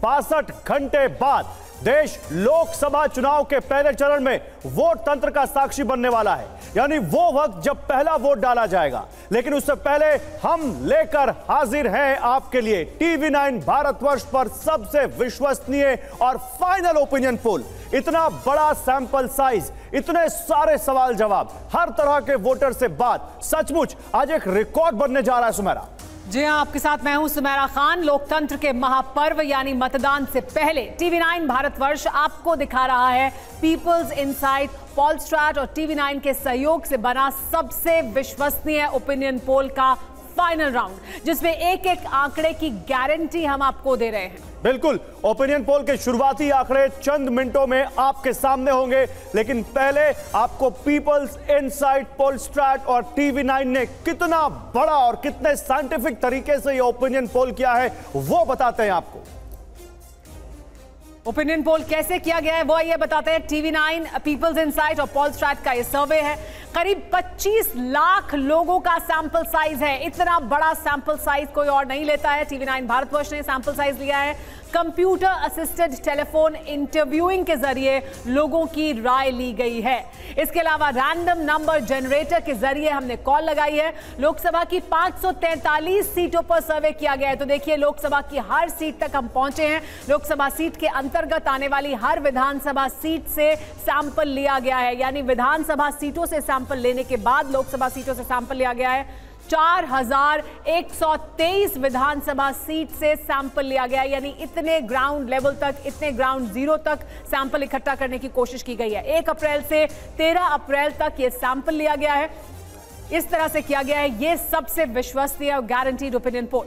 62 घंटे बाद देश लोकसभा चुनाव के पहले चरण में वोट तंत्र का साक्षी बनने वाला है, यानी वो वक्त जब पहला वोट डाला जाएगा। लेकिन उससे पहले हम लेकर हाजिर हैं आपके लिए TV9 भारतवर्ष पर सबसे विश्वसनीय और फाइनल ओपिनियन पोल। इतना बड़ा सैंपल साइज, इतने सारे सवाल जवाब, हर तरह के वोटर से बात, सचमुच आज एक रिकॉर्ड बनने जा रहा है। सुमेरा जी हाँ, आपके साथ मैं हूं सुमेरा खान। लोकतंत्र के महापर्व यानी मतदान से पहले TV9 भारतवर्ष आपको दिखा रहा है पीपल्स इनसाइट, पोलस्ट्रैट और TV9 के सहयोग से बना सबसे विश्वसनीय ओपिनियन पोल का फाइनल राउंड, जिसमें एक एक आंकड़े की गारंटी हम आपको दे रहे हैं। बिल्कुल, ओपिनियन पोल के शुरुआती आंकड़े चंद मिनटों में आपके सामने होंगे, लेकिन पहले आपको पीपल्स इनसाइट, पोलस्ट्रैट और TV9 ने कितना बड़ा और कितने साइंटिफिक तरीके से ये ओपिनियन पोल किया है वो बताते हैं आपको। ओपिनियन पोल कैसे किया गया है वो ये बताते हैं। TV9, पीपल्स इनसाइट और पोलस्ट्रैट का ये सर्वे है। करीब 25 लाख लोगों का सैंपल साइज है। इतना बड़ा सैंपल साइज कोई और नहीं लेता है। TV9 भारतवर्ष ने सैंपल साइज लिया है। कंप्यूटर असिस्टेड टेलीफोन इंटरव्यूइंग के जरिए लोगों की राय ली गई है। इसके अलावा रैंडम नंबर जनरेटर के जरिए हमने कॉल लगाई है। लोकसभा की 543 सीटों पर सर्वे किया गया है। तो देखिए, लोकसभा की हर सीट तक हम पहुंचे हैं। लोकसभा सीट के अंतर्गत आने वाली हर विधानसभा सीट से सैंपल लिया गया है, यानी विधानसभा सीटों से सैंपल लेने के बाद लोकसभा सीटों से सैंपल लिया गया है। 4123 विधानसभा सीट से सैंपल लिया गया, यानी इतने ग्राउंड लेवल तक, इतने ग्राउंड जीरो तक सैंपल इकट्ठा करने की कोशिश की गई है। 1 अप्रैल से 13 अप्रैल तक ये सैंपल लिया गया है। इस तरह से किया गया है ये सबसे विश्वसनीय और गारंटीड ओपिनियन पोल।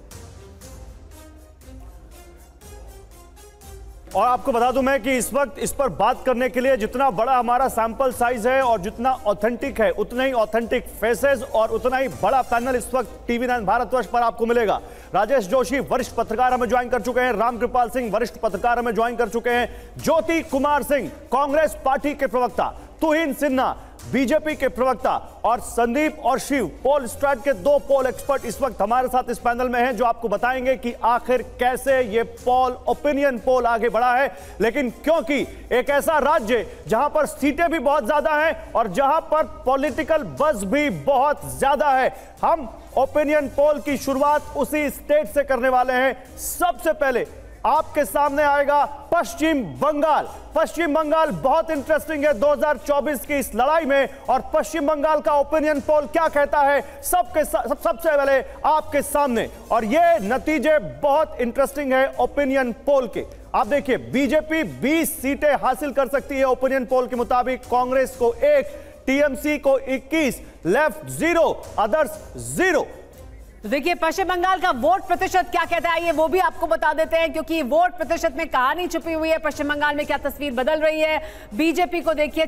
और आपको बता दूं मैं कि इस वक्त इस पर बात करने के लिए जितना बड़ा हमारा सैंपल साइज है और जितना ऑथेंटिक है, उतना ही ऑथेंटिक फेसेस और उतना ही बड़ा पैनल इस वक्त TV9 भारतवर्ष पर आपको मिलेगा। राजेश जोशी वरिष्ठ पत्रकार हमें ज्वाइन कर चुके हैं, रामकृपाल सिंह वरिष्ठ पत्रकार हमें ज्वाइन कर चुके हैं, ज्योति कुमार सिंह कांग्रेस पार्टी के प्रवक्ता, तुहिन सिन्हा बीजेपी के प्रवक्ता और संदीप और शिव पोलस्ट्रैट के 2 पोल एक्सपर्ट इस वक्त हमारे साथ इस पैनल में हैं, जो आपको बताएंगे कि आखिर कैसे ये पोल ओपिनियन पोल आगे बढ़ा है। लेकिन क्योंकि एक ऐसा राज्य जहां पर सीटें भी बहुत ज्यादा हैं और जहां पर पॉलिटिकल बज़ भी बहुत ज्यादा है, हम ओपिनियन पोल की शुरुआत उसी स्टेट से करने वाले हैं। सबसे पहले आपके सामने आएगा पश्चिम बंगाल। पश्चिम बंगाल बहुत इंटरेस्टिंग है 2024 की इस लड़ाई में, और पश्चिम बंगाल का ओपिनियन पोल क्या कहता है सबसे पहले आपके सामने। और ये नतीजे बहुत इंटरेस्टिंग है ओपिनियन पोल के। आप देखिए, बीजेपी 20 सीटें हासिल कर सकती है ओपिनियन पोल के मुताबिक, कांग्रेस को 1, TMC को 21, लेफ्ट 0, अदर्स 0। तो देखिए, पश्चिम बंगाल का वोट प्रतिशत क्या कहता है ये वो भी आपको बता देते हैं, क्योंकि वोट प्रतिशत में कहानी छुपी हुई है। पश्चिम बंगाल में क्या तस्वीर बदल रही है। बीजेपी को देखिए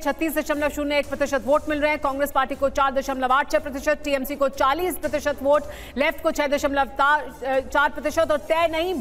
36.01% वोट मिल रहे हैं, कांग्रेस पार्टी को 4.86%, TMC को 40% वोट, लेफ्ट को 6.4% और तय नहीं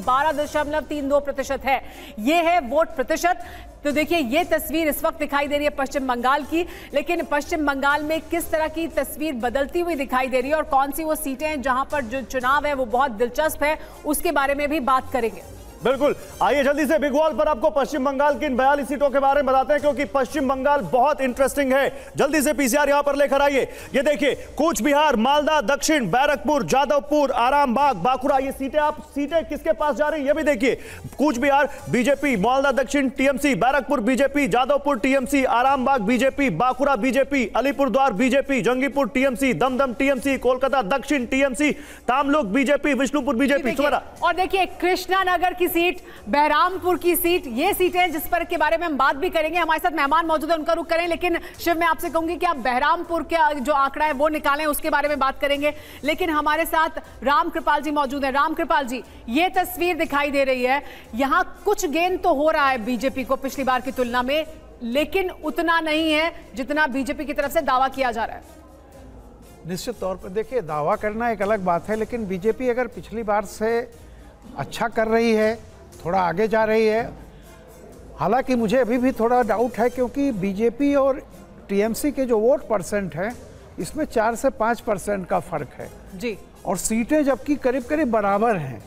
12.32% है। ये है वोट प्रतिशत। तो देखिए, ये तस्वीर इस वक्त दिखाई दे रही है पश्चिम बंगाल की, लेकिन पश्चिम बंगाल में किस तरह की तस्वीर बदलती हुई दिखाई दे रही है और कौन सी वो सीटें हैं जहां पर जो चुनाव है वो बहुत दिलचस्प है, उसके बारे में भी बात करेंगे। बिल्कुल, आइए जल्दी से बिग वॉल पर आपको पश्चिम बंगाल की इन 42 सीटों के बारे में बताते हैं, क्योंकि पश्चिम बंगाल बहुत इंटरेस्टिंग है। जल्दी से PCR यहां पर लेकर आइए। ये देखिए, कूच बिहार, मालदा दक्षिण, बैरकपुर, जादवपुर, आरामबाग, बांकुड़ा, ये सीटें किसके पास जा रही है ये भी देखिए। Cooch Behar BJP, Malda Dakshin TMC, Barrackpore BJP, Jadavpur TMC, Arambagh BJP, Bankura BJP, Alipurduar BJP, Jangipur TMC, Dum Dum TMC, Kolkata Dakshin TMC, Tamluk BJP, Bishnupur BJP. और देखिए, कृष्णानगर की सीट, बहरामपुर की सीट, ये सीटें जिस पर के बारे में हम बात भी करेंगे। हमारे साथ मेहमान मौजूद है, उनका रुख करें। लेकिन शिव, मैं आपसे कहूंगी कि आप बहरामपुर का जो आंकड़ा है वो निकालें, उसके बारे में बात करेंगे। लेकिन हमारे साथ रामकृपाल जी मौजूद है। रामकृपाल जी, ये तस्वीर दिखाई दे रही है, यहां कुछ गेन तो हो रहा है बीजेपी को पिछली बार की तुलना में, लेकिन उतना नहीं है जितना बीजेपी की तरफ से दावा किया जा रहा है। निश्चित तौर पर देखिए, दावा करना एक अलग बात है, लेकिन बीजेपी अगर पिछली बार से अच्छा कर रही है, थोड़ा आगे जा रही है। हालांकि मुझे अभी भी थोड़ा डाउट है, क्योंकि बीजेपी और TMC के जो वोट परसेंट है इसमें 4 से 5% का फर्क है जी, और सीटें जबकि करीब करीब बराबर हैं।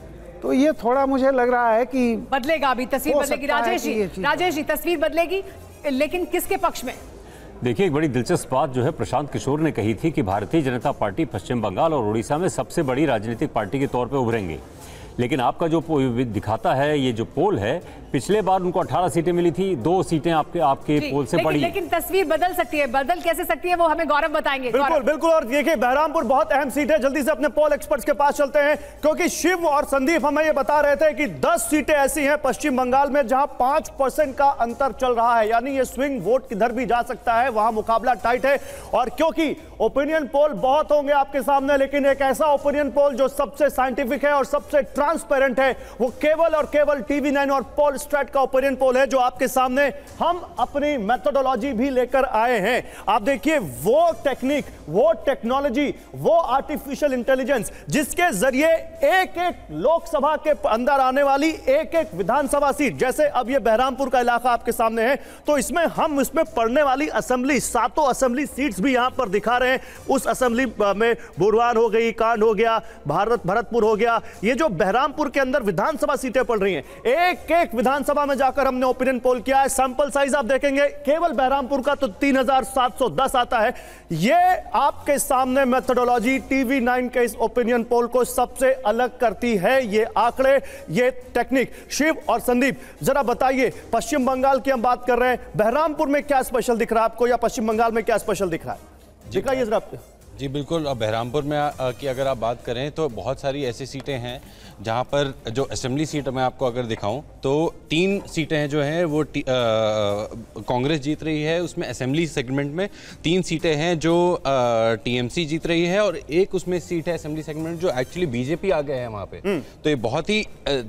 तो ये थोड़ा मुझे लग रहा है कि बदलेगा, अभी तस्वीर बदलेगी। राजेश जी तस्वीर बदलेगी, लेकिन किसके पक्ष में? देखिए, एक बड़ी दिलचस्प बात जो है प्रशांत किशोर ने कही थी कि भारतीय जनता पार्टी पश्चिम बंगाल और उड़ीसा में सबसे बड़ी राजनीतिक पार्टी के तौर पे उभरेंगे। लेकिन आपका जो दिखाता है, ये जो पोल है, पिछले बार उनको 18 सीटें मिली थी, 2 सीटें आपके पोल से बड़ी। लेकिन तस्वीर बदल सकती है, बदल कैसे सकती है वो हमें गौरव बताएंगे। बिल्कुल। और देखिए, बहरामपुर बहुत अहम सीट है। जल्दी से अपने पोल एक्सपर्ट्स के पास चलते हैं, क्योंकि शिव और संदीप हमें ये बता रहे थे कि 10 सीटें ऐसी हैं पश्चिम बंगाल में जहां 5% का अंतर चल रहा है, यानी ये स्विंग वोट किधर भी जा सकता है, वहां मुकाबला टाइट है। और क्योंकि ओपिनियन पोल बहुत होंगे आपके सामने, लेकिन एक ऐसा ओपिनियन पोल जो सबसे साइंटिफिक है और सबसे ट्रांसपेरेंट है, वो केवल और केवल TV9 और पोल स्ट्रैट का ओपिनियन पोल है, जो आपके सामने हम अपनी मेथोडोलॉजी भी लेकर आए हैं। आप देखिए, वो टेक्निक, वो टेक्नोलॉजी, वो आर्टिफिशियल इंटेलिजेंस, जिसके जरिए एक एक लोकसभा के अंदर आने वाली एक एक विधानसभा सीट, जैसे अब ये बहरामपुर का इलाका आपके सामने है, तो इसमें हम इसमें पड़ने वाली असेंबली, 7 असेंबली सीट्स भी यहां पर दिखा रहे हैं। उस असेंबली में बुरहान हो गई, कांड हो गया, भरतपुर हो गया, ये जो बहरामपुर के अंदर विधानसभा सीटें पड़ रही हैं, एक एक विधानसभा में जाकर हमने ओपिनियन पोल किया है। सैंपल साइज आप देखेंगे केवल बहरामपुर का तो 3710 आता है। ये आपके सामने मेथोडोलॉजी TV9 के इस ओपिनियन पोल को सबसे अलग करती है। ये आंकड़े, ये टेक्निक। शिव और संदीप, जरा बताइए, पश्चिम बंगाल की हम बात कर रहे हैं, बहरामपुर में क्या स्पेशल दिख रहा है आपको, या पश्चिम बंगाल में क्या स्पेशल दिख रहा है? दिखाइए जरा। जी बिल्कुल, बहरामपुर में की अगर आप बात करें तो बहुत सारी ऐसी सीटें हैं जहां पर जो असेंबली सीट मैं आपको अगर दिखाऊं तो 3 सीटें हैं जो हैं वो कांग्रेस जीत रही है। उसमें असेंबली सेगमेंट में 3 सीटें हैं जो TMC जीत रही है, और एक उसमें सीट है असेंबली सेगमेंट जो एक्चुअली बीजेपी आ गए हैं वहाँ पे। तो ये बहुत ही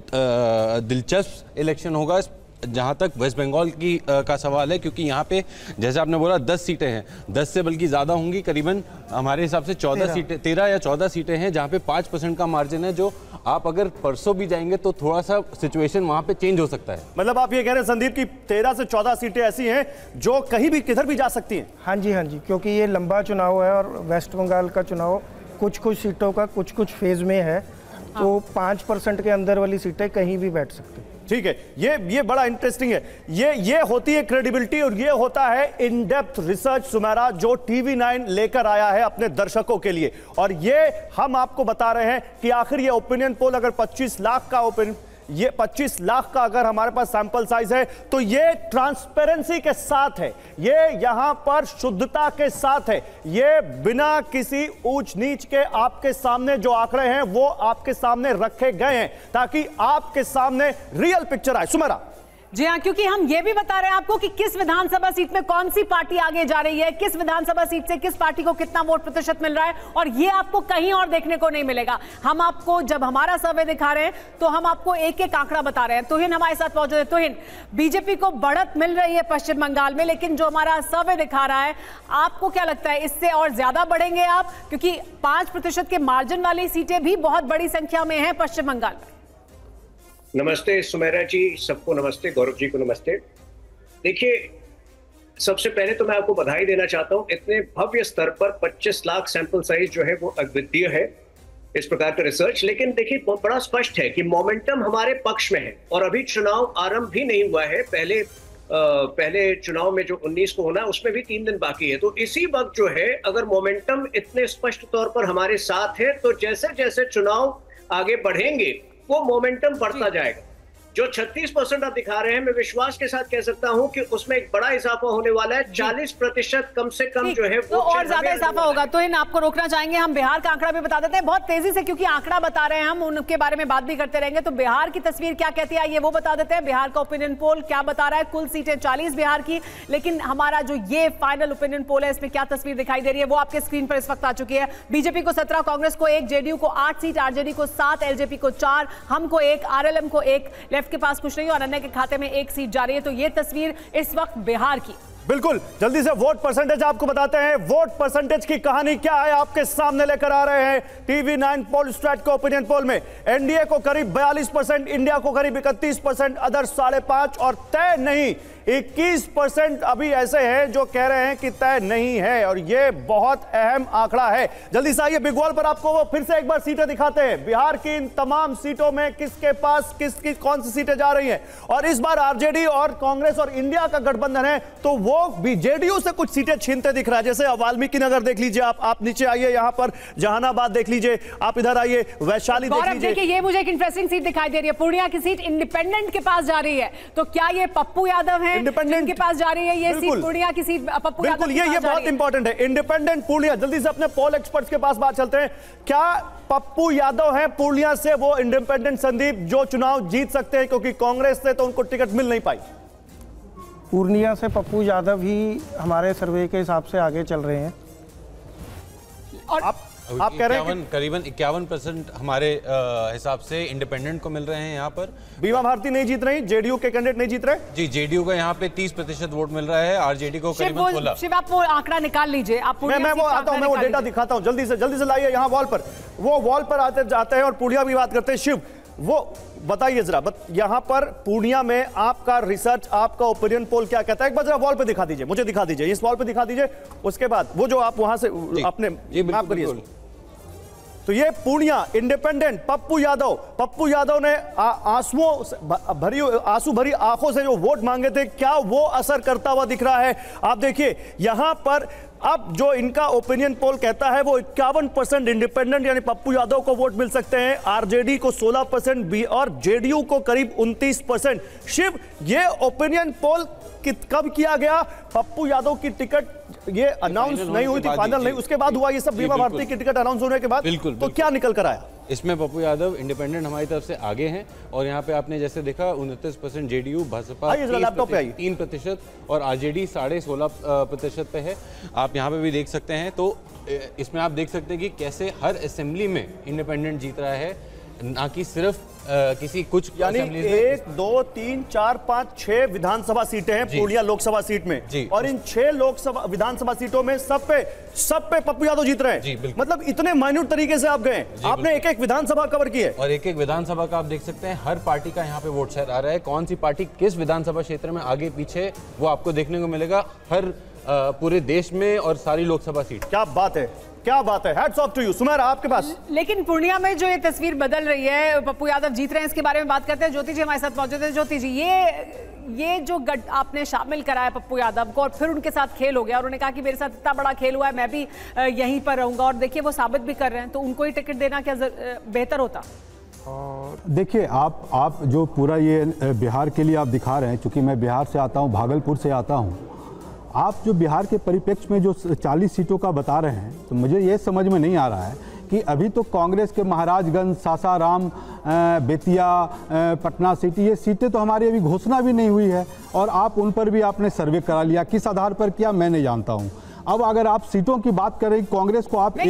दिलचस्प इलेक्शन होगा जहाँ तक वेस्ट बंगाल की का सवाल है, क्योंकि यहाँ पे जैसे आपने बोला 10 सीटें हैं, 10 से बल्कि ज़्यादा होंगी, करीबन हमारे हिसाब से 14 सीटें, 13 या 14 सीटें हैं जहाँ पे 5% का मार्जिन है, जो आप अगर परसों भी जाएंगे तो थोड़ा सा सिचुएशन वहाँ पे चेंज हो सकता है। मतलब आप ये कह रहे हैं संदीप की 13 से 14 सीटें ऐसी हैं जो कहीं भी किधर भी जा सकती हैं? हाँ जी, क्योंकि ये लंबा चुनाव है और वेस्ट बंगाल का चुनाव कुछ सीटों का कुछ फेज में है, तो 5% के अंदर वाली सीटें कहीं भी बैठ सकती हैं। ठीक है, ये बड़ा इंटरेस्टिंग है। ये होती है क्रेडिबिलिटी और ये होता है इन डेप्थ रिसर्च सुमेरा, जो TV9 लेकर आया है अपने दर्शकों के लिए। और ये हम आपको बता रहे हैं कि आखिर ये ओपिनियन पोल अगर 25 लाख का ये 25 लाख का अगर हमारे पास सैंपल साइज है, तो ये ट्रांसपेरेंसी के साथ है, ये यहां पर शुद्धता के साथ है, ये बिना किसी ऊंच नीच के आपके सामने जो आंकड़े हैं वो आपके सामने रखे गए हैं, ताकि आपके सामने रियल पिक्चर आए। सुमेरा जी हाँ, क्योंकि हम ये भी बता रहे हैं आपको कि किस विधानसभा सीट में कौन सी पार्टी आगे जा रही है, किस विधानसभा सीट से किस पार्टी को कितना वोट प्रतिशत मिल रहा है, और ये आपको कहीं और देखने को नहीं मिलेगा। हम आपको जब हमारा सर्वे दिखा रहे हैं तो हम आपको एक एक आंकड़ा बता रहे हैं। तुहिन हमारे साथ मौजूद है। तुहिन, बीजेपी को बढ़त मिल रही है पश्चिम बंगाल में, लेकिन जो हमारा सर्वे दिखा रहा है, आपको क्या लगता है इससे और ज्यादा बढ़ेंगे आप? क्योंकि 5% के मार्जिन वाली सीटें भी बहुत बड़ी संख्या में है पश्चिम बंगाल में। नमस्ते सुमेरा जी, सबको नमस्ते, गौरव जी को नमस्ते। देखिए, सबसे पहले तो मैं आपको बधाई देना चाहता हूं, इतने भव्य स्तर पर 25 लाख सैंपल साइज जो है वो अद्वितीय है इस प्रकार का रिसर्च। लेकिन देखिए, बड़ा स्पष्ट है कि मोमेंटम हमारे पक्ष में है, और अभी चुनाव आरंभ भी नहीं हुआ है। पहले चुनाव में जो 19 को होना है उसमें भी 3 दिन बाकी है। तो इसी वक्त जो है, अगर मोमेंटम इतने स्पष्ट तौर पर हमारे साथ है, तो जैसे जैसे चुनाव आगे बढ़ेंगे वो मोमेंटम बढ़ता जाएगा। जो 36% आप दिखा रहे हैं, मैं विश्वास के साथ कह सकता हूं कि उसमें एक बड़ा इजाफा होने वाला है। 40% कम से कम जो है तो और ज्यादा इजाफा होगा। तो इन आपको रोकना चाहेंगे, हम बिहार का आंकड़ा भी बता देते हैं बहुत तेजी से, क्योंकि आंकड़ा बता रहे हैं हम, उनके बारे में बात भी करते रहेंगे। तो बिहार की तस्वीर क्या कहती है ये वो बता देते हैं। बिहार का ओपिनियन पोल क्या बता रहा है? कुल सीटें 40 बिहार की, लेकिन हमारा जो ये फाइनल ओपिनियन पोल है इसमें क्या तस्वीर दिखाई दे रही है वो आपके स्क्रीन पर इस वक्त आ चुकी है। बीजेपी को 17, कांग्रेस को 1, JDU को 8 सीट, RJD को 7, LJP को 4, हमको 1, RLM को 1, लेफ्ट के पास कुछ नहीं और अन्य के खाते में 1 सीट जा रही है। तो ये तस्वीर इस वक्त बिहार की। बिल्कुल, जल्दी से वोट परसेंटेज आपको बताते हैं। वोट परसेंटेज की कहानी क्या है आपके सामने लेकर आ रहे हैं TV9 पोल स्ट्रैट को ओपिनियन पोल में। एनडीए को करीब 42%, इंडिया को करीब 31%, अदर 5.5% और तय नहीं 21% अभी ऐसे हैं जो कह रहे हैं कि तय नहीं है, और यह बहुत अहम आंकड़ा है। जल्दी से आइए बिग वॉल पर, आपको वो फिर से एक बार सीटें दिखाते हैं। बिहार की इन तमाम सीटों में किसके पास किसकी कौन सी सीटें जा रही हैं, और इस बार आरजेडी और कांग्रेस और इंडिया का गठबंधन है, तो वो भी जेडीयू से कुछ सीटें छीनते दिख रहा है। जैसे वाल्मीकि नगर देख लीजिए, आप नीचे आइए, यहां पर जहानाबाद देख लीजिए, आप इधर आइए, वैशाली देख लीजिए। देखिए, ये मुझे एक इंटरेस्टिंग सीट दिखाई दे रही है। पूर्णिया की सीट इंडिपेंडेंट के पास जा रही है, तो क्या ये पप्पू यादव हैं इंडिपेंडेंट के पास जा रही है? ये सीट पूर्णिया की सीट पप्पू यादव, बिल्कुल, ये बहुत इंपॉर्टेंट है। इंडिपेंडेंट पूर्णिया, जल्दी से अपने पोल एक्सपर्ट्स के पास बात चलते हैं। क्या पप्पू यादव हैं पूर्णिया से वो इंडिपेंडेंट संदीप जो चुनाव जीत सकते हैं, क्योंकि कांग्रेस से तो उनको टिकट मिल नहीं पाई? पूर्णिया से पप्पू यादव ही हमारे सर्वे के हिसाब से आगे चल रहे हैं। और आप कह रहे हैं करीबन 51% हमारे हिसाब से इंडिपेंडेंट को मिल रहे हैं। यहाँ पर बीमा भारती नहीं जीत रही, जेडीयू के कैंडिडेट नहीं जीत रहे। जी, जेडीयू का यहाँ पे 30% वोट मिल रहा है, आरजेडी को करीबन 16। शिव, आप वो आंकड़ा निकाल लीजिए। आप मैं वो आता हूँ, मैं वो डेटा दिखाता हूँ। जल्दी से लाइए यहाँ वॉल पर, वो वॉल पर आते जाते हैं और पूर्णिया भी बात करते हैं। शिव, वो बताइए जरा, यहां पर पूर्णिया में आपका रिसर्च, आपका ओपिनियन पोल क्या कहता है? एक बार जरा वॉल पे दिखा दीजिए, मुझे दिखा दीजिए, इस वॉल पे दिखा दीजिए। उसके बाद वो जो आप वहां से अपने आप करिए, तो ये पूर्णिया इंडिपेंडेंट पप्पू यादव ने आंसू भरी आंखों से जो वोट मांगे थे, क्या वो असर करता हुआ दिख रहा है? आप देखिए यहां पर अब जो इनका ओपिनियन पोल कहता है वो 51% इंडिपेंडेंट यानी पप्पू यादव को वोट मिल सकते हैं, आरजेडी को 16% और जेडीयू को करीब 29%। शिव, ये ओपिनियन पोल कब किया गया? पप्पू यादव की टिकट ये अनाउंस नहीं हुई थी, फाइनल नहीं, उसके बाद हुआ ये सब, बीमा भारती की टिकट अनाउंस होने के बाद। तो क्या निकल कर आया? इसमें पप्पू यादव इंडिपेंडेंट हमारी तरफ से आगे हैं, और यहाँ पे आपने जैसे देखा 29% जेडीयू, भाजपा 3% और आरजेडी 16.5% पे है। आप यहाँ पे भी देख सकते हैं। तो इसमें आप देख सकते हैं कि कैसे हर असेंबली में इंडिपेंडेंट जीत रहा है, ना कि सिर्फ किसी कुछ, यानी 1 2 3 4 5 6 विधानसभा सीटें हैं पूर्णिया लोकसभा सीट में, और इन 6 लोकसभा विधानसभा सीटों में सब पे पप्पू यादव जीत रहे हैं। मतलब इतने माइन्यूट तरीके से आप गए, आपने एक विधानसभा कवर की है, और एक विधानसभा का आप देख सकते हैं हर पार्टी का यहाँ पे वोट शेयर आ रहा है। कौन सी पार्टी किस विधानसभा क्षेत्र में आगे पीछे, वो आपको देखने को मिलेगा हर पूरे देश में और सारी लोकसभा सीट। क्या बात है, क्या बात है, hats off to you. Sumera, आपके पास। लेकिन पूर्णिया में जो ये तस्वीर बदल रही है, पप्पू यादव जीत रहे हैं, इसके बारे में बात करते हैं। ज्योति जी हमारे साथ मौजूद है। ज्योति जी, ये जो आपने शामिल कराया पप्पू यादव को और फिर उनके साथ खेल हो गया, और उन्होंने कहा कि मेरे साथ इतना बड़ा खेल हुआ है, मैं भी यहीं पर रहूंगा, और देखिए वो साबित भी कर रहे हैं, तो उनको ही टिकट देना क्या बेहतर होता? देखिए, आप जो पूरा ये बिहार के लिए आप दिखा रहे हैं, चूंकि मैं बिहार से आता हूँ, भागलपुर से आता हूँ, आप जो बिहार के परिप्रेक्ष्य में जो 40 सीटों का बता रहे हैं, तो मुझे ये समझ में नहीं आ रहा है कि अभी तो कांग्रेस के महाराजगंज, सासाराम, बेतिया, पटना सिटी, ये सीटें तो हमारी अभी घोषणा भी नहीं हुई है, और आप उन पर भी आपने सर्वे करा लिया। किस आधार पर किया मैं नहीं जानता हूँ। अब अगर आप सीटों की बात करें, कांग्रेस को आप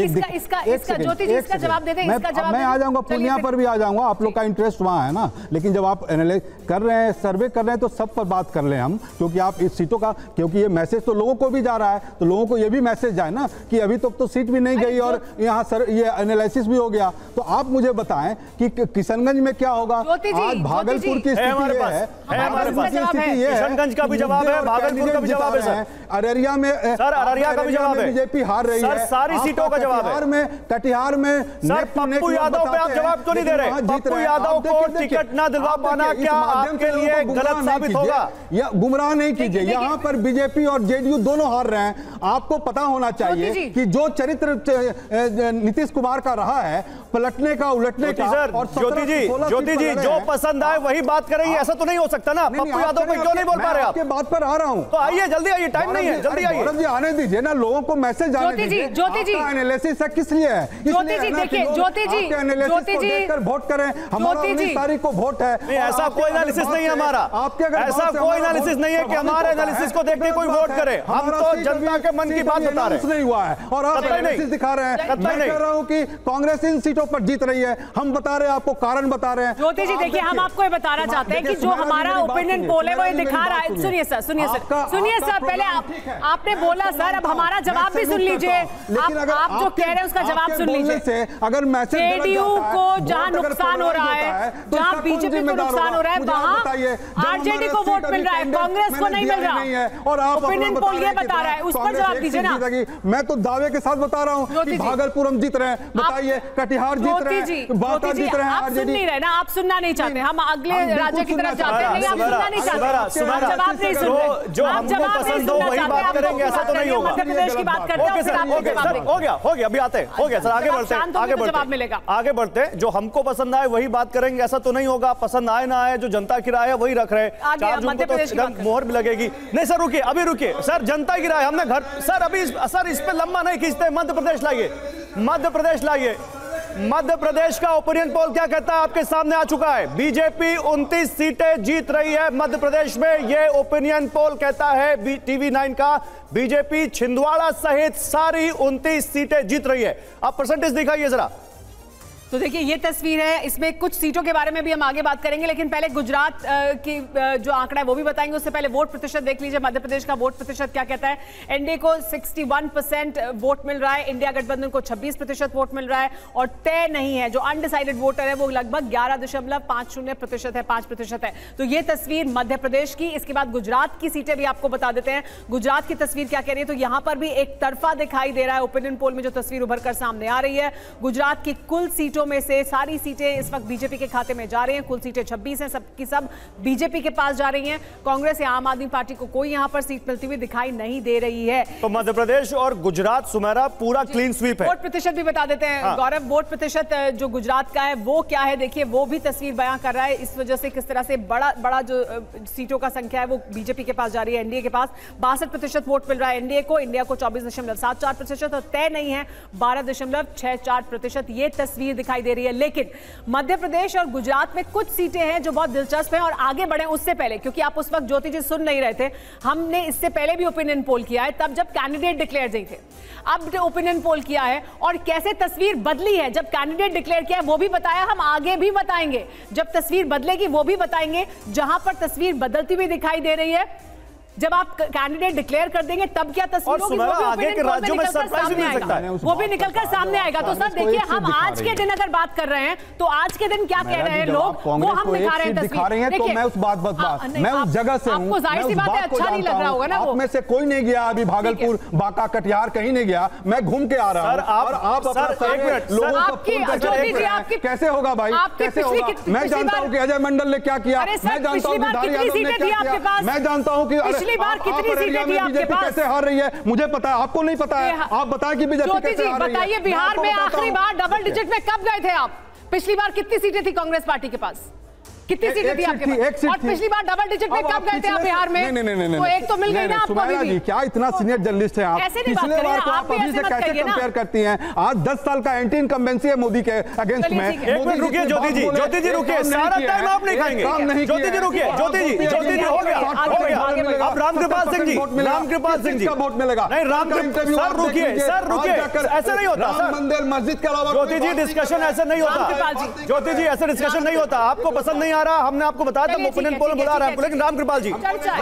मैं आ जाऊंगा, पूर्णिया पर भी आ जाऊंगा, आप लोग का इंटरेस्ट वहां है ना। लेकिन जब आप एनालाइज कर रहे हैं, सर्वे कर रहे हैं, तो सब पर बात कर लें हम, क्योंकि आप इस सीटों का, क्योंकि ये मैसेज तो लोगों को भी जा रहा है, तो लोगों को ये भी मैसेज जाए ना कि अभी तक तो सीट भी नहीं गई और यहाँ सर ये एनालिसिस भी हो गया। तो आप मुझे बताएं कि किशनगंज में क्या होगा। आज भागलपुर की स्थिति ये है, किशनगंज का भी जवाब है, भागलपुर का भी जवाब है, अररिया में का भी जवाब है, बीजेपी हार रही है, सारी सीटों का जवाब है। कटिहार में पप्पू यादव पे आप जवाब क्यों नहीं दे रहे? पप्पू यादव को टिकट ना दिलवा पाना क्या आपके लिए गलत साबित होगा? या गुमराह नहीं कीजिए, यहाँ पर बीजेपी और जेडीयू दोनों हार रहे हैं। आपको पता होना चाहिए कि जो चरित्र नीतीश कुमार का रहा है, पलटने का, उलटने का, और ज्योति जी जो पसंद आए वही बात करेंगे, ऐसा तो नहीं हो सकता ना। पप्पू यादव पे क्यों नहीं बोल पा रहे आप? आपके बात पर आ रहा हूँ, तो आइए, जल्दी आइए, टाइम नहीं है, जल्दी आइए, आने दीजिए ना, लोगों को मैसेज आने दीजिए। ज्योति जी एनालिसिस किस लिए है? ज्योति जी देखिए, ज्योति जी देखकर वोट करें। हमारा 19 तारीख को वोट है। ऐसा कोई एनालिसिस नहीं है हमारा, आपके ऐसा कोई एनालिसिस नहीं है कि हमारे एनालिसिस को देख के कोई वोट करे। हम तो जनता के मन की बात बता रहे हैं। नहीं हुआ है और आप एनालिसिस दिखा रहे हैं। मैं कह रहा हूं कि कांग्रेस इन सीटों पर जीत रही है, हम बता रहे हैं, आपको कारण बता रहे हैं। ज्योति जी देखिए, हम आपको ये बताना चाहते हैं कि जो हमारा ओपिनियन पोल है वो ये दिखा रहा है। सुनिए सर, पहले आपने बोला सर, अब हमारा जवाब भी सुन लीजिए। आप जो कह रहे हैं उसका जवाब सुन लीजिए। अगर मैसेज जेडीयू को जहां नुकसान हो रहा है, जहां बीजेपी को नुकसान हो रहा है, वहां आरजेडी को वोट मिल रहा है, कांग्रेस को नहीं मिल रहा। और आप ओपिनियन पोल ये बता रहा है, उस पर जवाब दीजिए ना। मैं तो दावे के साथ बता रहा हूँ कि भागलपुर हम जीत रहे हैं, बताइए कटिहार जीत रहे हैं, बांका जीत रहे हैं। आप सुन नहीं रहे ना, आप सुनना नहीं चाहते, हम अगले राज्य की तरफ जाते हैं। नहीं, आप सुनना नहीं चाहते, जवाब नहीं सुन रहे। जो हमको पसंद हो वही बात करेंगे, ऐसा तो नहीं होगा। मध्य प्रदेश की बात करते हैं, हो गया, अभी आते हैं, हो गया सर, आगे बढ़ते हैं, आगे बढ़ते हैं। जो हमको पसंद आए वही बात करेंगे, ऐसा तो नहीं होगा। पसंद आए ना आए, जो जनता की राय है वही रख रहे हैं। 4 जून को तो मोहर भी लगेगी। नहीं सर रुकिए, अभी रुकिए सर, जनता की राय हमने घर सर अभी सर इस पे लंबा नहीं खींचते। मध्य प्रदेश लाइए, मध्य प्रदेश लाइए। मध्य प्रदेश का ओपिनियन पोल क्या कहता है आपके सामने आ चुका है। बीजेपी 29 सीटें जीत रही है मध्य प्रदेश में, यह ओपिनियन पोल कहता है TV9 का। बीजेपी छिंदवाड़ा सहित सारी 29 सीटें जीत रही है। आप परसेंटेज दिखाइए जरा। तो देखिए ये तस्वीर है, इसमें कुछ सीटों के बारे में भी हम आगे बात करेंगे, लेकिन पहले गुजरात की जो आंकड़ा है वो भी बताएंगे। उससे पहले वोट प्रतिशत देख लीजिए, मध्य प्रदेश का वोट प्रतिशत क्या कहता है। एनडीए को 61% वोट मिल रहा है, इंडिया गठबंधन को 26% वोट मिल रहा है, और तय नहीं है, जो अनडिसाइडेड वोटर है वो लगभग 11.50% है, 5% है। तो ये तस्वीर मध्य प्रदेश की। इसके बाद गुजरात की सीटें भी आपको बता देते हैं। गुजरात की तस्वीर क्या कह रही है, तो यहां पर भी एक तरफा दिखाई दे रहा है ओपिनियन पोल में जो तस्वीर उभर कर सामने आ रही है। गुजरात की कुल सीटों में से सारी सीटें इस वक्त बीजेपी के खाते में जा रही हैं। कुल सीटें 26 हैं, सबकी सब बीजेपी के पास जा रही हैं। कांग्रेस या आम आदमी पार्टी को कोई यहां पर सीट मिलती हुई दिखाई नहीं दे रही है। तो मध्य प्रदेश और गुजरात सुमेरा पूरा क्लीन स्वीप है। वोट प्रतिशत भी बता देते हैं गौरव। वोट प्रतिशत जो गुजरात का है वो क्या है, देखिए वो भी तस्वीर बयां कर रहा है। इस वजह से किस तरह से बड़ा जो सीटों का संख्या है वो बीजेपी के पास जा रही है। एनडीए के पास 62% वोट मिल रहा है एनडीए को, इंडिया को 24.74% और तय नहीं है 12.64%। ये तस्वीर दिखाई दे रही है। लेकिन मध्य प्रदेश और गुजरात में कुछ सीटें हैं जो बहुत दिलचस्प हैं। और आगे बढ़े उससे पहले, क्योंकि आप उस वक्त ज्योति जी सुन नहीं रहे थे, हमने इससे पहले भी ओपिनियन पोल किया है, तब जब कैंडिडेट डिक्लेयर नहीं थे। अब ओपिनियन पोल किया है और कैसे तस्वीर बदली है जब कैंडिडेट डिक्लेयर किया है वो भी बताया, हम आगे भी बताएंगे। जब तस्वीर बदलेगी वो भी बताएंगे। जहां पर तस्वीर बदलती हुई दिखाई दे रही है, जब आप कैंडिडेट डिक्लेयर कर देंगे तब क्या तस्वीर होगी, आगे के राज्यों में सरप्राइज मिल सकता है, वो भी निकलकर सामने आएगा। तो सर देखिए, हम आज के दिन अगर बात कर रहे हैं तो आज के दिन क्या कह रहे हैं लोग, वो हम दिखा रहे हैं तस्वीर। तो मैं उस मैं उस जगह से हूं, आपको जाहिर सी बात है अच्छा नहीं लग रहा होगा ना। वो में से कोई नहीं गया अभी भागलपुर, बांका, कटिहार कहीं नहीं गया, मैं घूम के आ रहा हूं। और आप कैसे होगा भाई, कैसे होगा? मैं जानता हूं कि अजय मंडल ने क्या किया, मैं जानता हूं कि धारी यादव ने क्या किया, मैं जानता हूं कि पिछली बार कितनी सीटें थी आपके पास, कैसे हार रही है मुझे पता है, आपको नहीं पता है। आप बताएं कि बीजेपी कैसे हार रही है। बताइए, बिहार में आखिरी बार डबल डिजिट में कब गए थे आप? पिछली बार कितनी सीटें थी कांग्रेस पार्टी के पास? कितनी सीटें थी आपके पास? और पिछली बार डबल डिजिट में कब गए थे आप बिहार में? नहीं, तो एक तो मिल गई ना आपको अभी। क्या इतना सीनियर जर्नलिस्ट है आप? पिछले बार को आप अभी से कैसे कंपेयर करती हैं? आज 10 साल का एंटी इनकम्बेंसी है मोदी के अगेंस्ट में। एक मिनट रुकिए ज्योति जी रुकिए, सारा टाइम आप नहीं खाएंगे। ज्योति जी रुकिए, ज्योति जी हो गया। अब रामकृपाल सिंह जी का वोट मिलेगा। नहीं सर रुकिए, ऐसे नहीं होता सर। मंदिर मस्जिद के अलावा ज्योति जी डिस्कशन ऐसे नहीं होता। ज्योति जी ऐसे डिस्कशन नहीं होता। आपको पसंद नहीं आ रहा, हमने आपको बताया था ओपिनियन पोल बुला रहा है, लेकिन रामकृपाल जी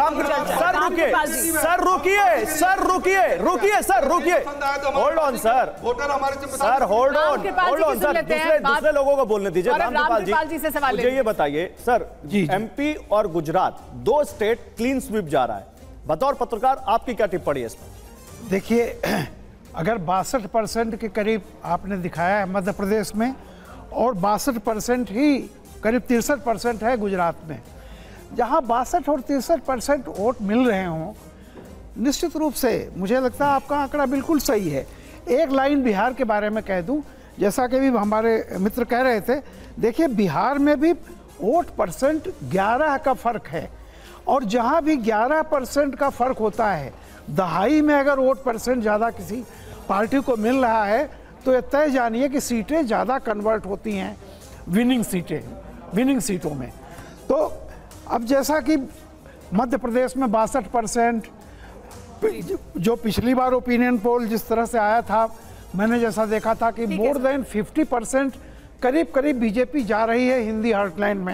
सर रुकिए, hold on sir, hold on sir, दूसरे लोगों को बोलने दीजिए। रामकृपाल जी से सवाल मुझे ये बताइए सर, एमपी और गुजरात 2 स्टेट क्लीन स्वीप जा रहा है, बतौर पत्रकार आपकी क्या टिप्पणी है इस पर? देखिए, अगर 62% के करीब आपने दिखाया है मध्य प्रदेश में, और 62% ही करीब 63% है गुजरात में, जहां 62 और 63% वोट मिल रहे हों, निश्चित रूप से मुझे लगता है आपका आंकड़ा बिल्कुल सही है। एक लाइन बिहार के बारे में कह दूं, जैसा कि भी हमारे मित्र कह रहे थे, देखिए बिहार में भी वोट परसेंट 11 का फर्क है, और जहां भी 11% का फर्क होता है, दहाई में अगर वोट परसेंट ज़्यादा किसी पार्टी को मिल रहा है तो ये तय जानिए कि सीटें ज़्यादा कन्वर्ट होती हैं विनिंग सीटों में। तो अब जैसा कि मध्य प्रदेश में 62%, जो पिछली बार ओपिनियन पोल जिस तरह से आया था, मैंने जैसा देखा था कि मोर देन 50% करीब बीजेपी जा रही है हिंदी हार्टलैंड में,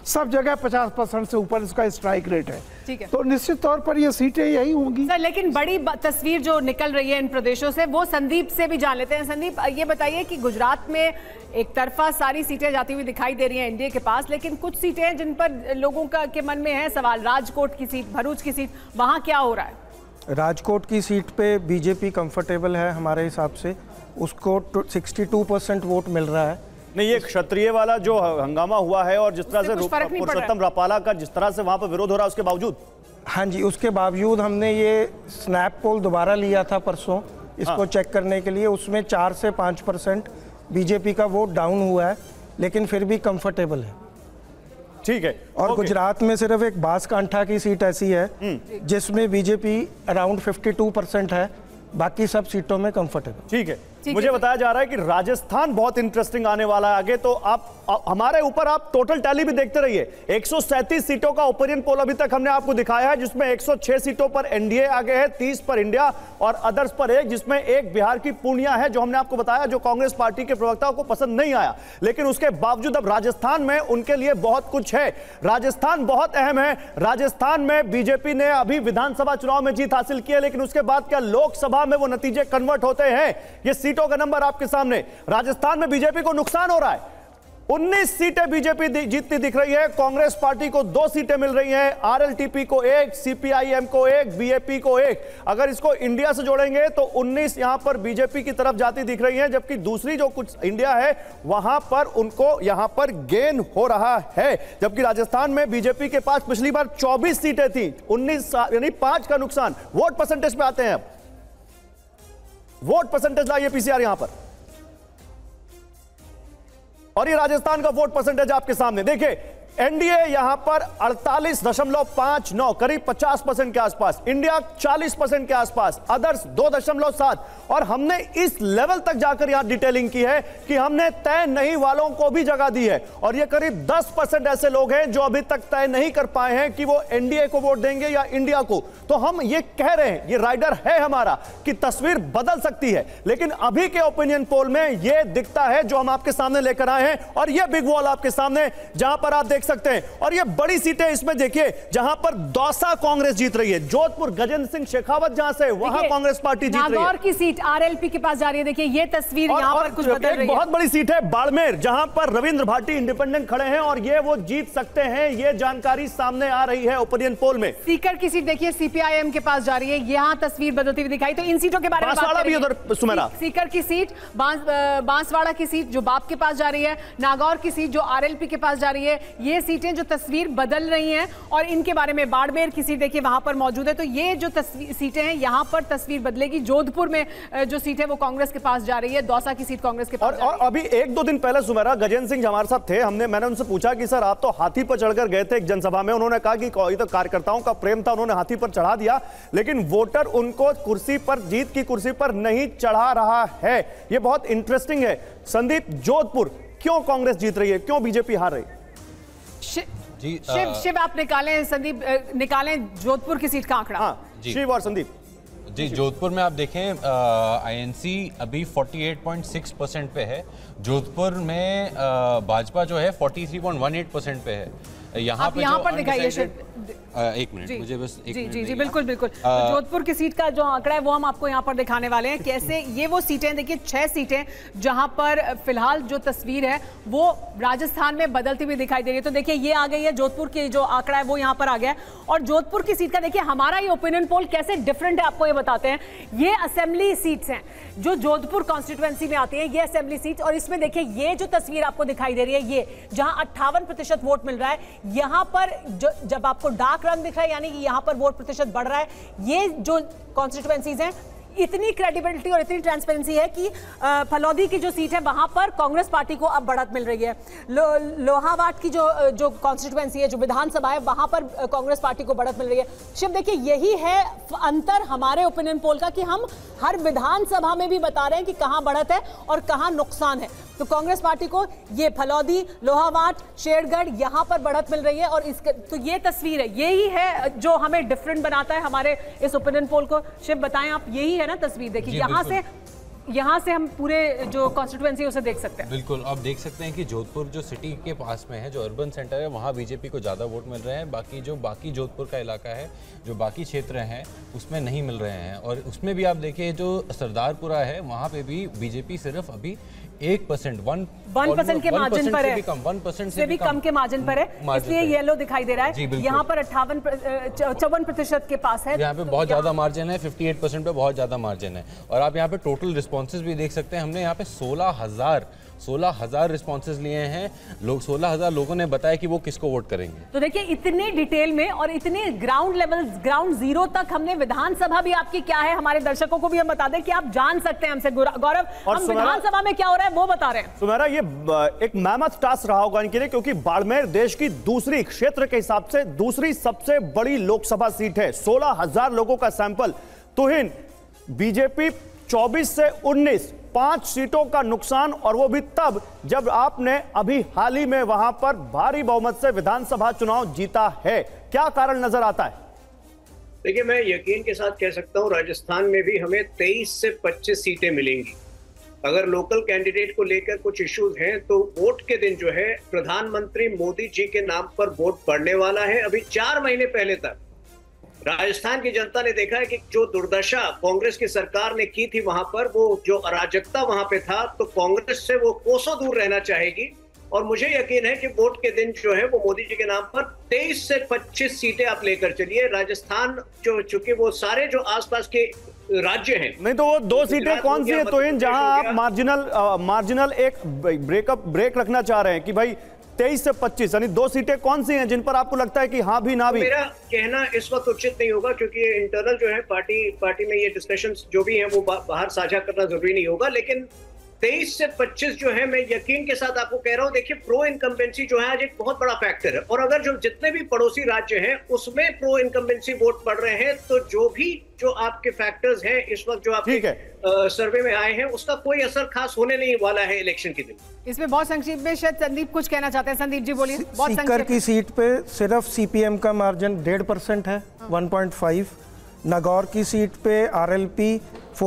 सब जगह 50% से ऊपर इसका स्ट्राइक रेट है। ठीक है। तो निश्चित तौर पर ये सीटें यही होंगी सर। लेकिन बड़ी तस्वीर जो निकल रही है इन प्रदेशों से, वो संदीप से भी जान लेते हैं। संदीप, ये बताइए कि गुजरात में एक तरफा सारी सीटें जाती हुई दिखाई दे रही हैं एनडीए के पास, लेकिन कुछ सीटें हैं जिन पर लोगों के मन में है सवाल। राजकोट की सीट, भरूच की सीट, वहां क्या हो रहा है? राजकोट की सीट पे बीजेपी कंफर्टेबल है हमारे हिसाब से, उसको 62% वोट मिल रहा है। नहीं, ये क्षत्रिय वाला जो हंगामा हुआ है और जिस तरह से पुरुषोत्तम रपाला का जिस तरह से वहां पर विरोध हो रहा है उसके बावजूद, हाँ जी, उसके बावजूद हमने ये स्नैप पोल दोबारा लिया था परसों इसको चेक करने के लिए, उसमें 4 से 5% बीजेपी का वोट डाउन हुआ है, लेकिन फिर भी कंफर्टेबल है। ठीक है। और गुजरात में सिर्फ एक बांसकांठा की सीट ऐसी है जिसमें बीजेपी अराउंड 52% है, बाकी सब सीटों में कंफर्टेबल। ठीक है। मुझे बताया जा रहा है कि राजस्थान बहुत इंटरेस्टिंग आने वाला है आगे, तो आप हमारे ऊपर आप टोटल टैली भी देखते रहिए। 137 सीटों का ओपिनियन पोल अभी तक हमने आपको दिखाया है, जिसमें 106 सीटों पर एनडीए आगे है, 30 पर इंडिया और अदर्स पर एक, जिसमें एक बिहार की पूर्णिया है जो हमने आपको बताया, जो कांग्रेस पार्टी के प्रवक्ताओं को पसंद नहीं आया। लेकिन उसके बावजूद अब राजस्थान में उनके लिए बहुत कुछ है। राजस्थान बहुत अहम है। राजस्थान में बीजेपी ने अभी विधानसभा चुनाव में जीत हासिल की है, लेकिन उसके बाद क्या लोकसभा में वो नतीजे कन्वर्ट होते हैं? ये सीटों का नंबर आपके सामने। राजस्थान में बीजेपी को नुकसान हो रहा है। 19 सीटें बीजेपी जीतती दिख रही है। कांग्रेस पार्टी को 2 सीटें मिल रही हैं, आरएलटीपी को 1, सीपीआईएम को 1, बीएपी को 1। अगर इसको इंडिया से जोड़ेंगे तो 19 यहां पर बीजेपी की तरफ जाती दिख रही हैं, जबकि दूसरी जो कुछ इंडिया है वहां पर उनको यहां पर गेन हो रहा है। जबकि राजस्थान में बीजेपी के पास पिछली बार 24 सीटें थी, 19 यानी 5 का नुकसान। वोट परसेंटेज पे आते हैं। अब वोट परसेंटेज लाइए पीसीआर यहां पर, और ये राजस्थान का वोट परसेंटेज आपके सामने देखिए। एनडीए यहां पर 48.59, करीब 50% के आसपास, इंडिया 40% के आसपास, अदर्स 2.7। और हमने इस लेवल तक जाकर यहां डिटेलिंग की है कि हमने तय नहीं वालों को भी जगह दी है, और ये करीब 10% ऐसे लोग हैं जो अभी तक तय नहीं कर पाए हैं कि वो एनडीए को वोट देंगे या इंडिया को। तो हम ये कह रहे हैं, ये राइडर है हमारा, कि तस्वीर बदल सकती है। लेकिन अभी के ओपिनियन पोल में ये दिखता है जो हम आपके सामने लेकर आए हैं, और ये बिग वॉल आपके सामने जहां पर आप सकते हैं। और ये बड़ी सीटें इसमें देखिए, जहां पर दौसा कांग्रेस जीत रही है, जोधपुर गजेंद्र सिंह शेखावत जहां से, वहां कांग्रेस पार्टी जीत रही है। नागौर की सीट आरएलपी के पास जा रही है। देखिए ये तस्वीर यहां पर कुछ बदल रही है। बहुत बड़ी सीट है बाड़मेर, जहां पर रविंद्र भाटी इंडिपेंडेंट खड़े हैं और ये वो जीत सकते हैं, ये जानकारी सामने आ रही है ओपिनियन पोल में। सीकर की सीट देखिए सीपीआईएम के पास जा रही है, यहां तस्वीर बदलती हुई दिखाई। तो इन सीटों के बारे में बात करेंगे। भी उधर सुमेरा, सीकर की सीट, बांसवाड़ा की सीट जो बाप के पास जा रही है, नागौर की सीट जो आरएलपी के पास जा रही है, ये सीटें जो तस्वीर बदल रही हैं। और इनके बारे में बाड़मेर की सीट देखिए वहां पर मौजूद है। तो ये जो सीटें हैं यहां पर तस्वीर बदलेगी। जोधपुर में जो सीट है वो कांग्रेस के पास जा रही है, दौसा की सीट कांग्रेस के पास। और अभी 1-2 दिन पहले सुमेरा गजेंद्र सिंह हमारे साथ थे, मैंने उनसे पूछा कि सर आप तो हाथी पर चढ़कर गए थे एक जनसभा में। उन्होंने कहा कि ये तो कार्यकर्ताओं का प्रेम था, उन्होंने हाथी पर चढ़ा दिया, लेकिन वोटर उनको कुर्सी पर, जीत की कुर्सी पर नहीं चढ़ा रहा है। ये बहुत इंटरेस्टिंग है। संदीप, जोधपुर क्यों कांग्रेस जीत रही है, क्यों बीजेपी हार रही? शिव आप निकालें, संदीप निकालें जोधपुर की सीट का आंकड़ा। हाँ, शिव और संदीप जी। जोधपुर में आप देखें आईएनसी अभी 48.6% पे है। जोधपुर में भाजपा जो है 43.18% पे है। यहाँ पर दिखाइए एक मिनट, मुझे बस एक मिनट। जी बिल्कुल बिल्कुल। तो जोधपुर की सीट का जो आंकड़ा है वो हम आपको यहाँ पर दिखाने वाले हैं। कैसे ये वो सीटें देखिए, 6 सीटें जहां पर फिलहाल जो तस्वीर है वो राजस्थान में बदलती हुई दिखाई दे रही है। तो देखिए ये आ गई है, जोधपुर की जो आंकड़ा है वो यहाँ पर आ गया है। और जोधपुर की सीट का देखिए हमारा ये ओपिनियन पोल कैसे डिफरेंट है, आपको ये बताते हैं। ये असेंबली सीट्स हैं जो जोधपुर कॉन्स्टिट्यूएंसी में आती है, ये असेंबली सीट। और इसमें देखिए ये जो तस्वीर आपको दिखाई दे रही है, ये जहां 58% वोट मिल रहा है, यहां पर जब आपको डार्क रंग दिख रहा है यानी कि यहां पर वोट प्रतिशत बढ़ रहा है। ये जो कॉन्स्टिट्यूएंसीज हैं, इतनी क्रेडिबिलिटी और इतनी ट्रांसपेरेंसी है कि फलौदी की जो सीट है वहां पर कांग्रेस पार्टी को अब बढ़त मिल रही है। लोहावाट की जो कॉन्स्टिट्यूएंसी है, जो विधानसभा है, वहां पर कांग्रेस पार्टी को बढ़त मिल रही है। शिव देखिए यही है अंतर हमारे ओपिनियन पोल का, कि हम हर विधानसभा में भी बता रहे हैं कि कहां बढ़त है और कहां नुकसान है। तो कांग्रेस पार्टी को ये फलौदी, लोहावाट, शेरगढ़ यहां पर बढ़त मिल रही है। और इसके तो ये तस्वीर है, यही है जो हमें डिफरेंट बनाता है हमारे इस ओपिनियन पोल को। शिव बताएं आप, यही है ना तस्वीर? देखिए यहां से यहाँ से हम पूरे जो कॉन्स्टिट्यूएंसी उसे देख सकते हैं। बिल्कुल, आप देख सकते हैं कि जोधपुर जो सिटी के पास में है, जो अर्बन सेंटर है, वहाँ बीजेपी को ज़्यादा वोट मिल रहे हैं। बाकी जोधपुर का इलाका है, जो बाकी क्षेत्र हैं, उसमें नहीं मिल रहे हैं। और उसमें भी आप देखिए जो सरदारपुरा है, वहाँ पे भी बीजेपी सिर्फ अभी 1% 1% के मार्जिन पर है, 1% से भी कम के मार्जिन पर है, इसलिए येलो दिखाई दे रहा है। यहाँ पर 54% के पास है, यहाँ पे बहुत ज्यादा मार्जिन है, 58% पे बहुत ज्यादा मार्जिन है। और आप यहाँ पे टोटल रिस्पॉन्सेज भी देख सकते हैं। हमने यहाँ पे 16,000 रिस्पॉन्सेज लिए हैं। 16,000 लोगों ने बताया कि वो किसको वोट करेंगे। तो देखिए इतने डिटेल में और इतने ग्राउंड लेवल, ग्राउंड जीरो तक हमने विधानसभा भी आपकी क्या है, हमारे दर्शकों को भी हम बता दें कि आप जान सकते हैं हमसे। गौरव, हम विधानसभा में क्या हो रहा है वो बता रहे हैं। सुमेरा, ये एक मेहनत टास्क रहा होगा इनके लिए, क्योंकि बाड़मेर देश की दूसरी क्षेत्र के हिसाब से दूसरी सबसे बड़ी लोकसभा सीट है। 16,000 लोगों का सैंपल। तुहिन, बीजेपी 24 से 19 5 सीटों का नुकसान, और वो भी तब जब आपने अभी हाल ही में वहां पर भारी बहुमत से विधानसभा चुनाव जीता है। क्या कारण नजर आता है? देखिए, मैं यकीन के साथ कह सकता हूं राजस्थान में भी हमें 23 से 25 सीटें मिलेंगी। अगर लोकल कैंडिडेट को लेकर कुछ इश्यूज हैं तो वोट के दिन जो है प्रधानमंत्री मोदी जी के नाम पर वोट पड़ने वाला है। अभी 4 महीने पहले तक राजस्थान की जनता ने देखा है कि जो दुर्दशा कांग्रेस की सरकार ने की थी वहां पर, वो जो अराजकता वहां पे था, तो कांग्रेस से वो कोसों दूर रहना चाहेगी। और मुझे यकीन है कि वोट के दिन जो है वो मोदी जी के नाम पर 23 से 25 सीटें आप लेकर चलिए। राजस्थान जो चूंकि वो सारे जो आसपास के राज्य हैं, नहीं तो वो 2 सीटें कौन सी है तो इन जहां आप मार्जिनल एक ब्रेक रखना चाह रहे हैं कि भाई 23 से 25, यानी 2 सीटें कौन सी हैं जिन पर आपको लगता है कि हाँ भी ना भी? मेरा कहना इस वक्त उचित नहीं होगा, क्योंकि ये इंटरनल जो है पार्टी में ये डिस्कशंस जो भी हैं वो बाहर साझा करना जरूरी नहीं होगा। लेकिन 23 से 25 जो है, मैं यकीन के साथ आपको कह रहा हूं, देखिए प्रो इनकम्बेंसी जो है आज एक बहुत बड़ा फैक्टर है। और अगर जो जितने भी पड़ोसी राज्य हैं उसमें प्रो इनकम्बेंसी वोट पड़ रहे हैं, तो जो आपके फैक्टर्स हैं इस वक्त जो आपके सर्वे में आए हैं, उसका कोई असर खास होने नहीं वाला है इलेक्शन के दिन। इसमें बहुत संक्षिप्त में शायद संदीप कुछ कहना चाहते हैं। संदीप जी बोलिए। सीकर की सीट पे सिर्फ सीपीएम का मार्जिन 1.5% है, 1.5। नागौर की सीट पे आरएलपी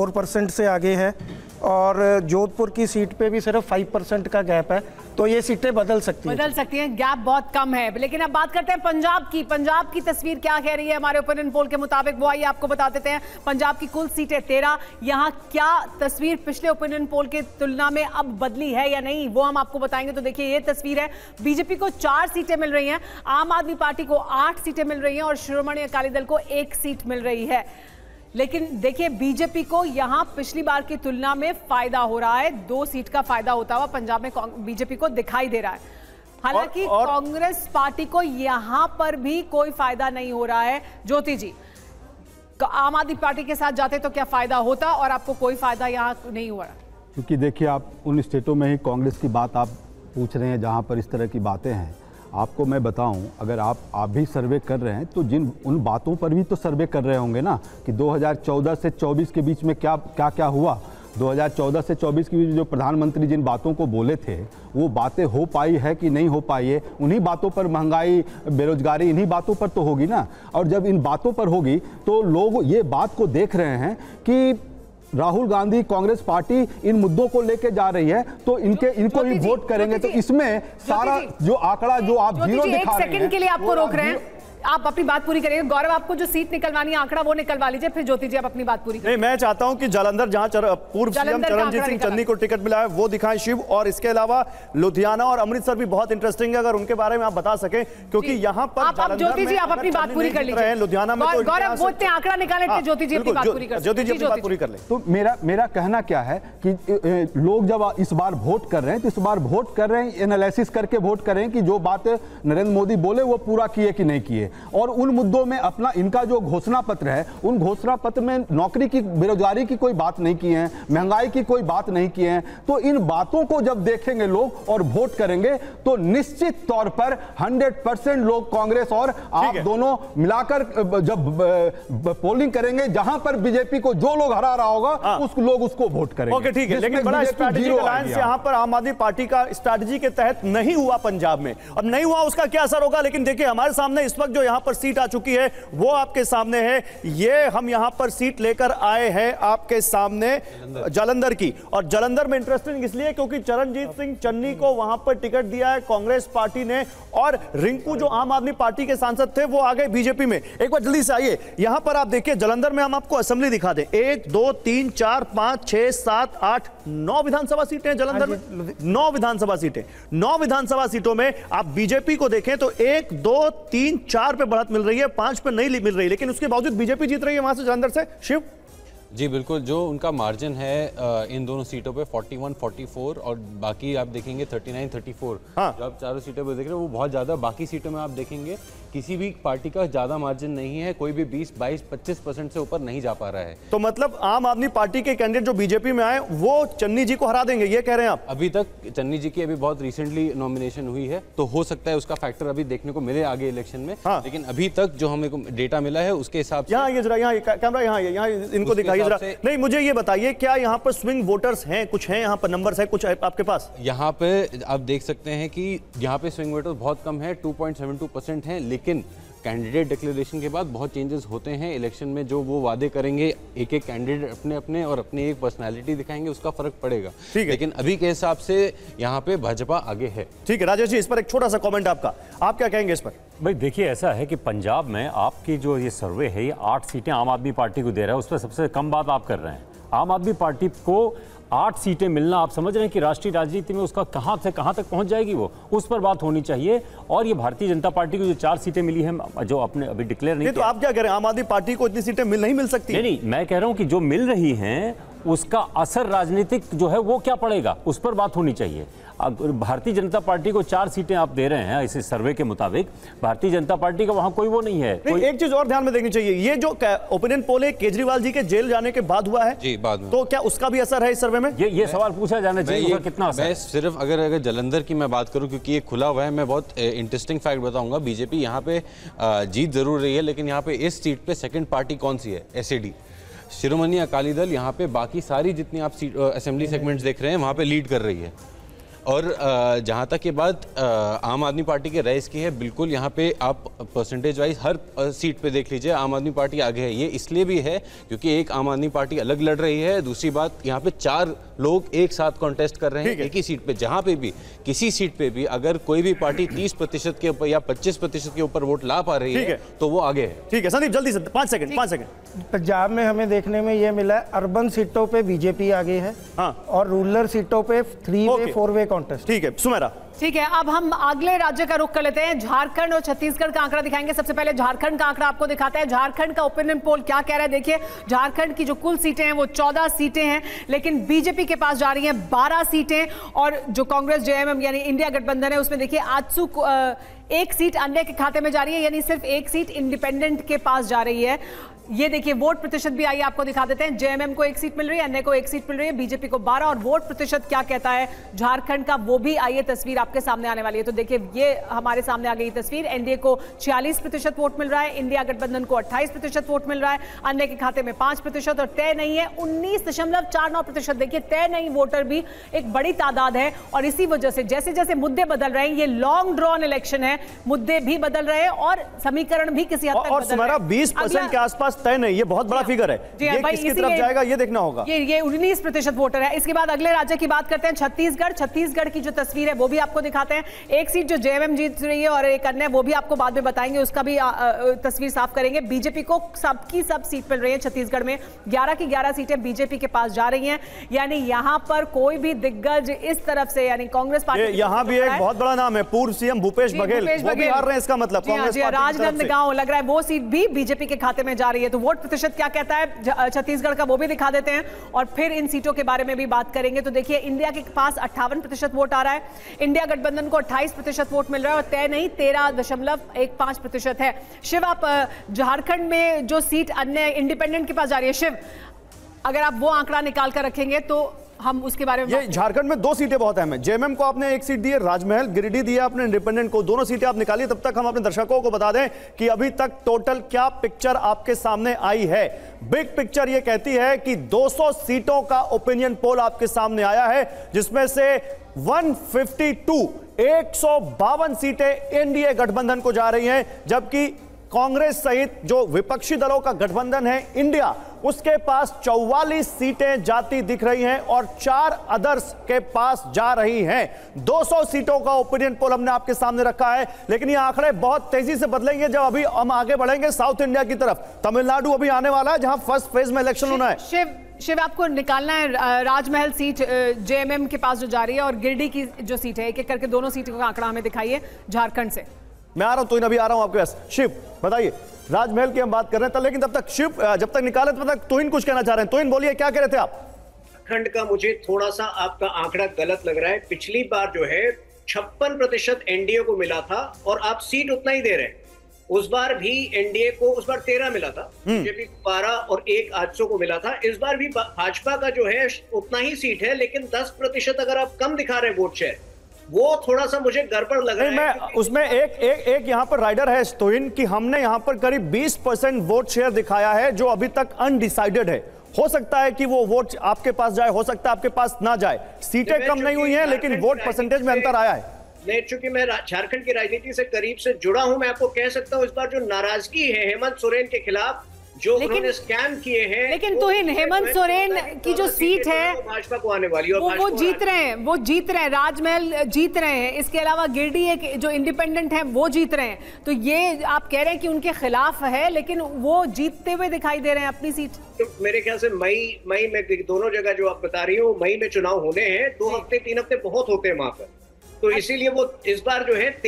4% से आगे है, और जोधपुर की सीट पे भी सिर्फ 5% का गैप है। तो ये सीटें बदल सकती हैं, गैप बहुत कम है। लेकिन अब बात करते हैं पंजाब की तस्वीर क्या कह रही है हमारे ओपिनियन पोल के मुताबिक, वो आइए आपको बता देते हैं। पंजाब की कुल सीटें 13। यहाँ क्या तस्वीर पिछले ओपिनियन पोल की तुलना में अब बदली है या नहीं, वो हम आपको बताएंगे। तो देखिए ये तस्वीर है, बीजेपी को 4 सीटें मिल रही हैं, आम आदमी पार्टी को 8 सीटें मिल रही हैं, और श्रोमणी अकाली दल को 1 सीट मिल रही है। लेकिन देखिए बीजेपी को यहां पिछली बार की तुलना में फायदा हो रहा है, 2 सीट का फायदा होता हुआ पंजाब में बीजेपी को दिखाई दे रहा है। हालांकि कांग्रेस पार्टी को यहां पर भी कोई फायदा नहीं हो रहा है। ज्योति जी, आम आदमी पार्टी के साथ जाते तो क्या फायदा होता, और आपको कोई फायदा यहां नहीं हुआ? क्योंकि देखिए आप उन स्टेटों में ही कांग्रेस की बात आप पूछ रहे हैं जहां पर इस तरह की बातें हैं। आपको मैं बताऊं, अगर आप भी सर्वे कर रहे हैं तो उन बातों पर भी तो सर्वे कर रहे होंगे ना, कि 2014 से 24 के बीच में क्या हुआ। 2014 से 24 के बीच जो प्रधानमंत्री जिन बातों को बोले थे वो बातें हो पाई है कि नहीं हो पाई है। उन्हीं बातों पर महंगाई, बेरोजगारी, इन्हीं बातों पर तो होगी ना। और जब इन बातों पर होगी तो लोग ये बात को देख रहे हैं कि राहुल गांधी, कांग्रेस पार्टी इन मुद्दों को लेके जा रही है, तो इनको ही वोट करेंगे। तो इसमें सारा जो आंकड़ा जो आप जीरो दिखा रहे हैं, 1 सेकंड के लिए आपको रोक रहे हैं, आप अपनी बात पूरी करिए। गौरव, आपको जो सीट निकलवानी है आंकड़ा वो निकलवा लीजिए, फिर ज्योति जी आप अपनी बात पूरी करिए। नहीं, मैं चाहता हूं कि जालंधर जहां पूर्व सीएम चरणजीत सिंह चन्नी को टिकट मिला है वो दिखाएं शिव, और इसके अलावा लुधियाना और अमृतसर भी बहुत इंटरेस्टिंग है, अगर उनके बारे में आप बता सकें, क्योंकि यहां पर ज्योति जी आप अपनी बात पूरी कर लीजिए। लुधियाना में गौरव वो इतने आंकड़ा निकाले थे, ज्योति जी अपनी बात पूरी कर, ज्योति जी अपनी बात पूरी कर ले। तो मेरा कहना क्या है कि लोग जब इस बार वोट कर रहे हैं तो इस बार वोट कर रहे हैं एनालिसिस करके वोट कर रहे हैं कि जो बातें नरेंद्र मोदी बोले वो पूरा किए कि नहीं किए। और उन मुद्दों में अपना इनका जो घोषणा पत्र है, उन घोषणा पत्र में नौकरी की, बेरोजगारी की कोई बात नहीं की है, महंगाई की कोई बात नहीं की है। तो इन बातों को जब देखेंगे लोग और वोट करेंगे तो निश्चित तौर पर 100% लोग कांग्रेस और आप दोनों मिलाकर जब पोलिंग करेंगे, जहां पर बीजेपी को जो लोग हरा रहा होगा उस लोग उसको वोट करेंगे। ओके, ठीक है। लेकिन बड़ा स्ट्रैटेजिक अलायंस यहां पर आम आदमी पार्टी का स्ट्रैटेजी के तहत नहीं हुआ पंजाब में, और नहीं हुआ उसका क्या असर होगा। लेकिन देखिए हमारे सामने इस वक्त जो यहां पर सीट आ चुकी है वो आपके सामने है। ये हम यहां पर सीट लेकर आए हैं आपके सामने जालंधर की, और जालंधर में इंटरेस्टिंग इसलिए क्योंकि चरणजीत सिंह चन्नी को वहां पर टिकट दिया है कांग्रेस पार्टी ने, और रिंकू जो आम आदमी पार्टी के सांसद थे वो आ गए बीजेपी में। एक बार जल्दी से आइए यहां पर, आप देखिए जालंधर में हम आपको असेंबली दिखा दें। 1 2 3 4 5 6 7 8 9 विधानसभा सीटें हैं जालंधर में। 9 विधानसभा सीटें, 9 विधानसभा सीटों में आप बीजेपी को देखें तो 1 2 3 4 पे बढ़त मिल रही है, 5 पे नहीं मिल रही, लेकिन उसके बावजूद बीजेपी जीत रही है वहां से जालंधर से। शिव जी बिल्कुल, जो उनका मार्जिन है इन दोनों सीटों पे 41 44 और बाकी आप देखेंगे 39 34। हाँ। जो आप चारों सीटों पे देख रहे हो वो बहुत ज़्यादा, बाकी सीटों में आप देखेंगे किसी भी पार्टी का ज़्यादा मार्जिन नहीं है, कोई भी 20 22 25% से ऊपर नहीं जा पा रहा है। तो मतलब आम आदमी पार्टी के कैंडिडेट जो बीजेपी में आए वो चन्नी जी को हरा देंगे, ये कह रहे हैं आप? अभी तक चन्नी जी की अभी बहुत रिसेंटली नॉमिनेशन हुई है, तो हो सकता है उसका फैक्टर अभी देखने को मिले आगे इलेक्शन में। हाँ। लेकिन अभी तक जो हमें डेटा मिला है उसके हिसाब से यहाँ ये जरा, यहाँ कैमरा यहाँ इनको दिखाइए जरा। नहीं, मुझे ये बताइए क्या यहाँ पर स्विंग वोटर्स हैं, कुछ हैं यहाँ पर, नंबर्स है कुछ आपके पास? यहाँ पे आप देख सकते हैं कि यहाँ पे स्विंग वोटर्स बहुत कम है, 2.72% है, लेकिन कैंडिडेट डिक्लेरेशन के बाद बहुत चेंजेस होते हैं इलेक्शन में। जो वो वादे करेंगे एक एक कैंडिडेट अपने अपने और अपनी एक पर्सनालिटी दिखाएंगे, उसका फर्क पड़ेगा। ठीक है, लेकिन अभी के हिसाब से यहाँ पे भाजपा आगे है। ठीक है राजेश जी, इस पर एक छोटा सा कमेंट आपका, आप क्या कहेंगे इस पर? भाई देखिए, ऐसा है कि पंजाब में आपकी जो ये सर्वे है ये 8 सीटें आम आदमी पार्टी को दे रहा है, उस पर सबसे कम बात आप कर रहे हैं। आम आदमी पार्टी को 8 सीटें मिलना, आप समझ रहे हैं कि राष्ट्रीय राजनीति में उसका कहां से कहां तक पहुंच जाएगी, वो उस पर बात होनी चाहिए। और ये भारतीय जनता पार्टी को जो 4 सीटें मिली हैं जो अपने अभी डिक्लेयर नहीं, तो आप क्या कह रहे हैं, आम आदमी पार्टी को इतनी सीटें नहीं मिल सकती? नहीं, मैं कह रहा हूं कि जो मिल रही हैं उसका असर राजनीतिक जो है वो क्या पड़ेगा, उस पर बात होनी चाहिए। भारतीय जनता पार्टी को 4 सीटें आप दे रहे हैं इस सर्वे के मुताबिक, भारतीय जनता पार्टी का वहां कोई वो नहीं है। एक चीज और ध्यान में देखनी चाहिए, ये जो ओपिनियन पोल है केजरीवाल जी के जेल जाने के बाद हुआ है जी, बाद में, तो क्या उसका भी असर है इस सर्वे में? ये सवाल पूछा जाना चाहिए, कितना असर? मैं सिर्फ अगर जलंधर की मैं बात करूं, क्योंकि ये खुला हुआ है, मैं बहुत इंटरेस्टिंग फैक्ट बताऊंगा। बीजेपी यहाँ पे जीत जरूर रही है, लेकिन यहाँ पे इस सीट पे सेकंड पार्टी कौन सी है? एसएडी, शिरोमणि अकाली दल। यहाँ पे बाकी सारी जितनी आप असेंबली सेगमेंट्स देख रहे हैं वहाँ पे लीड कर रही है। और जहाँ तक ये बात आम आदमी पार्टी के रईस की है, बिल्कुल यहाँ पे आप परसेंटेज वाइज हर सीट पे देख लीजिए आम आदमी पार्टी आगे है। ये इसलिए भी है क्योंकि एक आम आदमी पार्टी अलग लड़ रही है, दूसरी बात यहाँ पे 4 लोग एक साथ कॉन्टेस्ट कर रहे हैं एक ही सीट पे। जहाँ पे भी किसी सीट पे भी अगर कोई भी पार्टी 30% के ऊपर या 25% के ऊपर वोट ला पा रही है तो वो आगे है। ठीक है संदीप, जल्दी से 5 सेकंड। पंजाब में हमें देखने में ये मिला है, अर्बन सीटों पे बीजेपी आगे है। हाँ। और रूरल सीटों पे 3-वे 4-वे कॉन्टेस्ट। ठीक है सुमेरा। ठीक है, अब हम अगले राज्य का रुख कर लेते हैं। झारखंड और छत्तीसगढ़ का आंकड़ा दिखाएंगे। सबसे पहले झारखंड का आंकड़ा आपको दिखाते हैं। झारखंड का ओपिनियन पोल क्या कह रहा है, देखिए। झारखंड की जो कुल सीटें हैं वो 14 सीटें हैं, लेकिन बीजेपी के पास जा रही हैं 12 सीटें, और जो कांग्रेस जेएमएम यानी इंडिया गठबंधन है उसमें देखिए आजसू 1 सीट अन्य के खाते में जा रही है, यानी सिर्फ 1 सीट इंडिपेंडेंट के पास जा रही है। ये देखिए वोट प्रतिशत भी आइए आपको दिखा देते हैं। जेएमएम को 1 सीट मिल रही है, अन्य को 1 सीट मिल रही है, बीजेपी को 12। और वोट प्रतिशत क्या कहता है झारखंड का, वो भी आइए तस्वीर आपके सामने आने वाली है। तो देखिए ये हमारे सामने आ गई तस्वीर। एनडीए को 46% वोट मिल रहा है, इंडिया गठबंधन को 28% वोट मिल रहा है, अन्य के खाते में 5%, और तय नहीं है 19.49%। देखिए तय नहीं वोटर भी एक बड़ी तादाद है, और इसी वजह से जैसे जैसे मुद्दे बदल रहे हैं, ये लॉन्ग ड्रॉन इलेक्शन है, मुद्दे भी बदल रहे हैं और समीकरण भी किसी हद तक और सुमेरा 20% के आसपास तय नहीं, ये बहुत बड़ा फिगर है। ये किसकी तरफ जाएगा ये देखना होगा। ये 19% वोटर है। इसके बाद अगले राज्य की बात करते हैं, छत्तीसगढ़। छत्तीसगढ़ की जो तस्वीर है वो भी आपको दिखाते हैं। 1 सीट जो जेएमएम जीत रही है और एक अन्य, वो भी आपको बाद में बताएंगे, उसका भी तस्वीर साफ करेंगे। बीजेपी को सबकी सब सीट मिल रही है छत्तीसगढ़ में, 11 की 11 सीटें बीजेपी के पास जा रही हैं, यानी यहां पर कोई भी दिग्गज इस तरफ से, यानी कांग्रेस पार्टी, यहां भी एक बहुत बड़ा नाम है पूर्व सीएम भूपेश बघेल, वो भी हार रहे हैं। इसका मतलब कांग्रेस पार्टी राजनांदगांव लग रहा है वो सीट भी बीजेपी के खाते में जा रही है। तो वोट प्रतिशत क्या कहता है छत्तीसगढ़ का, वो भी दिखा देते हैं, और फिर इन सीटों के बारे में भी बात करेंगे। तो देखिए इंडिया के पास 58% वोट आ रहा है, इंडिया गठबंधन को 28% वोट मिल रहा है, और तय नहीं 13.15% है। शिव, आप झारखंड में जो सीट अन्य इंडिपेंडेंट के पास जा रही है, शिव अगर आप वो आंकड़ा निकाल कर रखेंगे तो हम उसके बारे में। ये झारखंड में 2 सीटें बहुत अहम है। जेएमएम को आपने 1 सीट दी है, राजमहल गिरिडीह दिया आपने इंडिपेंडेंट को, दोनों सीटें आप निकालिए। तब तक हम अपने दर्शकों को बता दें कि अभी तक टोटल क्या पिक्चर आपके सामने आई है। बिग पिक्चर ये कहती है कि 200 सीटों का ओपिनियन पोल आपके सामने आया है, जिसमें से 152 सीटें एनडीए गठबंधन को जा रही हैं, जबकि कांग्रेस सहित जो विपक्षी दलों का गठबंधन है इंडिया, उसके पास 44 सीटें जाती दिख रही हैं और 4 अदर्स के पास जा रही हैं। 200 सीटों का ओपिनियन पोल हमने आपके सामने रखा है, लेकिन ये आंकड़े बहुत तेजी से बदलेंगे जब अभी हम आगे बढ़ेंगे साउथ इंडिया की तरफ। तमिलनाडु अभी आने वाला है जहां फर्स्ट फेज में इलेक्शन होना है। शिव, आपको निकालना है राजमहल सीट जेएमएम के पास जो जा रही है और गिरिडीह की जो सीट है, एक एक करके दोनों सीटों का आंकड़ा हमें दिखाइए झारखंड से। मैं आ रहा हूं, तो अभी आ रहा हूं आपके पास। शिव बताइए, राजमहल की हम बात कर रहे थे, लेकिन तब तक शिव जब तक निकाले तब तक तोहिन कुछ कहना चाह रहे हैं। तोहिन बोलिए, क्या कह रहे थे आप? खंड का मुझे थोड़ा सा आपका आंकड़ा गलत लग रहा है। पिछली बार जो है 56% एनडीए को मिला था और आप सीट उतना ही दे रहे हैं। उस बार भी एनडीए को उस बार 13 मिला था, बीजेपी को 12 और 1 आजसू को मिला था। इस बार भी भाजपा का जो है उतना ही सीट है, लेकिन 10% अगर आप कम दिखा रहे हैं वोट शेयर, वो थोड़ा सा मुझे गड़बड़ लग रहा है। मैं उसमें एक यहाँ पर राइडर है तोहिन कि हमने यहाँ पर करीब 20% वोट शेयर दिखाया है जो अभी तक अनडिसाइडेड है। हो सकता है कि वो वोट आपके पास जाए, हो सकता है आपके पास ना जाए। सीटें कम नहीं हुई हैं, लेकिन वोट परसेंटेज में अंतर आया है। चूंकि मैं झारखंड की राजनीति से करीब से जुड़ा हूं, मैं आपको कह सकता हूं इस बार जो नाराजगी है हेमंत सोरेन के खिलाफ, जो उन्होंने स्कैम किए हैं। लेकिन तोहिन, हेमंत सोरेन की जो सीट है भाजपा को आने वाली, और वो जीत रहे हैं, वो जीत रहे हैं। राजमहल जीत रहे हैं, इसके अलावा गिरिडीह जो इंडिपेंडेंट है वो जीत रहे हैं। तो ये आप कह रहे हैं कि उनके खिलाफ है, लेकिन वो जीतते हुए दिखाई दे रहे हैं अपनी सीट। तो मेरे ख्याल से मई में दोनों जगह जो आप बता रही हो, मई में चुनाव होने हैं। 2 हफ्ते 3 हफ्ते बहुत होते हैं वहां पर, तो इसीलिए वो इस बार जो है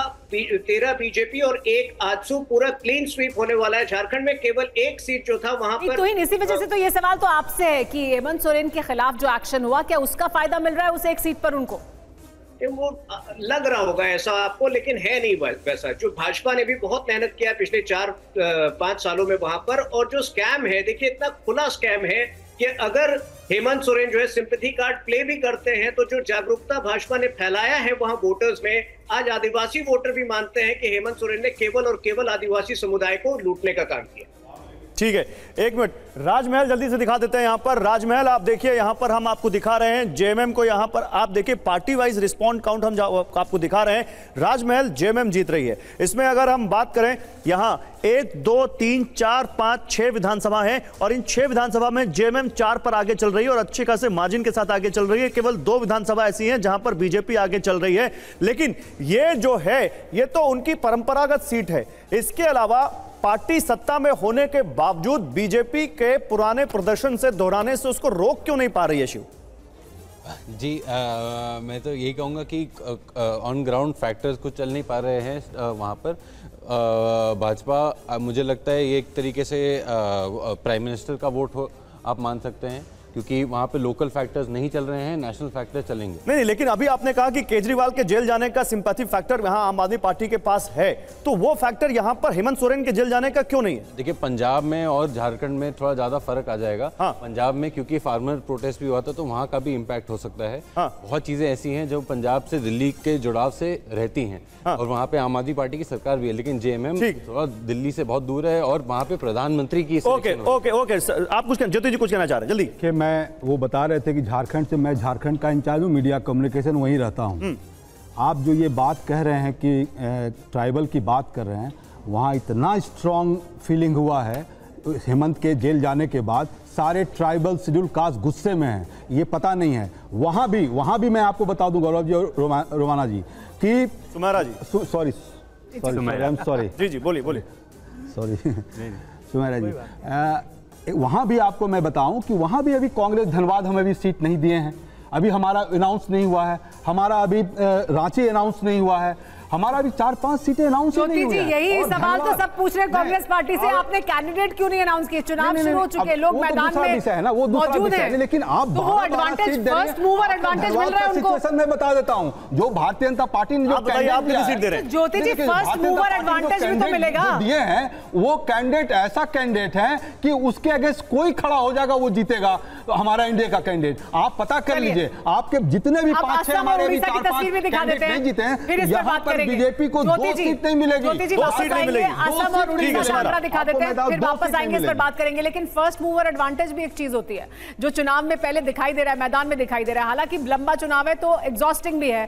13 बीजेपी और 1 आजसू, पूरा क्लीन स्वीप होने वाला है। झारखंड में केवल 1 सीट जो था वहां पर। तो इसी वजह से तो ये सवाल तो आपसे है कि हेमंत सोरेन के खिलाफ जो एक्शन हुआ, क्या उसका फायदा मिल रहा है उस 1 सीट पर उनको? वो लग रहा होगा ऐसा आपको, लेकिन है नहीं वैसा। जो भाजपा ने भी बहुत मेहनत किया पिछले 4-5 सालों में वहां पर, और जो स्कैम है, देखिए इतना खुला स्कैम है कि अगर हेमंत सोरेन जो है सिंपैथी कार्ड प्ले भी करते हैं, तो जो जागरूकता भाजपा ने फैलाया है वहां वोटर्स में, आज आदिवासी वोटर भी मानते हैं कि हेमंत सोरेन ने केवल और केवल आदिवासी समुदाय को लूटने का काम किया। ठीक है, 1 मिनट, राजमहल जल्दी से दिखा देते हैं। यहां पर राजमहल आप देखिए, यहां पर हम आपको दिखा रहे हैं जेएमएम को। यहां पर आप देखिए पार्टी वाइज रिस्पॉन्ड काउंट हम आपको दिखा रहे हैं। राजमहल जेएमएम जीत रही है। इसमें अगर हम बात करें, यहां 1 2 3 4 5 6 विधानसभा है और इन 6 विधानसभा में जेएमएम 4 पर आगे चल रही है और अच्छे खासे मार्जिन के साथ आगे चल रही है। केवल 2 विधानसभा ऐसी हैं जहां पर बीजेपी आगे चल रही है, लेकिन ये जो है ये तो उनकी परंपरागत सीट है। इसके अलावा पार्टी सत्ता में होने के बावजूद बीजेपी के पुराने प्रदर्शन से दोहराने से उसको रोक क्यों नहीं पा रही है? शिव जी, मैं तो यही कहूँगा कि ऑन ग्राउंड फैक्टर्स कुछ चल नहीं पा रहे हैं वहाँ पर। भाजपा, मुझे लगता है ये एक तरीके से प्राइम मिनिस्टर का वोट हो, आप मान सकते हैं, क्योंकि वहाँ पे लोकल फैक्टर्स नहीं चल रहे हैं, नेशनल फैक्टर्स चलेंगे। नहीं, लेकिन अभी आपने कहा कि केजरीवाल के जेल जाने का सिंपैथी फैक्टर यहाँ आम आदमी पार्टी के पास है, तो वो फैक्टर यहाँ पर हेमंत सोरेन के जेल जाने का क्यों नहीं है? देखिए, पंजाब में और झारखंड में थोड़ा ज्यादा फर्क आ जाएगा। हाँ। पंजाब में क्योंकि फार्मर प्रोटेस्ट भी हुआ था, तो वहाँ का भी इम्पैक्ट हो सकता है। हाँ। बहुत चीजें ऐसी हैं जो पंजाब से दिल्ली के जुड़ाव से रहती हैं। हाँ। और वहाँ पे आम आदमी पार्टी की सरकार भी है, लेकिन जेएमएम थोड़ा दिल्ली से बहुत दूर है और वहाँ पे प्रधानमंत्री की। ओके, आप कुछ ज्योति जी कुछ कहना चाह रहे हैं, जल्दी। कि मैं वो बता रहे थे कि झारखंड से, मैं झारखंड का इंचार्ज हूँ, मीडिया कम्युनिकेशन वहीं रहता हूँ। आप जो ये बात कह रहे हैं कि ट्राइबल की बात कर रहे हैं, वहाँ इतना स्ट्रॉन्ग फीलिंग हुआ है हेमंत के जेल जाने के बाद। सारे ट्राइबल शेड्यूल कास्ट गुस्से में हैं, ये पता नहीं है। वहाँ भी मैं आपको बता दूं गौरव जी और रोमाना जी कि सुमेरा जी, सॉरी जी बोलिए सॉरी सुमेरा जी, वहाँ भी आपको मैं बताऊं कि वहाँ भी अभी कांग्रेस धनबाद हमें भी सीट नहीं दिए हैं। अभी हमारा अनाउंस नहीं हुआ है, हमारा अभी रांची अनाउंस नहीं हुआ है, हमारा भी 4-5 सीटें अनाउंस नहीं हुई हैं। यही सवाल तो सब पूछ रहे हैं कांग्रेस पार्टी से, आपने कैंडिडेट क्यों नहीं अनाउंस किए? चुनाव शुरू हो चुके हैं, लोग मैदान में मौजूद हैं, लेकिन आप तो वो एडवांटेज, फर्स्ट मूवर एडवांटेज मिल रहा है उनको। सिचुएशन मैं बता देता हूं, जो भारतीय जनता पार्टी ने जो कैंडिडेट दे रहे हैं, Jyoti ji, first mover advantage भी तो मिलेगा। दिए हैं वो कैंडिडेट ऐसा कैंडिडेट है कि उसके अगेंस्ट कोई खड़ा हो जाएगा वो जीतेगा, हमारा इंडिया का कैंडिडेट। आप पता कर लीजिए, आपके जितने भी 5-6 हमारे भी 4-5 कैंडिडेट नहीं जीते हैं, यहाँ पर बीजेपी को 2 सीट नहीं मिलेगी, 2 सीट नहीं मिलेगी। असम और उड़ीसा का आंकड़ा दिखा देते हैं, फिर वापस आएंगे, इस पर बात करेंगे। लेकिन फर्स्ट मूवर एडवांटेज भी एक चीज होती है जो चुनाव में पहले दिखाई दे रहा है, मैदान में दिखाई दे रहा है। हालांकि लंबा चुनाव है तो एग्जॉस्टिंग भी है।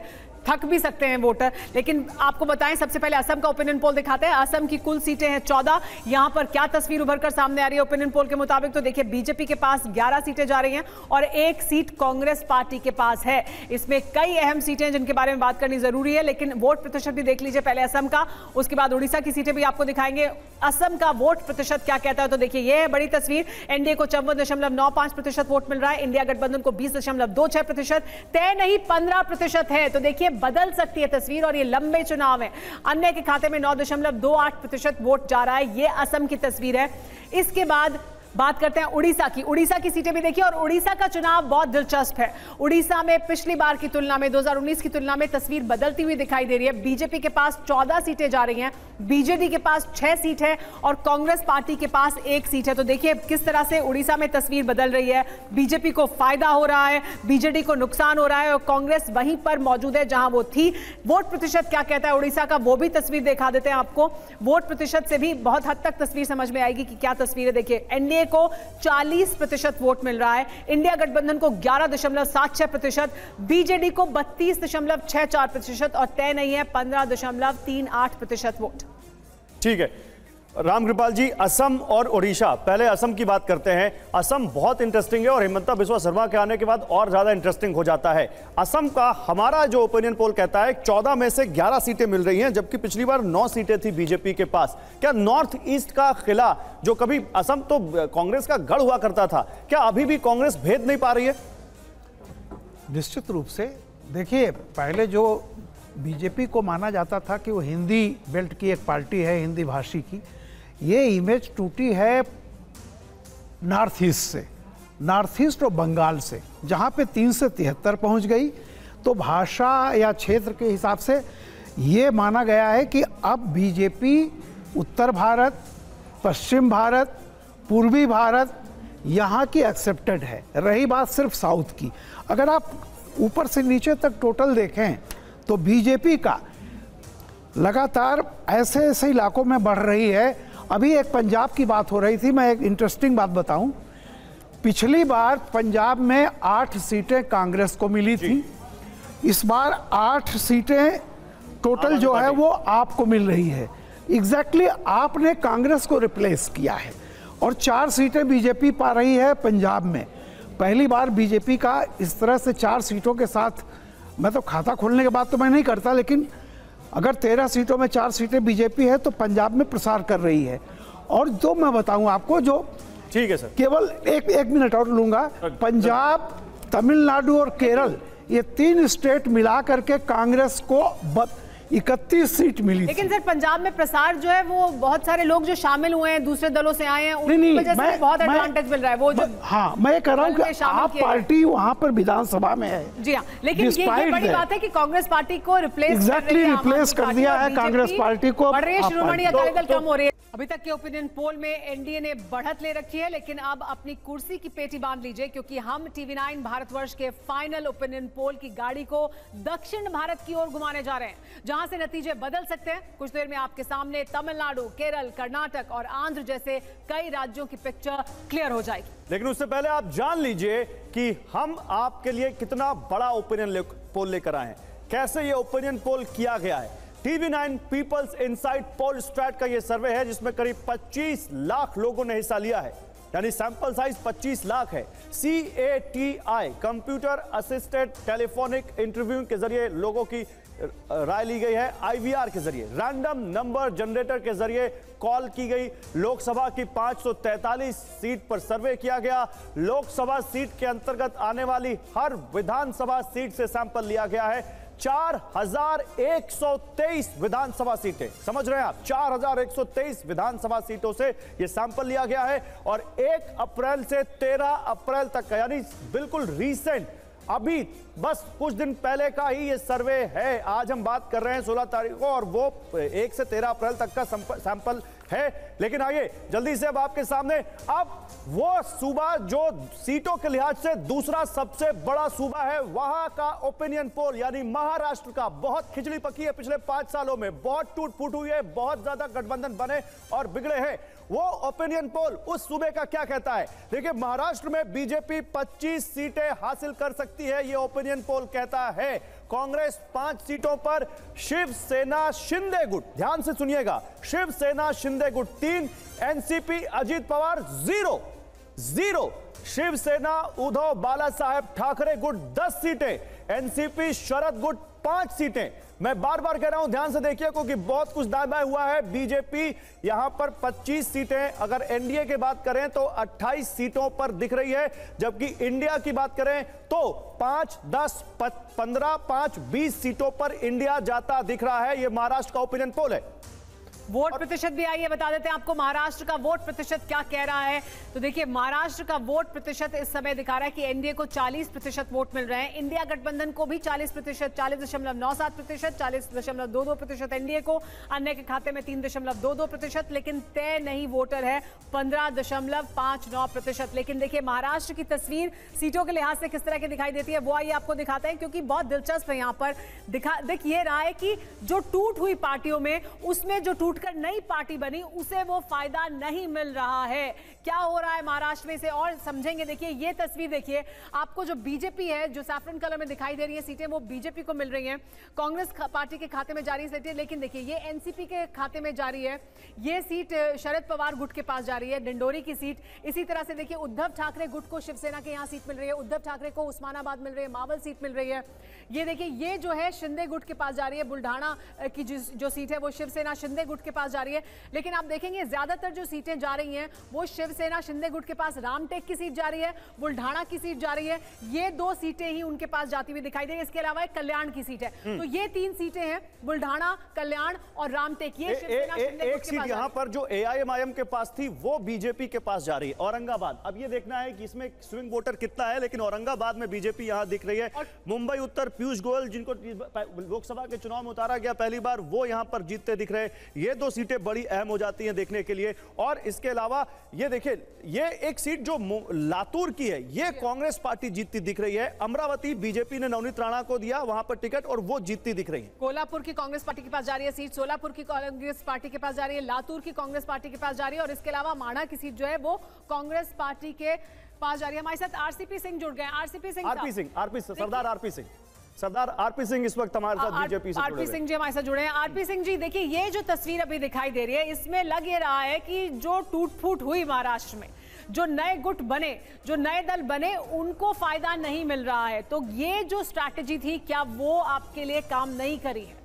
थक भी सकते हैं वोटर। लेकिन आपको बताएं, सबसे पहले असम का ओपिनियन पोल दिखाते हैं। असम की कुल सीटें हैं 14। यहां पर क्या तस्वीर उभर कर सामने आ रही है ओपिनियन पोल के मुताबिक? तो देखिए, बीजेपी के पास 11 सीटें जा रही हैं और 1 सीट कांग्रेस पार्टी के पास है। इसमें कई अहम सीटें हैं जिनके बारे में बात करनी जरूरी है, लेकिन वोट प्रतिशत भी देख लीजिए पहले असम का, उसके बाद उड़ीसा की सीटें भी आपको दिखाएंगे। असम का वोट प्रतिशत क्या कहता है? तो देखिए, यह है बड़ी तस्वीर। एनडीए को 54.95% वोट मिल रहा है, इंडिया गठबंधन को 20.26%, तय नहीं 15% है। तो देखिए, बदल सकती है तस्वीर और ये लंबे चुनाव है। अन्य के खाते में 9.28% वोट जा रहा है। ये असम की तस्वीर है। इसके बाद बात करते हैं उड़ीसा की। उड़ीसा की सीटें भी देखिए और उड़ीसा का चुनाव बहुत दिलचस्प है। उड़ीसा में पिछली बार की तुलना में, 2019 की तुलना में तस्वीर बदलती हुई दिखाई दे रही है। बीजेपी के पास 14 सीटें जा रही हैं, बीजेडी के पास 6 सीट है और कांग्रेस पार्टी के पास 1 सीट है। तो देखिए किस तरह से उड़ीसा में तस्वीर बदल रही है। बीजेपी को फायदा हो रहा है, बीजेडी को नुकसान हो रहा है और कांग्रेस वहीं पर मौजूद है जहां वो थी। वोट प्रतिशत क्या कहता है उड़ीसा का, वो भी तस्वीर दिखा देते हैं आपको। वोट प्रतिशत से भी बहुत हद तक तस्वीर समझ में आएगी कि क्या तस्वीर है। देखिए, एनडीए को 40% वोट मिल रहा है, इंडिया गठबंधन को 11.76%, बीजेडी को 32.64% और तय नहीं है 15.38% वोट। ठीक है रामकृपाल जी, असम और ओडिशा, पहले असम की बात करते हैं। असम बहुत इंटरेस्टिंग है और हिमंता बिस्वा शर्मा के आने के बाद और ज्यादा इंटरेस्टिंग हो जाता है। असम का हमारा जो ओपिनियन पोल कहता है 14 में से 11 सीटें मिल रही हैं, जबकि पिछली बार 9 सीटें थी बीजेपी के पास। क्या नॉर्थ ईस्ट का किला, जो कभी असम तो कांग्रेस का गढ़ हुआ करता था, क्या अभी भी कांग्रेस भेद नहीं पा रही है? निश्चित रूप से। देखिए, पहले जो बीजेपी को माना जाता था कि वो हिंदी बेल्ट की एक पार्टी है, हिंदी भाषी की, ये इमेज टूटी है नॉर्थ ईस्ट से, नॉर्थ ईस्ट और बंगाल से, जहाँ पे 3 से 73 पहुँच गई। तो भाषा या क्षेत्र के हिसाब से ये माना गया है कि अब बीजेपी उत्तर भारत, पश्चिम भारत, पूर्वी भारत यहाँ की एक्सेप्टेड है। रही बात सिर्फ साउथ की, अगर आप ऊपर से नीचे तक टोटल देखें तो बीजेपी का लगातार ऐसे ऐसे इलाकों में बढ़ रही है। अभी एक पंजाब की बात हो रही थी, मैं एक इंटरेस्टिंग बात बताऊं। पिछली बार पंजाब में 8 सीटें कांग्रेस को मिली थी, इस बार 8 सीटें टोटल जो है वो आपको मिल रही है। एग्जैक्टली आपने कांग्रेस को रिप्लेस किया है और 4 सीटें बीजेपी पा रही है पंजाब में। पहली बार बीजेपी का इस तरह से 4 सीटों के साथ, मैं तो खाता खोलने के बाद तो मैं नहीं करता, लेकिन अगर 13 सीटों में 4 सीटें बीजेपी है तो पंजाब में प्रसार कर रही है। और जो मैं बताऊं आपको, जो ठीक है सर, केवल एक मिनट और लूंगा, पंजाब, तमिलनाडु और केरल, ये 3 स्टेट मिला करके कांग्रेस को 31 सीट मिली। लेकिन सर पंजाब में प्रसार जो है वो बहुत सारे लोग जो शामिल हुए हैं, दूसरे दलों से आए हैं, उनकी वजह से बहुत एडवांटेज मिल रहा है। वो जो हाँ, मैं कह रहा हूँ कि आप पार्टी वहाँ पर विधानसभा में है। जी हाँ, लेकिन ये बड़ी बात है कि कांग्रेस पार्टी को रिप्लेस कर दिया है कांग्रेस पार्टी को। बढ़ रही है शिरोमणि अकाली दल, कम हो रही है। अभी तक के ओपिनियन पोल में एनडीए ने बढ़त ले रखी है, लेकिन अब अपनी कुर्सी की पेटी बांध लीजिए, क्योंकि हम टीवी9 भारतवर्ष के फाइनल ओपिनियन पोल की गाड़ी को दक्षिण भारत की ओर घुमाने जा रहे हैं, जहां से नतीजे बदल सकते हैं। कुछ देर में आपके सामने तमिलनाडु, केरल, कर्नाटक और आंध्र जैसे कई राज्यों की पिक्चर क्लियर हो जाएगी। लेकिन उससे पहले आप जान लीजिए कि हम आपके लिए कितना बड़ा ओपिनियन पोल लेकर आए हैं, कैसे ये ओपिनियन पोल किया गया है। TV nine People's Insight Polstrat का यह सर्वे है, जिसमें करीब 25 लाख लोगों ने हिस्सा लिया है, यानी सैंपल साइज 25 लाख है। CATI computer assisted telephonic interview के जरिए लोगों की राय ली गई है। IVR के जरिए, रैंडम नंबर जनरेटर के जरिए कॉल की गई। लोकसभा की 543 सीट पर सर्वे किया गया। लोकसभा सीट के अंतर्गत आने वाली हर विधानसभा सीट से सैंपल लिया गया है। 4123 विधानसभा सीटें, समझ रहे हैं आप, 4123 विधानसभा सीटों से यह सैंपल लिया गया है और 1 अप्रैल से 13 अप्रैल तक का, यानी बिल्कुल रीसेंट, अभी बस कुछ दिन पहले का ही ये सर्वे है। आज हम बात कर रहे हैं 16 तारीख को और वो 1 से 13 अप्रैल तक का सैंपल है। लेकिन आइए जल्दी से अब आपके सामने, अब वो सूबा जो सीटों के लिहाज से दूसरा सबसे बड़ा सूबा है, वहां का ओपिनियन पोल, यानी महाराष्ट्र का। बहुत खिचड़ी पकी है पिछले 5 सालों में, बहुत टूट फूट हुई है, बहुत ज्यादा गठबंधन बने और बिगड़े हैं। वो ओपिनियन पोल उस सूबे का क्या कहता है? देखिए, महाराष्ट्र में बीजेपी 25 सीटें हासिल कर सकती है, ये ओपिनियन पोल कहता है। कांग्रेस 5 सीटों पर, शिवसेना शिंदे गुट, ध्यान से सुनिएगा, शिवसेना शिंदे गुट 3, एनसीपी अजीत पवार 0, शिवसेना उद्धव बाला साहेब ठाकरे गुट 10 सीटें, एनसीपी शरद गुट 5 सीटें। मैं बार बार कह रहा हूं, ध्यान से देखिए क्योंकि बहुत कुछ दाएं बाएं हुआ है। बीजेपी यहां पर 25 सीटें, अगर एनडीए की बात करें तो 28 सीटों पर दिख रही है, जबकि इंडिया की बात करें तो 5, 10, 15, 5, 20 सीटों पर इंडिया जाता दिख रहा है। यह महाराष्ट्र का ओपिनियन पोल है। वोट प्रतिशत भी आइए बता देते हैं आपको, महाराष्ट्र का वोट प्रतिशत क्या कह रहा है। तो देखिए, महाराष्ट्र का वोट प्रतिशत इस समय दिखा रहा है कि एनडीए को 40% वोट मिल रहे हैं, इंडिया गठबंधन को भी 40%, 40.97%, 40.22% एनडीए को, अन्य के खाते में 3.22%, लेकिन तय नहीं वोटर है 15.59%। लेकिन देखिए, महाराष्ट्र की तस्वीर सीटों के लिहाज से किस तरह की दिखाई देती है वो आइए आपको दिखाते हैं, क्योंकि बहुत दिलचस्प है। यहाँ पर दिख ये रहा है कि जो टूट हुई पार्टियों में, उसमें जो टूट कर नई पार्टी बनी उसे वो फायदा नहीं मिल रहा है। क्या हो रहा है महाराष्ट्र में, इसे और समझेंगे। देखिए ये तस्वीर देखिए, आपको जो बीजेपी है, जो सैफरन कलर में दिखाई दे रही है सीटें, वो बीजेपी को मिल रही हैं, कांग्रेस पार्टी के खाते में जा रही है सीटें। लेकिन देखिए ये एनसीपी के खाते में जा रही है, ये सीट शरद पवार गुट के पास जा रही है, डिंडोरी की सीट। इसी तरह से देखिए उद्धव ठाकरे गुट को शिवसेना के यहाँ सीट मिल रही है, उद्धव ठाकरे को उस्मानाबाद मिल रही है, मावल सीट मिल रही है। ये देखिए ये जो है शिंदे गुट के पास जा रही है, बुल्ढाना की जो सीट है वो शिवसेना शिंदे गुट के पास जा रही है। लेकिन आप देखेंगे ज्यादातर जो सीटें जा रही हैं वो शिवसेना शिंदे गुट के पास, रामटेक की सीट जा रही है, बुल्ढाना की सीट जा रही है, ये 2 सीटें ही उनके पास जाती हुई दिखाई दे रही है। इसके अलावा एक कल्याण की सीट है। तो ये 3 सीटें हैं, बुल्ढाना, कल्याण और रामटेक। ये शिवसेना शिंदे गुट के पास, यहां पर जो एआईएमआईएम के पास थी वो बीजेपी के पास जा रही है। औरंगाबाद, अब ये देखना है कि इसमें स्विंग वोटर कितना है, लेकिन औरंगाबाद में बीजेपी यहां दिख रही है। मुंबई उत्तर पीयूष गोयल, जिनको लोकसभा के चुनाव में उतारा गया पहली बार, वो यहां पर जीतते दिख रहे हैं। ये 2 सीटें बड़ी अहम हो जाती हैं देखने के लिए। और इसके अलावा ये देखिए, ये एक सीट जो लातूर की है, ये कांग्रेस पार्टी जीतती दिख रही है। अमरावती बीजेपी ने नवनीत राणा को दिया वहां पर टिकट और वो जीतती दिख रही है। कोल्हापुर की कांग्रेस पार्टी के पास जा रही है सीट, सोलापुर की कांग्रेस पार्टी के पास जा रही है, लातूर की कांग्रेस पार्टी के पास जा रही है, और इसके अलावा माणा की सीट जो है वो कांग्रेस पार्टी के पास जा रही है। हमारे साथ आरसीपी सिंह जुड़ गए। आरसीपी सिंह, सरदार आरपी सिंह इस वक्त हमारे साथ बीजेपी से जुड़े हैं। आरपी सिंह जी हमारे साथ जुड़े हैं। आरपी सिंह जी, देखिए ये जो तस्वीर अभी दिखाई दे रही है, इसमें लग ये रहा है कि जो टूट फूट हुई महाराष्ट्र में, जो नए गुट बने, जो नए दल बने, उनको फायदा नहीं मिल रहा है। तो ये जो स्ट्रैटेजी थी, क्या वो आपके लिए काम नहीं करी है?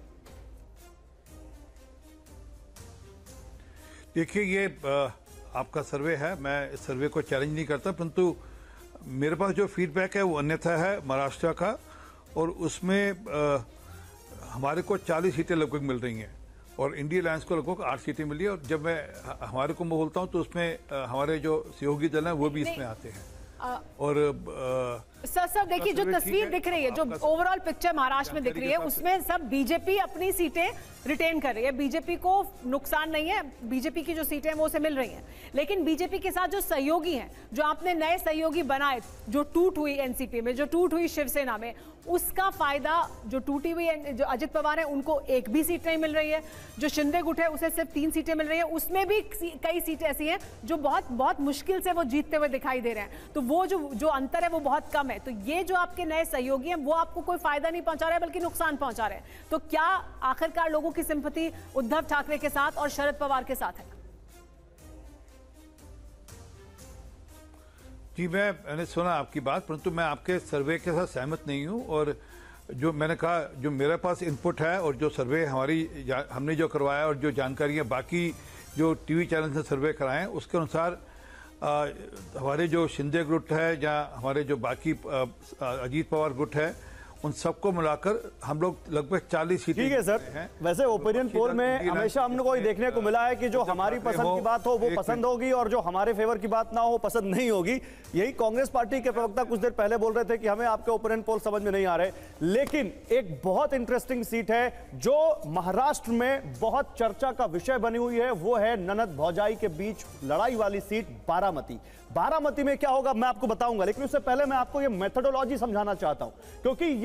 देखिए, ये आपका सर्वे है, मैं इस सर्वे को चैलेंज नहीं करता, परंतु मेरे पास जो फीडबैक है वो अन्यथा है महाराष्ट्र का, और उसमें हमारे को 40 सीटें लगभग मिल रही हैं और इंडिया अलायंस को लगभग 8 सीटें मिली है। और जब मैं हमारे को बोलता हूं तो उसमें हमारे जो सहयोगी दल हैं वो भी इसमें आते हैं। और सर देखिए, जो तस्वीर दिख रही है, जो ओवरऑल पिक्चर महाराष्ट्र में दिख रही है, उसमें सब बीजेपी अपनी सीटें रिटेन कर रही है। बीजेपी को नुकसान नहीं है, बीजेपी की जो सीटें हैं वो उसे मिल रही हैं। लेकिन बीजेपी के साथ जो सहयोगी हैं, जो आपने नए सहयोगी बनाए, जो टूट हुई एनसीपी में, जो टूट हुई शिवसेना में, उसका फायदा जो टूटी हुई जो अजित पवार है उनको एक भी सीट नहीं मिल रही है। जो शिंदे गुट है उसे सिर्फ 3 सीटें मिल रही है, उसमें भी कई सीटें ऐसी हैं जो बहुत बहुत मुश्किल से वो जीतते हुए दिखाई दे रहे हैं। तो वो जो अंतर है वो बहुत कम है। तो ये जो आपके नए सहयोगी हैं वो आपको कोई फायदा नहीं पहुंचा रहे हैं, बल्कि नुकसान पहुंचा रहे हैं। तो क्या आखिरकार लोगों की सिंपैथी उद्धव ठाकरे के साथ और शरद पवार के साथ है? जी, मैंने सुना आपकी बात, परंतु मैं आपके सर्वे के साथ सहमत नहीं हूं। और जो मैंने कहा, जो मेरे पास इनपुट है और जो सर्वे हमने जो करवाया और जो जानकारियां बाकी जो टीवी चैनल से सर्वे कराएं, उसके अनुसार हमारे जो शिंदे गुट है या हमारे जो बाकी अजीत पवार गुट है, उन सबको मिलाकर हम लोग लगभग 40 सीटें। ठीक है सर, वैसे ओपिनियन पोल में हमेशा हमको देखने को मिला है कि जो हमारी पसंद की बात हो वो पसंद होगी और जो हमारे फेवर की बात ना हो पसंद नहीं होगी। यही कांग्रेस पार्टी के प्रवक्ता कुछ देर पहले बोल रहे थे कि हमें आपके ओपिनियन पोल समझ में नहीं आ रहे। लेकिन एक बहुत इंटरेस्टिंग सीट है जो महाराष्ट्र में बहुत चर्चा का विषय बनी हुई है, वो है ननद भौजाई के बीच लड़ाई वाली सीट बारामती। बारामती में क्या होगा मैं आपको बताऊंगा, लेकिन उससे पहले मैं आपको ये मेथोडोलॉजी समझाना चाहता हूं, क्योंकि ये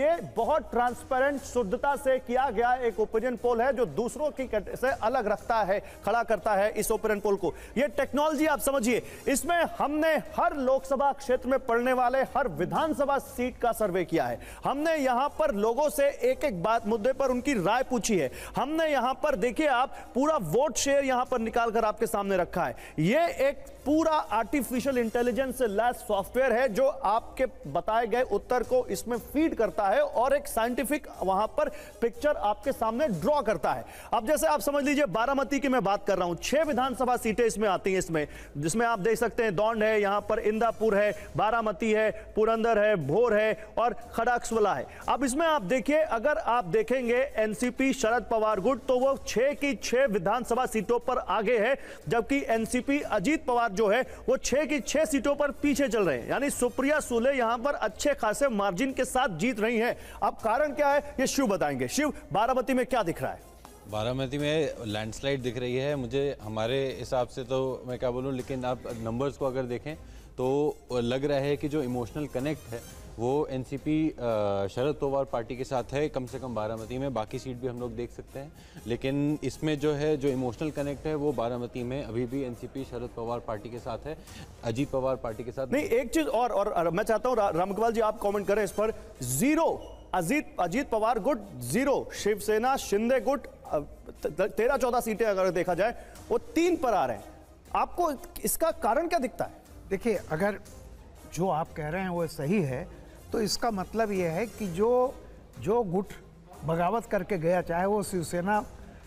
ये बहुत ट्रांसपेरेंट, शुद्धता से किया गया एक ओपिनियन पोल है जो दूसरों की से अलग रखता है, खड़ा करता है इस ओपिनियन पोल को। ये टेक्नोलॉजी आप समझिए, इसमें हमने हर लोकसभा क्षेत्र में पड़ने वाले हर विधानसभा सीट का सर्वे किया है। हमने यहां पर लोगों से एक एक बात मुद्दे पर उनकी राय पूछी है। हमने यहां पर देखिए आप पूरा वोट शेयर यहां पर निकालकर आपके सामने रखा है। यह एक पूरा आर्टिफिशियल इंटेलिजेंस से लैस सॉफ्टवेयर है जो आपके बताए गए उत्तर को इसमें फीड करता है और एक साइंटिफिक वहां पर पिक्चर आपके सामने ड्रॉ करता है। अब जैसे आप समझ लीजिए बारामती की मैं बात कर रहा हूं, 6 विधानसभा सीटें इसमें आती हैं, इसमें जिसमें आप देख सकते हैं दौंड है, यहां पर इंदापुर है, बारामती है, पुरंदर है, भोर है और खड़ाक्सवला है। अब इसमें आप देखिए, अगर आप देखेंगे एनसीपी शरद पवार गुट तो वो 6 की 6 विधानसभा सीटों पर आगे है, जबकि एनसीपी अजीत पवार जो है वो 6 की 6 सीटों पर पीछे चल रहे हैं। यानी सुप्रिया सुले यहां पर अच्छे खासे मार्जिन के साथ जीत रही हैं। अब कारण क्या है ये शिव बताएंगे। शिव, बारामती में क्या दिख रहा है? बारामती में लैंडस्लाइड दिख रही है मुझे, हमारे हिसाब से तो मैं क्या बोलूं, लेकिन आप नंबर्स को अगर देखें तो लग रहा है कि जो इमोशनल कनेक्ट है वो एनसीपी शरद पवार पार्टी के साथ है, कम से कम बारामती में। बाकी सीट भी हम लोग देख सकते हैं, लेकिन इसमें जो है जो इमोशनल कनेक्ट है वो बारामती में अभी भी एनसीपी शरद पवार पार्टी के साथ है, अजीत पवार पार्टी के साथ नहीं। एक चीज और मैं चाहता हूं रामगोपाल जी आप कमेंट करें इस पर। 0 अजीत पवार गुट, 0 शिवसेना शिंदे गुट, 13-14 सीटें अगर देखा जाए वो 3 पर आ रहे हैं। आपको इसका कारण क्या दिखता है? देखिए, अगर जो आप कह रहे हैं वो सही है तो इसका मतलब ये है कि जो गुट बगावत करके गया, चाहे वो शिवसेना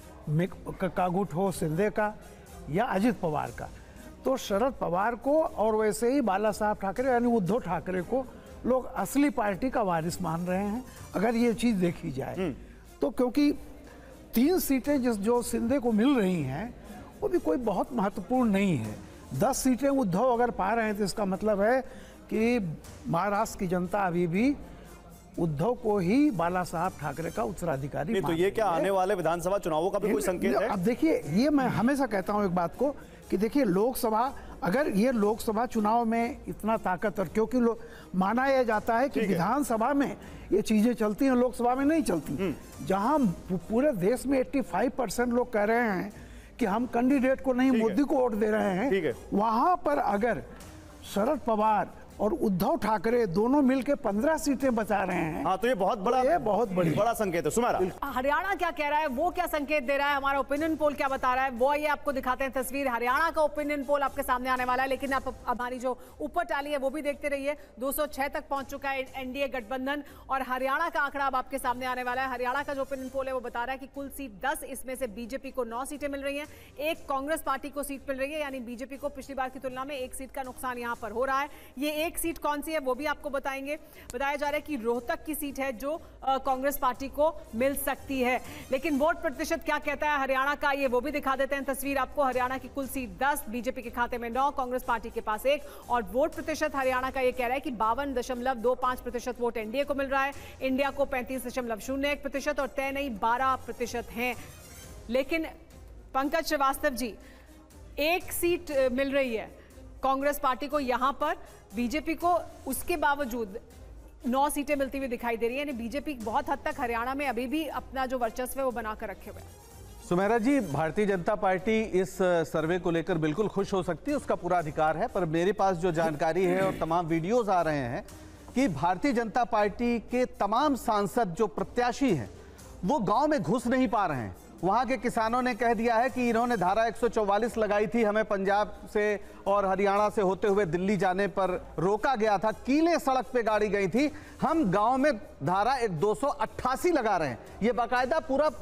का गुट हो, शिंदे का या अजीत पवार का, तो शरद पवार को और वैसे ही बाला साहब ठाकरे यानी उद्धव ठाकरे को लोग असली पार्टी का वारिस मान रहे हैं। अगर ये चीज़ देखी जाए तो, क्योंकि 3 सीटें जो शिंदे को मिल रही हैं वो भी कोई बहुत महत्वपूर्ण नहीं है। 10 सीटें उद्धव अगर पा रहे हैं तो इसका मतलब है कि महाराष्ट्र की जनता अभी भी उद्धव को ही बाला साहब ठाकरे का उत्तराधिकारी नहीं, तो ये क्या आने वाले विधानसभा चुनावों का भी कोई संकेत है? अब देखिए, ये मैं हमेशा कहता हूं एक बात को कि देखिए, लोकसभा, अगर ये लोकसभा चुनाव में इतना ताकत, और क्योंकि माना यह जाता है कि विधानसभा में ये चीजें चलती हैं, लोकसभा में नहीं चलती। जहां पूरे देश में 85% लोग कह रहे हैं कि हम कैंडिडेट को नहीं मोदी को वोट दे रहे हैं, वहां पर अगर शरद पवार और उद्धव ठाकरे दोनों मिलकर 15 सीटें बचा रहे हैं, हाँ, तो ये बहुत बड़ा संकेत है। सुमेरा, हरियाणा क्या कह रहा है, वो क्या संकेत दे रहा है, हमारा ओपिनियन पोल क्या बता रहा है, वो ये आपको दिखाते हैं तस्वीर। हरियाणा का ओपिनियन पोल आपके सामने आने वाला है, लेकिन आप हमारी जो ऊपर टाली है वो भी देखते रहिए। 206 तक पहुंच चुका है एनडीए गठबंधन, और हरियाणा का आंकड़ा अब आपके सामने आने वाला है। हरियाणा का जो ओपिनियन पोल है वो बता रहा है कि कुल सीट 10, इसमें से बीजेपी को 9 सीटें मिल रही हैं, 1 कांग्रेस पार्टी को सीट मिल रही है, यानी बीजेपी को पिछली बार की तुलना में 1 सीट का नुकसान यहां पर हो रहा है। ये 1 सीट कौन सी है वो भी आपको बताएंगे। बताया जा रहा है कि रोहतक की सीट है जो कांग्रेस पार्टी को मिल सकती है, लेकिन वोट प्रतिशत क्या कहता है हरियाणा का, ये वो भी दिखा देते हैं तस्वीर आपको। हरियाणा की कुल सीट 10, बीजेपी के खाते में 9, कांग्रेस पार्टी के पास 1, और वोट प्रतिशत हरियाणा का ये कह रहा है कि 52.25% वोट एनडीए को मिल रहा है, इंडिया को 35.01% और तय नहीं 12% है। लेकिन पंकज श्रीवास्तव जी, 1 सीट मिल रही है कांग्रेस पार्टी को यहां पर, बीजेपी को उसके बावजूद 9 सीटें मिलती हुई दिखाई दे रही है, यानी बीजेपी बहुत हद तक हरियाणा में अभी भी अपना जो वर्चस्व है वो बनाकर रखे हुए है। सुमेरा जी, भारतीय जनता पार्टी इस सर्वे को लेकर बिल्कुल खुश हो सकती है, उसका पूरा अधिकार है, पर मेरे पास जो जानकारी है और तमाम वीडियोस आ रहे हैं कि भारतीय जनता पार्टी के तमाम सांसद जो प्रत्याशी हैं वो गांव में घुस नहीं पा रहे हैं। वहां के किसानों ने कह दिया है कि इन्होंने धारा 144 लगाई थी, हमें पंजाब से और हरियाणा से होते हुए दिल्ली जाने पर रोका गया था, कीले सड़क पे गाड़ी गई थी, हम गांव में धारा 288 लगा रहे हैं। ये बाकायदा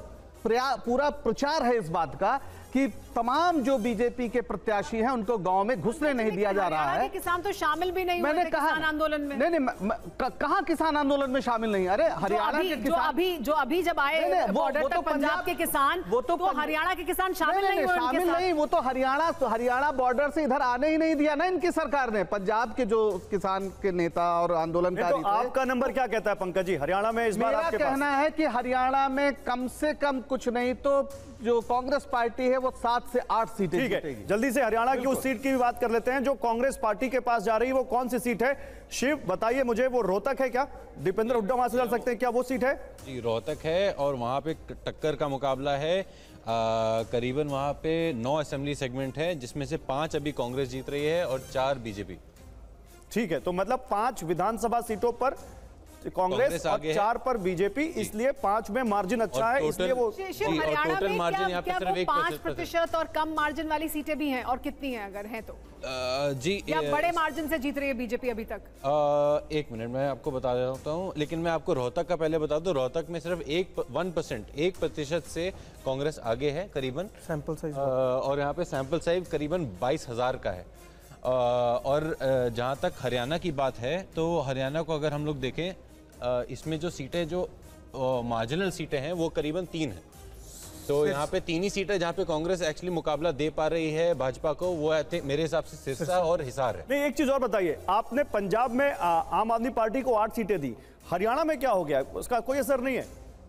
पूरा प्रचार है इस बात का कि तमाम जो बीजेपी के प्रत्याशी हैं उनको गांव में घुसने नहीं दिया जा रहा है। किसान तो शामिल भी नहीं मैंने हुए कहा किसान आंदोलन में। नहीं, कहां किसान आंदोलन में शामिल नहीं? अरे हरियाणा के किसान जो अभी जब आए बॉर्डर तक पंजाब के किसान, वो तो हरियाणा के किसान शामिल नहीं, वो तो हरियाणा बॉर्डर से इधर आने ही नहीं दिया ना इनकी सरकार ने। पंजाब के जो किसान के नेता और आंदोलनकारी, आपका नंबर क्या कहता है पंकज जी हरियाणा में इस बार? मेरा कहना है कि हरियाणा में कम से कम कुछ नहीं तो जो कांग्रेस पार्टी है वो 7 से 8 सीटें ठीक है, जीतेगी। जल्दी से हरियाणा की उस सीट की भी बात कर लेते हैं जो कांग्रेस पार्टी के पास जा रही है। वो कौन सी सीट है? शिव बताइए मुझे, वो रोहतक है क्या? दीपेंद्र हुड्डा वहां से लड़ सकते हैं क्या? वो सीट है जी, रोहतक है और वहाँ पे टक्कर का मुकाबला है। करीबन वहाँ पे 9 असेंबली सेगमेंट है, जिसमें से 5 अभी कांग्रेस जीत रही है और 4 बीजेपी। ठीक है, तो मतलब 5 विधानसभा सीटों पर कांग्रेस और 4 पर बीजेपी, इसलिए 5 में मार्जिन अच्छा है, इसलिए वो हरियाणा में क्या वो 5% और कम मार्जिन वाली सीटें भी हैं? और कितनी हैं अगर हैं तो? जी, या बड़े मार्जिन से जीत रही है बीजेपी अभी तक? 1 मिनट मैं आपको बता देता हूँ, लेकिन मैं आपको रोहतक का पहले बता दूं। रोहतक में सिर्फ 1% से कांग्रेस आगे है करीबन सैंपल साइज, और यहाँ पे सैंपल साइज करीबन 22,000 का है। और जहाँ तक हरियाणा की बात है तो हरियाणा को अगर हम लोग देखें, इसमें जो सीटें जो मार्जिनल सीटें हैं वो करीबन 3 हैं। तो यहाँ पे 3 ही सीटें जहाँ पे कांग्रेस एक्चुअली मुकाबला दे पा रही है भाजपा को, वो मेरे हिसाब से सिरसा और हिसार है। नहीं, एक चीज और बताइए, आपने पंजाब में आम आदमी पार्टी को 8 सीटें दी, हरियाणा में क्या हो गया? उसका कोई असर नहीं है?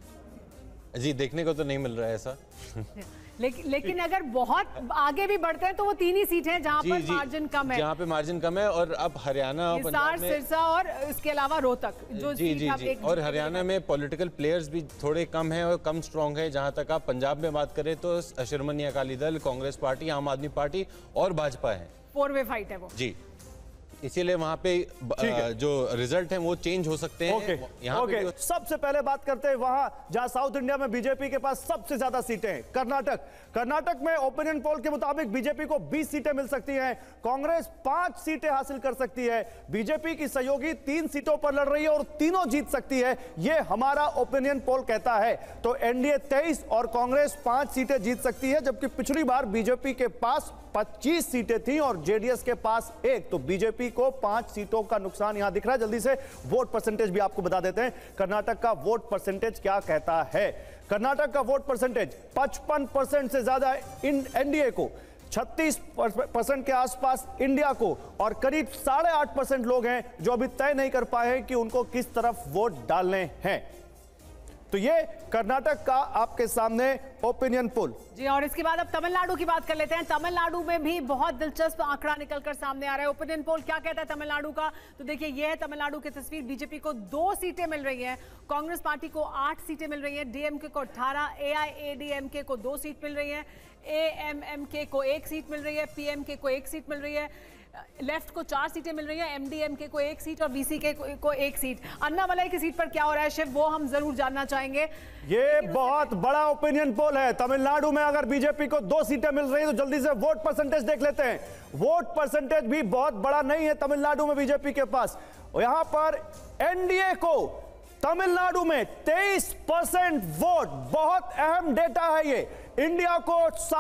जी, देखने को तो नहीं मिल रहा है ऐसा। लेकिन अगर बहुत आगे भी बढ़ते हैं तो वो 3 ही सीट हैं जहां पर मार्जिन कम है, जहां पे मार्जिन कम है। और अब हरियाणा, हिसार, सिरसा और इसके अलावा रोहतक जो जी, और हरियाणा में पॉलिटिकल प्लेयर्स भी थोड़े कम हैं और कम स्ट्रांग है। जहां तक आप पंजाब में बात करें तो शिरोमणि अकाली दल, कांग्रेस पार्टी, आम आदमी पार्टी और भाजपा है। 4 वे फाइट है वो जी, इसीलिए वहां पे जो रिजल्ट है वो चेंज हो सकते हैं। यहाँ पे सबसे पहले बात करते हैं वहां जहां साउथ इंडिया में बीजेपी के पास सबसे ज्यादा सीटें हैं, कर्नाटक में ओपिनियन पोल के मुताबिक बीजेपी को 20 सीटें मिल सकती हैं, कांग्रेस 5 सीटें हासिल कर सकती है, बीजेपी की सहयोगी 3 सीटों पर लड़ रही है और तीनों जीत सकती है, यह हमारा ओपिनियन पोल कहता है। तो एनडीए 23 और कांग्रेस 5 सीटें जीत सकती है, जबकि पिछली बार बीजेपी के पास 25 सीटें थी और जेडीएस के पास 1। तो बीजेपी को 5 सीटों का नुकसान यहां दिख रहा है। जल्दी से वोट परसेंटेज भी आपको बता देते हैं, कर्नाटक का वोट परसेंटेज क्या कहता है। कर्नाटक का वोट परसेंटेज 55% से ज्यादा एनडीए को, 36% के आसपास इंडिया को, और करीब 8.5% लोग हैं जो अभी तय नहीं कर पाए हैं कि उनको किस तरफ वोट डालने हैं। तो ये कर्नाटक का आपके सामने ओपिनियन पोल जी। और इसके बाद अब तमिलनाडु की बात कर लेते हैं। तमिलनाडु में भी बहुत दिलचस्प आंकड़ा निकलकर सामने आ रहा है। ओपिनियन पोल क्या कहता है तमिलनाडु का? तो देखिए, ये है तमिलनाडु की तस्वीर। बीजेपी को 2 सीटें मिल रही हैं, कांग्रेस पार्टी को 8 सीटें मिल रही हैं, डीएमके को 18, एआईएडीएमके को 2 सीट मिल रही है, एएमएमके को 1 सीट मिल रही है, पीएमके को 1 सीट मिल रही है, लेफ्ट को 4 सीटें मिल रही हैं, एमडीएमके को 1 सीट और बीसीके को 1 सीट। अन्नामलाई की सीट पर क्या हो रहा है शिव, वो हम जरूर जानना चाहेंगे। ये बहुत बड़ा ओपिनियन पोल है। तमिलनाडु में अगर बीजेपी को 2 सीटें मिल रही हैं तो जल्दी से वोट परसेंटेज देख लेते हैं। वोट परसेंटेज भी बहुत बड़ा नहीं है तमिलनाडु में बीजेपी के पास। और यहां पर एनडीए को तमिलनाडु में 23% वोट, बहुत अहम डेटा है ये। इंडिया को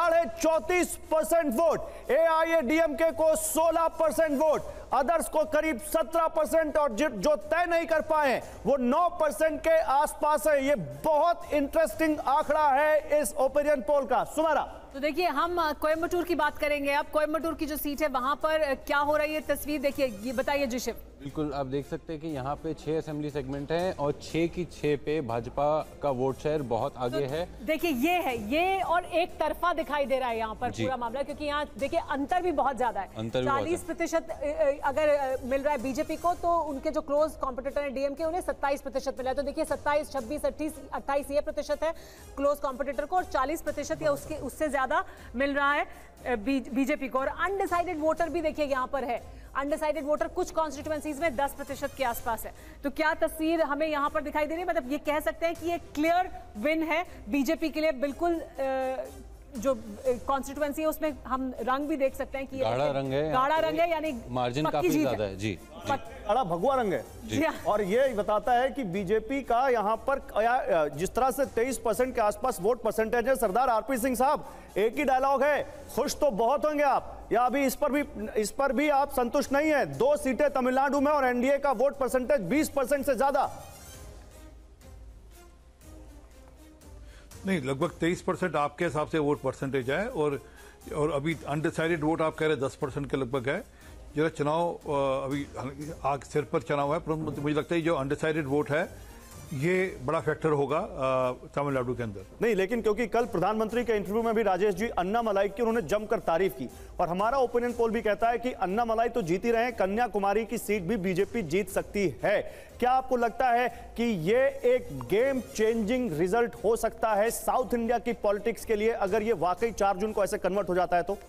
34.5% वोट, एआईएडीएमके को 16% वोट, अदर्स को करीब 17% और जो तय नहीं कर पाए वो 9% के आसपास है। ये बहुत इंटरेस्टिंग आंकड़ा है इस ओपिनियन पोल का। सुमारा, तो देखिए, हम कोयम्बटूर की बात करेंगे। अब कोयम्बटूर की जो सीट है वहां पर क्या हो रही है तस्वीर देखिए, ये बताइए जी शिव। बिल्कुल, आप देख सकते हैं कि यहाँ पे 6 असेंबली सेगमेंट हैं और 6 की 6 पे भाजपा का वोट शेयर बहुत आगे है। देखिए, ये है, ये और एक तरफा दिखाई दे रहा है यहाँ पर पूरा मामला, क्योंकि यहाँ देखिए अंतर भी बहुत ज्यादा है। 40% अगर मिल रहा है बीजेपी को, तो उनके जो क्लोज कॉम्पिटिटर है डीएमके, उन्हें 27% मिला है। तो देखिए 27, 26, 28 ये प्रतिशत है क्लोज कॉम्पिटिटर को, और 40% या उससे ज्यादा मिल रहा है बीजेपी को। और अनडिसाइडेड वोटर भी देखिए यहाँ पर है। अनडिसाइडेड वोटर कुछ कॉन्स्टिट्यूएंसीज में 10% के आसपास है। तो क्या तस्वीर हमें यहां पर दिखाई दे रही है? मतलब ये कह सकते हैं कि ये क्लियर विन है बीजेपी के लिए। बिल्कुल जो कॉन्स्टिट्यूएंसी है उसमें हम रंग भी देख सकते हैं कि गाढ़ा रंग है, यानी मार्जिन काफी ज्यादा है जी। बड़ा भगवा रंग है जी। और ये बताता है कि बीजेपी का यहाँ पर जिस तरह से 23% के आसपास वोट परसेंटेज है। सरदार आरपी सिंह साहब, एक ही डायलॉग है, खुश तो बहुत होंगे आप, या अभी इस पर भी आप संतुष्ट नहीं है? 2 सीटें तमिलनाडु में और एनडीए का वोट परसेंटेज 20% से ज्यादा। नहीं, लगभग 23% आपके हिसाब से वोट परसेंटेज है, और अभी अनडिसाइडेड वोट आप कह रहे हैं 10% के लगभग है। जरा चुनाव अभी आग सिर पर चुनाव है, परंतु मुझे लगता है जो अनडिसाइडेड वोट है ये बड़ा फैक्टर होगा तमिलनाडु के अंदर। नहीं, लेकिन क्योंकि कल प्रधानमंत्री के इंटरव्यू में भी राजेश जी अन्नामलाई की उन्होंने जमकर तारीफ की, और हमारा ओपिनियन पोल भी कहता है कि अन्नामलाई तो जीती रहे, कन्याकुमारी की सीट भी बीजेपी जीत सकती है। क्या आपको लगता है कि ये एक गेम चेंजिंग रिजल्ट हो सकता है साउथ इंडिया की पॉलिटिक्स के लिए, अगर ये वाकई 4 जून को ऐसे कन्वर्ट हो जाता है तो?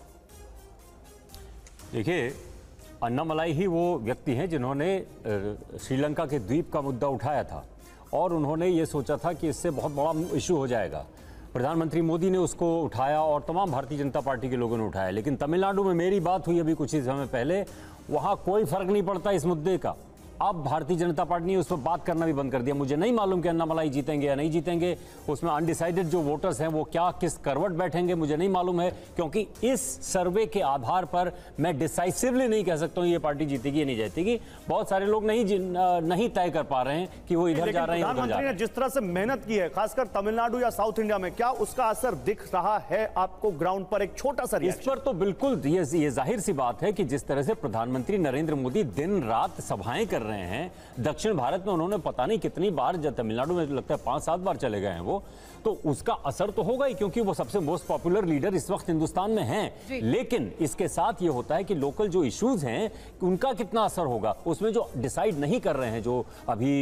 देखिए, अन्नामलाई ही वो व्यक्ति हैं जिन्होंने श्रीलंका के द्वीप का मुद्दा उठाया था, और उन्होंने ये सोचा था कि इससे बहुत बड़ा इशू हो जाएगा। प्रधानमंत्री मोदी ने उसको उठाया और तमाम भारतीय जनता पार्टी के लोगों ने उठाया। लेकिन तमिलनाडु में मेरी बात हुई अभी कुछ ही समय पहले, वहाँ कोई फर्क नहीं पड़ता इस मुद्दे का। अब भारतीय जनता पार्टी ने उस पर बात करना भी बंद कर दिया। मुझे नहीं मालूम कि अन्नामलाई जीतेंगे या नहीं जीतेंगे, उसमें अनडिसाइडेड जो वोटर्स हैं वो क्या किस करवट बैठेंगे मुझे नहीं मालूम है, क्योंकि इस सर्वे के आधार पर मैं डिसाइसिवली नहीं कह सकता हूं ये पार्टी जीतेगी या नहीं जीतेगी। बहुत सारे लोग नहीं तय कर पा रहे हैं कि वो इधर जा रहे हैं, प्रधानमंत्री ने जिस तरह से मेहनत की है खासकर तमिलनाडु या साउथ इंडिया में, क्या उसका असर दिख रहा है आपको ग्राउंड पर? एक छोटा सा इस पर तो बिल्कुल ये जाहिर सी बात है कि जिस तरह से प्रधानमंत्री नरेंद्र मोदी दिन रात सभाएं कर रहे हैं दक्षिण भारत में, उन्होंने पता नहीं कितनी बार, जब तमिलनाडु में लगता है 5-7 बार चले गए हैं वो, तो उसका असर तो होगा ही, क्योंकि वो सबसे मोस्ट पॉपुलर लीडर इस वक्त हिंदुस्तान में हैं। लेकिन इसके साथ ये होता है कि लोकल जो इश्यूज हैं उनका कितना असर होगा, उसमें जो डिसाइड नहीं कर रहे हैं जो अभी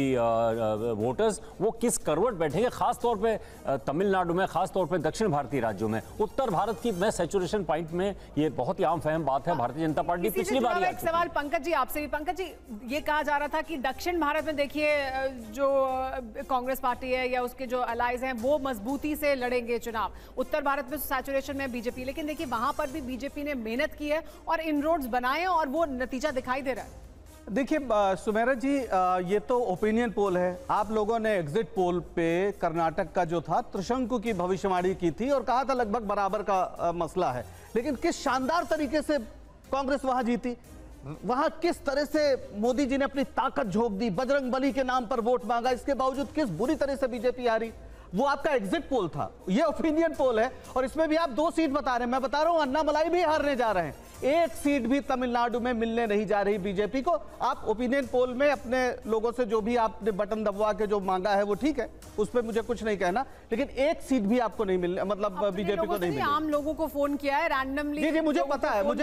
वोटर्स, वो किस करवट बैठेंगे, खासतौर पर तमिलनाडु में, खासतौर पर दक्षिण भारतीय राज्यों में। उत्तर भारत की मैं सैचुरेशन पॉइंट में ये बहुत ही आम फहम बात है, भारतीय जनता पार्टी पिछली बार। एक सवाल पंकज जी आपसे भी। पंकज जी, ये कहा जा रहा था कि दक्षिण भारत में देखिए जो कांग्रेस पार्टी है या उसके जो अलाइज हैं वो मजबूती से लड़ेंगे चुनाव, उत्तर भारत में सैचुरेशन में बीजेपी, लेकिन देखिए वहां पर भी बीजेपी ने मेहनत की है और इनरोड्स बनाए और वो नतीजा दिखाई दे रहा है। देखिए सुमेरा जी, ये तो ओपिनियन पोल है। आप लोगों ने एग्जिट पोल पे कर्नाटक का जो था त्रिशंकु की भविष्यवाणी की थी और कहा था लगभग बराबर का मसला है, लेकिन किस शानदार तरीके से कांग्रेस वहां जीती, वहां किस तरह से मोदी जी ने अपनी ताकत झोंक दी, बजरंग बली के नाम पर वोट मांगा, इसके बावजूद किस बुरी तरह से बीजेपी हारी। वो आपका एग्जिट पोल था, ये ओपिनियन पोल है, और इसमें भी आप 2 सीट बता रहे हैं। मैं बता रहा हूं अन्नामलाई भी हारने जा रहे हैं, 1 सीट भी तमिलनाडु में मिलने नहीं जा रही बीजेपी को। आप ओपिनियन पोल में अपने लोगों से जो भी आपने बटन दबवा के जो मांगा है वो ठीक है, उस पर मुझे कुछ नहीं कहना, लेकिन 1 सीट भी आपको नहीं मिलने, मतलब बीजेपी को नहीं मिली। आम लोगों को फोन किया है रैंडमली। जी मुझे पता है,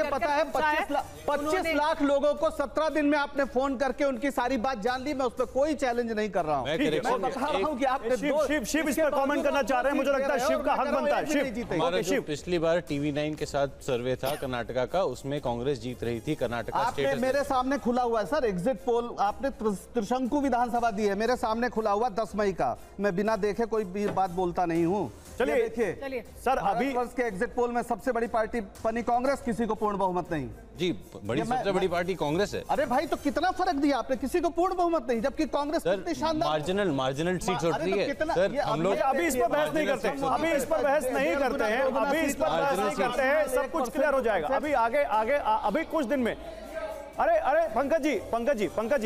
25 लाख लोगों को 17 दिन में आपने फोन करके उनकी सारी बात जान ली। मैं उस पर कोई चैलेंज नहीं कर रहा हूं, मैं बता रहा हूं कि आपने शिव इस पर कमेंट करना चाह रहे हैं, मुझे लगता है शिव का हक बनता है। हमारा जो पिछली बार TV9 के साथ सर्वे था कर्नाटका का, उसमें कांग्रेस जीत रही थी कर्नाटका आपने मेरे सामने खुला हुआ है सर एग्जिट पोल, आपने त्रिशंकु विधानसभा दी है, मेरे सामने खुला हुआ 10 मई का, मैं बिना देखे कोई भी बात बोलता नहीं हूं। चलिए देखिए सर, अभी वर्ष के एग्जिट पोल में सबसे बड़ी पार्टी बनी कांग्रेस, किसी को पूर्ण बहुमत नहीं। जी सबसे बड़ी पार्टी कांग्रेस है। अरे भाई, तो कितना फर्क दिया आपने, किसी को पूर्ण बहुमत नहीं, जबकि कांग्रेस कितनी शानदार मार्जिनल सीट होती है सर। हम लोग अभी इस पर बहस नहीं करते, अभी इस पर बहस नहीं करते हैं, अभी इस पर बहस नहीं करते हैं, सब कुछ क्लियर हो जाएगा अभी आगे अभी कुछ दिन में। अरे पंकज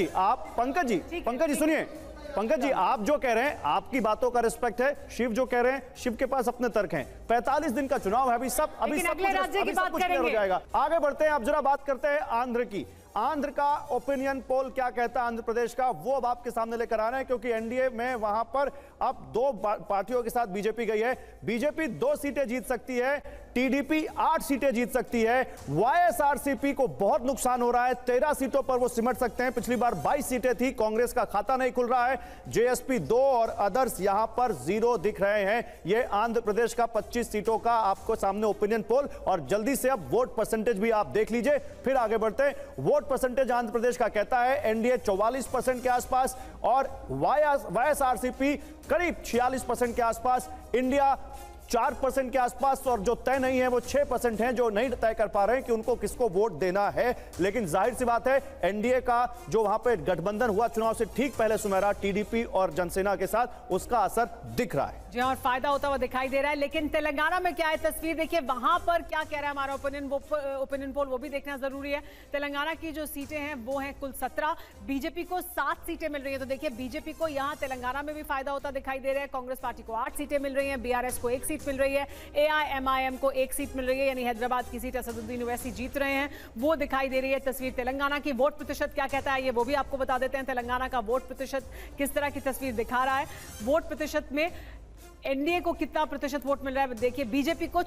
जी सुनिए, पंकज जी आप जो कह रहे हैं आपकी बातों का रिस्पेक्ट है, शिव जो कह रहे हैं शिव के पास अपने तर्क हैं। 45 दिन का चुनाव है, अभी सब अगले राज्य की बात करेंगे। हो जाएगा। आगे बढ़ते हैं, आप जरा बात करते हैं आंध्र की। आंध्र का ओपिनियन पोल क्या कहता है आंध्र प्रदेश का, वो अब आपके सामने लेकर आ रहे हैं, क्योंकि एनडीए में वहां पर अब 2 पार्टियों के साथ बीजेपी गई है। बीजेपी 2 सीटें जीत सकती है, टीडीपी 8 सीटें जीत सकती है, वाईएसआरसीपी को बहुत नुकसान हो रहा है, 13 सीटों पर वो सिमट सकते हैं। पिछली बार 22 सीटें थी, कांग्रेस का खाता नहीं खुल रहा है, जेएसपी 2 और अदर्स यहां पर 0 दिख रहे हैं। ये आंध्र प्रदेश का 25 सीटों का आपको सामने ओपिनियन पोल, और जल्दी से अब वोट परसेंटेज भी आप देख लीजिए, फिर आगे बढ़ते हैं। वोट परसेंटेज आंध्र प्रदेश का कहता है एनडीए 44% के आसपास और वाईएसआरसीपी करीब 46% के आसपास, इंडिया 4% के आसपास, और जो तय नहीं है वो 6% हैं जो नहीं तय कर पा रहे हैं कि उनको किसको वोट देना है। लेकिन जाहिर सी बात है एनडीए का जो वहां पे गठबंधन हुआ चुनाव से ठीक पहले सुमेरा, टीडीपी और जनसेना के साथ, उसका असर दिख रहा है जी, और फायदा होता हुआ दिखाई दे रहा है। लेकिन तेलंगाना में क्या है तस्वीर, देखिए वहां पर क्या कह रहा है हमारा ओपिनियन पोल, वो भी देखना जरूरी है। तेलंगाना की जो सीटें हैं वो हैं कुल 17, बीजेपी को 7 सीटें मिल रही है। तो देखिए बीजेपी को यहाँ तेलंगाना में भी फायदा होता दिखाई दे रहा है, कांग्रेस पार्टी को 8 सीटें मिल रही है, बीआरएस को 1 सीट सीट मिल रही है, AIMIM को 1 सीट मिल रही है, यानी हैदराबाद की सीट असदुद्दीन ओवैसी जीत रहे हैं, वो दिखाई दे रही है तस्वीर। तेलंगाना की वोट प्रतिशत क्या कहता है ये वो भी आपको बता देते हैं। तेलंगाना का वोट प्रतिशत किस तरह की तस्वीर दिखा रहा है। वोट प्रतिशत में एनडीए को कितना प्रतिशत वोट मिल रहा है देखिए, बीजेपी को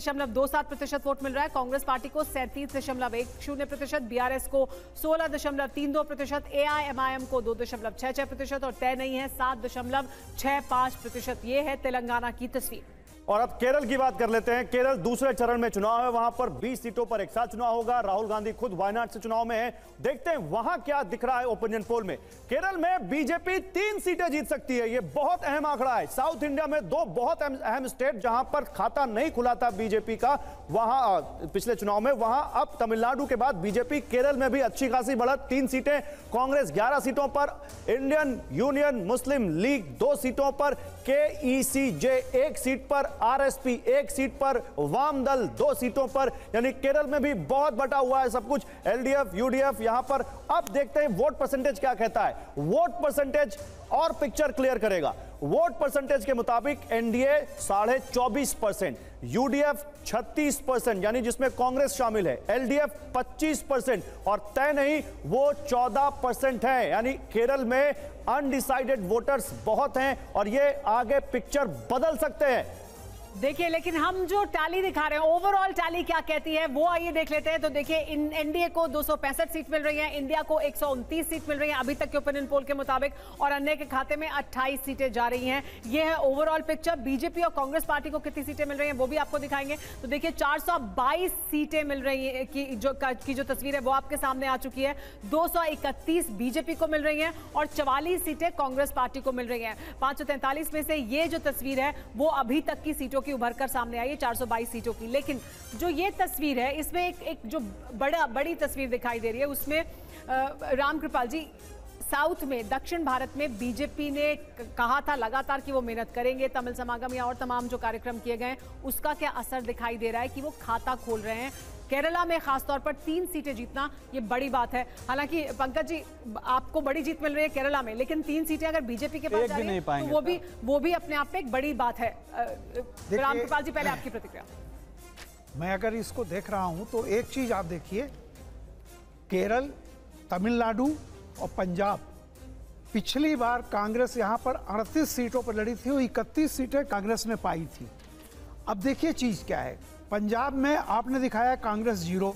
36.27% वोट मिल रहा है, कांग्रेस पार्टी को 37.10%, बीआरएस को 16.32%, AIMIM को 2.66% और तय नहीं है 7.65%। ये है तेलंगाना की तस्वीर। और अब केरल की बात कर लेते हैं। केरल दूसरे चरण में चुनाव है, वहां पर 20 सीटों पर एक साथ चुनाव होगा। राहुल गांधी खुद वायनाड से चुनाव में है। देखते हैं वहां क्या दिख रहा है ओपिनियन पोल में। केरल में बीजेपी 3 सीटें जीत सकती है, यह बहुत अहम आंकड़ा है। साउथ इंडिया में 2 बहुत अहम स्टेट जहां पर खाता नहीं खुला था बीजेपी का, वहां पिछले चुनाव में, वहां अब तमिलनाडु के बाद बीजेपी केरल में भी अच्छी खासी बढ़त, 3 सीटें, कांग्रेस 11 सीटों पर, इंडियन यूनियन मुस्लिम लीग 2 सीटों पर, KECJ 1 सीट पर, RSP 1 सीट पर, वाम दल 2 सीटों पर, यानी केरल में भी बहुत बटा हुआ है सब कुछ। LDF UDF यहां पर। अब देखते हैं वोट परसेंटेज क्या कहता है। वोट परसेंटेज और पिक्चर क्लियर करेगा। वोट परसेंटेज के मुताबिक एनडीए 24.5%, UDF 36%, यानी जिसमें कांग्रेस शामिल है, LDF 25% और तय नहीं वो 14% है, यानी केरल में अनडिसाइडेड वोटर्स बहुत हैं और ये आगे पिक्चर बदल सकते हैं। देखिए, लेकिन हम जो टैली दिखा रहे हैं, ओवरऑल टैली क्या कहती है वो आइए देख लेते हैं। तो देखिए, एनडीए को 265 सीट मिल रही है, इंडिया को 129 सीट मिल रही है अभी तक के ओपिनियन पोल के मुताबिक, और अन्य के खाते में 28 सीटें जा रही हैं। ये है ओवरऑल पिक्चर। बीजेपी और कांग्रेस पार्टी को कितनी सीटें मिल रही हैं वो भी आपको दिखाएंगे। तो देखिए, 422 सीटें मिल रही है की जो तस्वीर है वो आपके सामने आ चुकी है। 231 बीजेपी को मिल रही है और 44 सीटें कांग्रेस पार्टी को मिल रही है। 543 में से ये जो तस्वीर है वो अभी तक की सीटों की उभरकर सामने आई है, 422 सीटों की। लेकिन जो ये तस्वीर है इसमें एक जो बड़ी तस्वीर दिखाई दे रही है उसमें रामकृपाल जी, साउथ में, दक्षिण भारत में बीजेपी ने कहा था लगातार कि वो मेहनत करेंगे, तमिल समागम या और तमाम जो कार्यक्रम किए गए उसका क्या असर दिखाई दे रहा है कि वो खाता खोल रहे हैं। केरला में खासतौर पर 3 सीटें जीतना ये बड़ी बात है। हालांकि पंकज जी आपको बड़ी जीत मिल रही है केरला में, लेकिन 3 सीटें अगर बीजेपी के पास जा रही हैं तो वो भी अपने आप में एक बड़ी बात है। रामकृपाल जी, पहले आपकी प्रतिक्रिया। मैं अगर इसको देख रहा हूं तो एक चीज आप देखिए, केरल, तमिलनाडु और पंजाब, पिछली बार कांग्रेस यहां पर 38 सीटों पर लड़ी थी और 31 सीटें कांग्रेस ने पाई थी। अब देखिए चीज क्या है, पंजाब में आपने दिखाया कांग्रेस 0,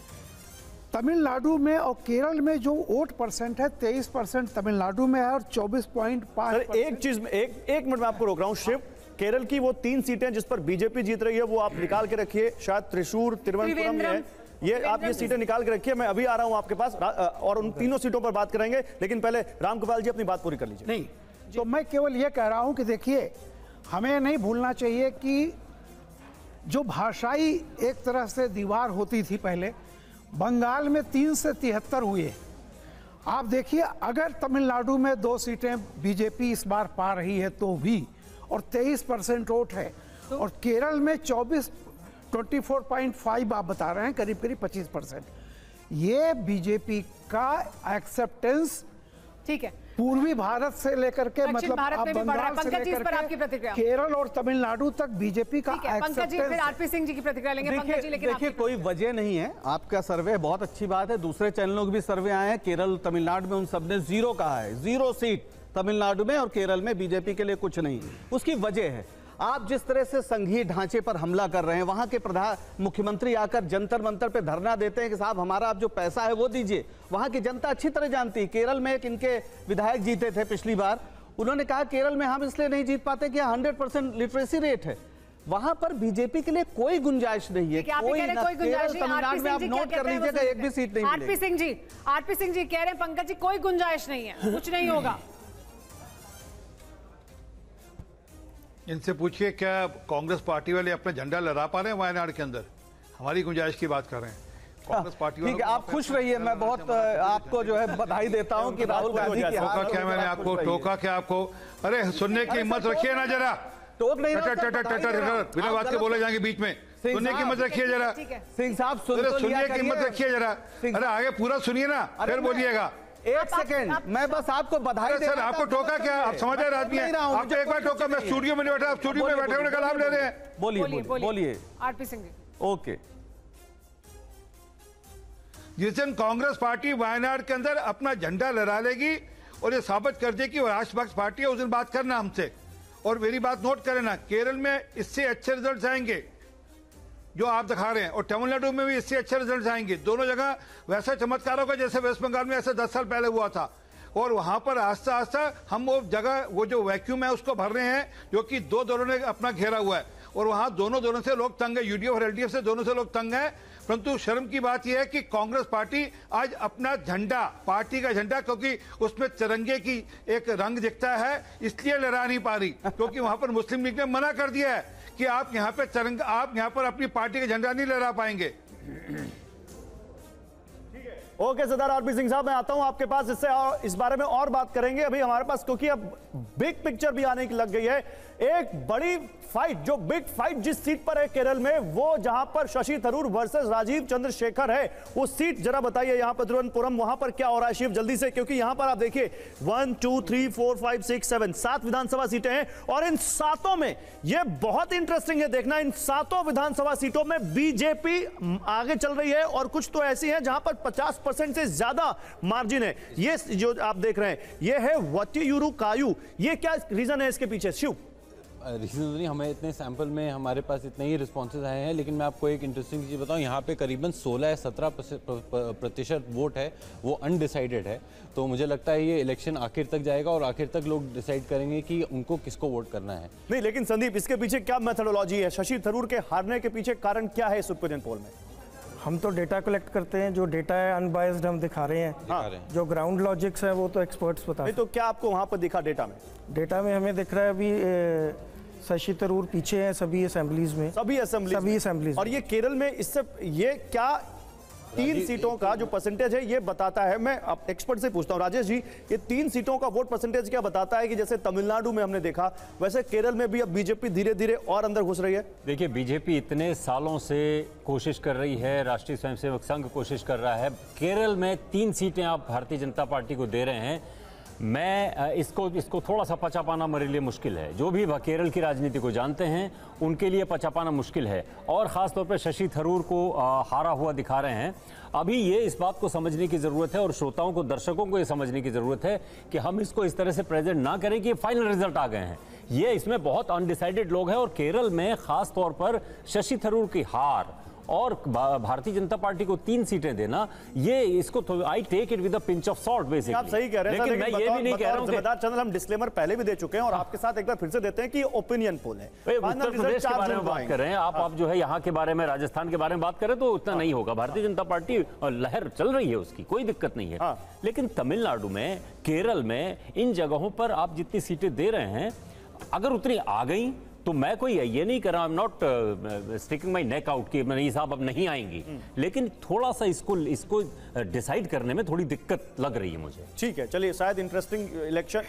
तमिलनाडु में और केरल में जो वोट परसेंट है 23% तमिलनाडु में है और 24.5%। एक चीज में एक मिनट में आपको रोक रहा हूं शिव, केरल की वो 3 सीटें जिस पर बीजेपी जीत रही है वो आप निकाल के रखिए, शायद त्रिशूर, तिरुवनंतपुरम है, ये आप ये सीटें निकाल के रखिए, मैं अभी आ रहा हूं आपके पास और उन तीनों सीटों पर बात करेंगे, लेकिन पहले रामकृपाल जी अपनी बात पूरी कर लीजिए। नहीं, तो मैं केवल ये कह रहा हूं कि देखिए, हमें नहीं भूलना चाहिए कि जो भाषाई एक तरह से दीवार होती थी पहले, बंगाल में 3 से 73 हुए। आप देखिए, अगर तमिलनाडु में 2 सीटें बीजेपी इस बार पा रही है तो भी, और 23% वोट है, और केरल में 24.5 आप बता रहे हैं, करीब करीब 25%। ये बीजेपी का एक्सेप्टेंस, ठीक है, पूर्वी भारत से लेकर के मतलब आप बंगाल से लेकर के केरल और तमिलनाडु तक बीजेपी का पंकज जी, फिर आरपी सिंह जी की प्रतिक्रिया लेंगे। पंकज जी, लेकिन देखिए कोई वजह नहीं है, आपका सर्वे बहुत अच्छी बात है, दूसरे चैनलों के भी सर्वे आए हैं, केरल तमिलनाडु में उन सबने 0 कहा है, 0 सीट तमिलनाडु में और केरल में बीजेपी के लिए कुछ नहीं। उसकी वजह है आप जिस तरह से संघीय ढांचे पर हमला कर रहे हैं, वहां के मुख्यमंत्री आकर जंतर मंतर पे धरना देते हैं कि साहब हमारा आप जो पैसा है वो दीजिए। वहां की जनता अच्छी तरह जानती है। केरल में एक इनके विधायक जीते थे पिछली बार, उन्होंने कहा केरल में हम इसलिए नहीं जीत पाते कि 100% लिटरेसी रेट है, वहां पर बीजेपी के लिए कोई गुंजाइश नहीं है। तमिलनाडु में आप नोट कर लीजिएगा, एक भी सीट नहीं मिलेगी। आरपी सिंह जी कह रहे हैं पंकज जी कोई गुंजाइश नहीं है, कुछ नहीं होगा। इनसे पूछिए क्या कांग्रेस पार्टी वाले अपना झंडा लहरा पा रहे हैं वायनाड के अंदर? हमारी गुंजाइश की बात कर रहे हैं कांग्रेस पार्टी वाले। ठीक है, आप खुश रहिए, मैं बहुत आपको जो है बधाई देता हूं कि राहुल गांधी की हार। क्या मैंने आपको टोका क्या आपको? अरे सुनने की हिम्मत रखिए ना जरा, टोक नहीं, बिना बात के बोले जाएंगे बीच में, सुनने की हिम्मत रखिए जरा। सिंह साहब सुनने की हिम्मत रखिए जरा, अरे आगे पूरा सुनिए ना फिर बोलिएगा। एक सेकेंड, मैं बस आपको बधाई सर, आपको टोका क्या? आप समझदार आदमी हैं। आपको एक बार टोका, मैं स्टूडियो में नहीं बैठा, आप स्टूडियो में बैठे होने का लाभ ले रहे हैं। बोलिए आरपी सिंह जी। ओके। जिस दिन कांग्रेस पार्टी वायनाड के अंदर अपना झंडा लहरा लेगी और ये साबित कर देगी वो राष्ट्रपक्ष पार्टी है, उस दिन बात करना हमसे। और मेरी बात नोट करें ना, केरल में इससे अच्छे रिजल्ट आएंगे जो आप दिखा रहे हैं, और तमिलनाडु में भी इससे अच्छे रिजल्ट आएंगे। दोनों जगह वैसा चमत्कार होगा जैसे वेस्ट बंगाल में ऐसे 10 साल पहले हुआ था। और वहां पर आस्ता आस्ता हम वो जगह, वो जो वैक्यूम है उसको भर रहे हैं, जो कि दो दलों ने अपना घेरा हुआ है। और वहां दोनों से लोग तंग है, यूडीएफ और एलडीएफ से दोनों से लोग तंग है। परंतु शर्म की बात यह है कि कांग्रेस पार्टी आज अपना झंडा, पार्टी का झंडा, क्योंकि उसमें तिरंगे की एक रंग दिखता है, इसलिए लहरा नहीं पा रही, क्योंकि वहां पर मुस्लिम लीग ने मना कर दिया है कि आप यहां पर तिरंगा, आप यहां पर अपनी पार्टी का झंडा नहीं लहरा पाएंगे। ओके सरदार आरपी सिंह साहब, मैं आता हूं आपके पास, इससे इस बारे में और बात करेंगे अभी हमारे पास, क्योंकि अब बिग पिक्चर भी आने की लग गई है। एक बड़ी फाइट, जो बिग फाइट जिस सीट पर है केरल में, वो जहां पर शशि थरूर वर्सेस राजीव चंद्रशेखर है, वो सीट जरा बताइए। यहां पर तिरुवनंतपुरम, वहां पर क्या हो रहा है शिव, जल्दी से, क्योंकि यहां पर आप देखिए 1 2 3 4 5 6 7 7 विधानसभा सीटें हैं, और इन सातों में ये बहुत इंटरेस्टिंग है देखना, इन सातों विधानसभा सीटों में बीजेपी आगे चल रही है, और कुछ तो ऐसी है जहां पर 50% से ज्यादा मार्जिन है। ये जो आप देख रहे हैं, ये है वट्टियूरू कायू। ये क्या रीजन है इसके पीछे शिव? रीजन नहीं, हमें इतने सैंपल में हमारे पास इतने ही रिस्पॉन्सेज आए हैं, लेकिन मैं आपको एक इंटरेस्टिंग चीज़ बताऊं, यहाँ पे करीबन 16 या 17% वोट है वो अनडिसाइडेड है। तो मुझे लगता है ये इलेक्शन आखिर तक जाएगा और आखिर तक लोग डिसाइड करेंगे कि उनको किसको वोट करना है। नहीं, लेकिन संदीप, इसके पीछे क्या मेथोडोलॉजी है? शशि थरूर के हारने के पीछे कारण क्या है इस ओपिनियन पोल में? हम तो डेटा कलेक्ट करते हैं, जो डेटा है अनबायस्ड हम दिखा रहे हैं। हाँ। जो ग्राउंड लॉजिक्स है वो तो एक्सपर्ट्स बताते हैं। तो क्या आपको वहां पर दिखा डेटा में? डेटा में हमें दिख रहा है अभी शशि थरूर पीछे हैं सभी असेंबलीज में, सभी असेंबलीज। और ये केरल में इससे ये क्या 3 सीटों का जो परसेंटेज है ये बताता है? मैं एक्सपर्ट से पूछता हूं, राजेश जी, ये 3 सीटों का वोट परसेंटेज क्या बताता है कि जैसे तमिलनाडु में हमने देखा, वैसे केरल में भी अब बीजेपी धीरे धीरे और अंदर घुस रही है? देखिए, बीजेपी इतने सालों से कोशिश कर रही है, राष्ट्रीय स्वयंसेवक संघ कोशिश कर रहा है। केरल में 3 सीटें आप भारतीय जनता पार्टी को दे रहे हैं। मैं इसको थोड़ा सा पचा पाना मेरे लिए मुश्किल है। जो भी केरल की राजनीति को जानते हैं उनके लिए पचा पाना मुश्किल है, और ख़ास तौर पर शशि थरूर को हारा हुआ दिखा रहे हैं। अभी ये इस बात को समझने की ज़रूरत है, और श्रोताओं को, दर्शकों को ये समझने की ज़रूरत है कि हम इसको इस तरह से प्रेजेंट ना करें कि फाइनल रिजल्ट आ गए हैं। ये इसमें बहुत अनडिसाइडेड लोग हैं, और केरल में ख़ास तौर पर शशि थरूर की हार और भारतीय जनता पार्टी को 3 सीटें देना, ये इसको तो I take it with a pinch of salt basically. आप सही कह रहे हैं, लेकिन मैं ये भी नहीं कह रहा हूं जिम्मेदार चैनल हम डिस्क्लेमर पहले भी दे चुके हैं, और आपके साथ एक बार फिर से देते हैं कि ये ओपिनियन पोल है। उत्तर प्रदेश के बारे में बात कर रहे हैं आप जो है यहाँ के बारे में, राजस्थान के बारे में बात करें तो उतना नहीं होगा। भारतीय जनता पार्टी लहर चल रही है, उसकी कोई दिक्कत नहीं है। लेकिन तमिलनाडु में, केरल में, इन जगहों पर आप जितनी सीटें दे रहे हैं, अगर उतनी आ गई तो मैं कोई ये नहीं कर रहा, I am not sticking my neck out कि नहीं साहब अब नहीं आएंगी, लेकिन थोड़ा सा इसको डिसाइड करने में थोड़ी दिक्कत लग रही है मुझे। ठीक है, चलिए, शायद इंटरेस्टिंग इलेक्शन,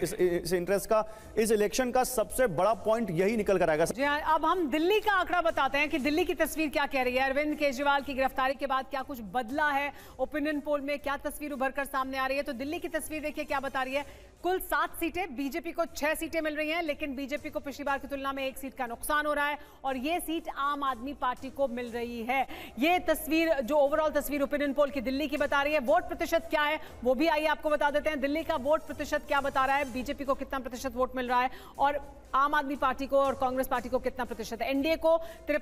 इस इलेक्शन का सबसे बड़ा पॉइंट यही निकल कर आएगा। जी हाँ, अब हम दिल्ली का आंकड़ा बताते हैं कि दिल्ली की तस्वीर क्या कह रही है। अरविंद केजरीवाल की गिरफ्तारी के बाद क्या कुछ बदला है ओपिनियन पोल में, क्या तस्वीर उभर कर सामने आ रही है? तो दिल्ली की तस्वीर देखिए क्या बता रही है। कुल 7 सीटें, बीजेपी को 6 सीटें मिल रही हैं, लेकिन बीजेपी को पिछली बार की तुलना में 1 सीट का नुकसान हो रहा है, और ये सीट आम आदमी पार्टी को मिल रही है। ये तस्वीर, जो ओवरऑल तस्वीर ओपिनियन पोल की दिल्ली की बता रही है। वोट प्रतिशत क्या है वो भी आइए आपको बता देते हैं। दिल्ली का वोट प्रतिशत क्या बता रहा है, बीजेपी को कितना प्रतिशत वोट मिल रहा है, और आम आदमी पार्टी को और कांग्रेस पार्टी को कितना प्रतिशत है। एनडीए को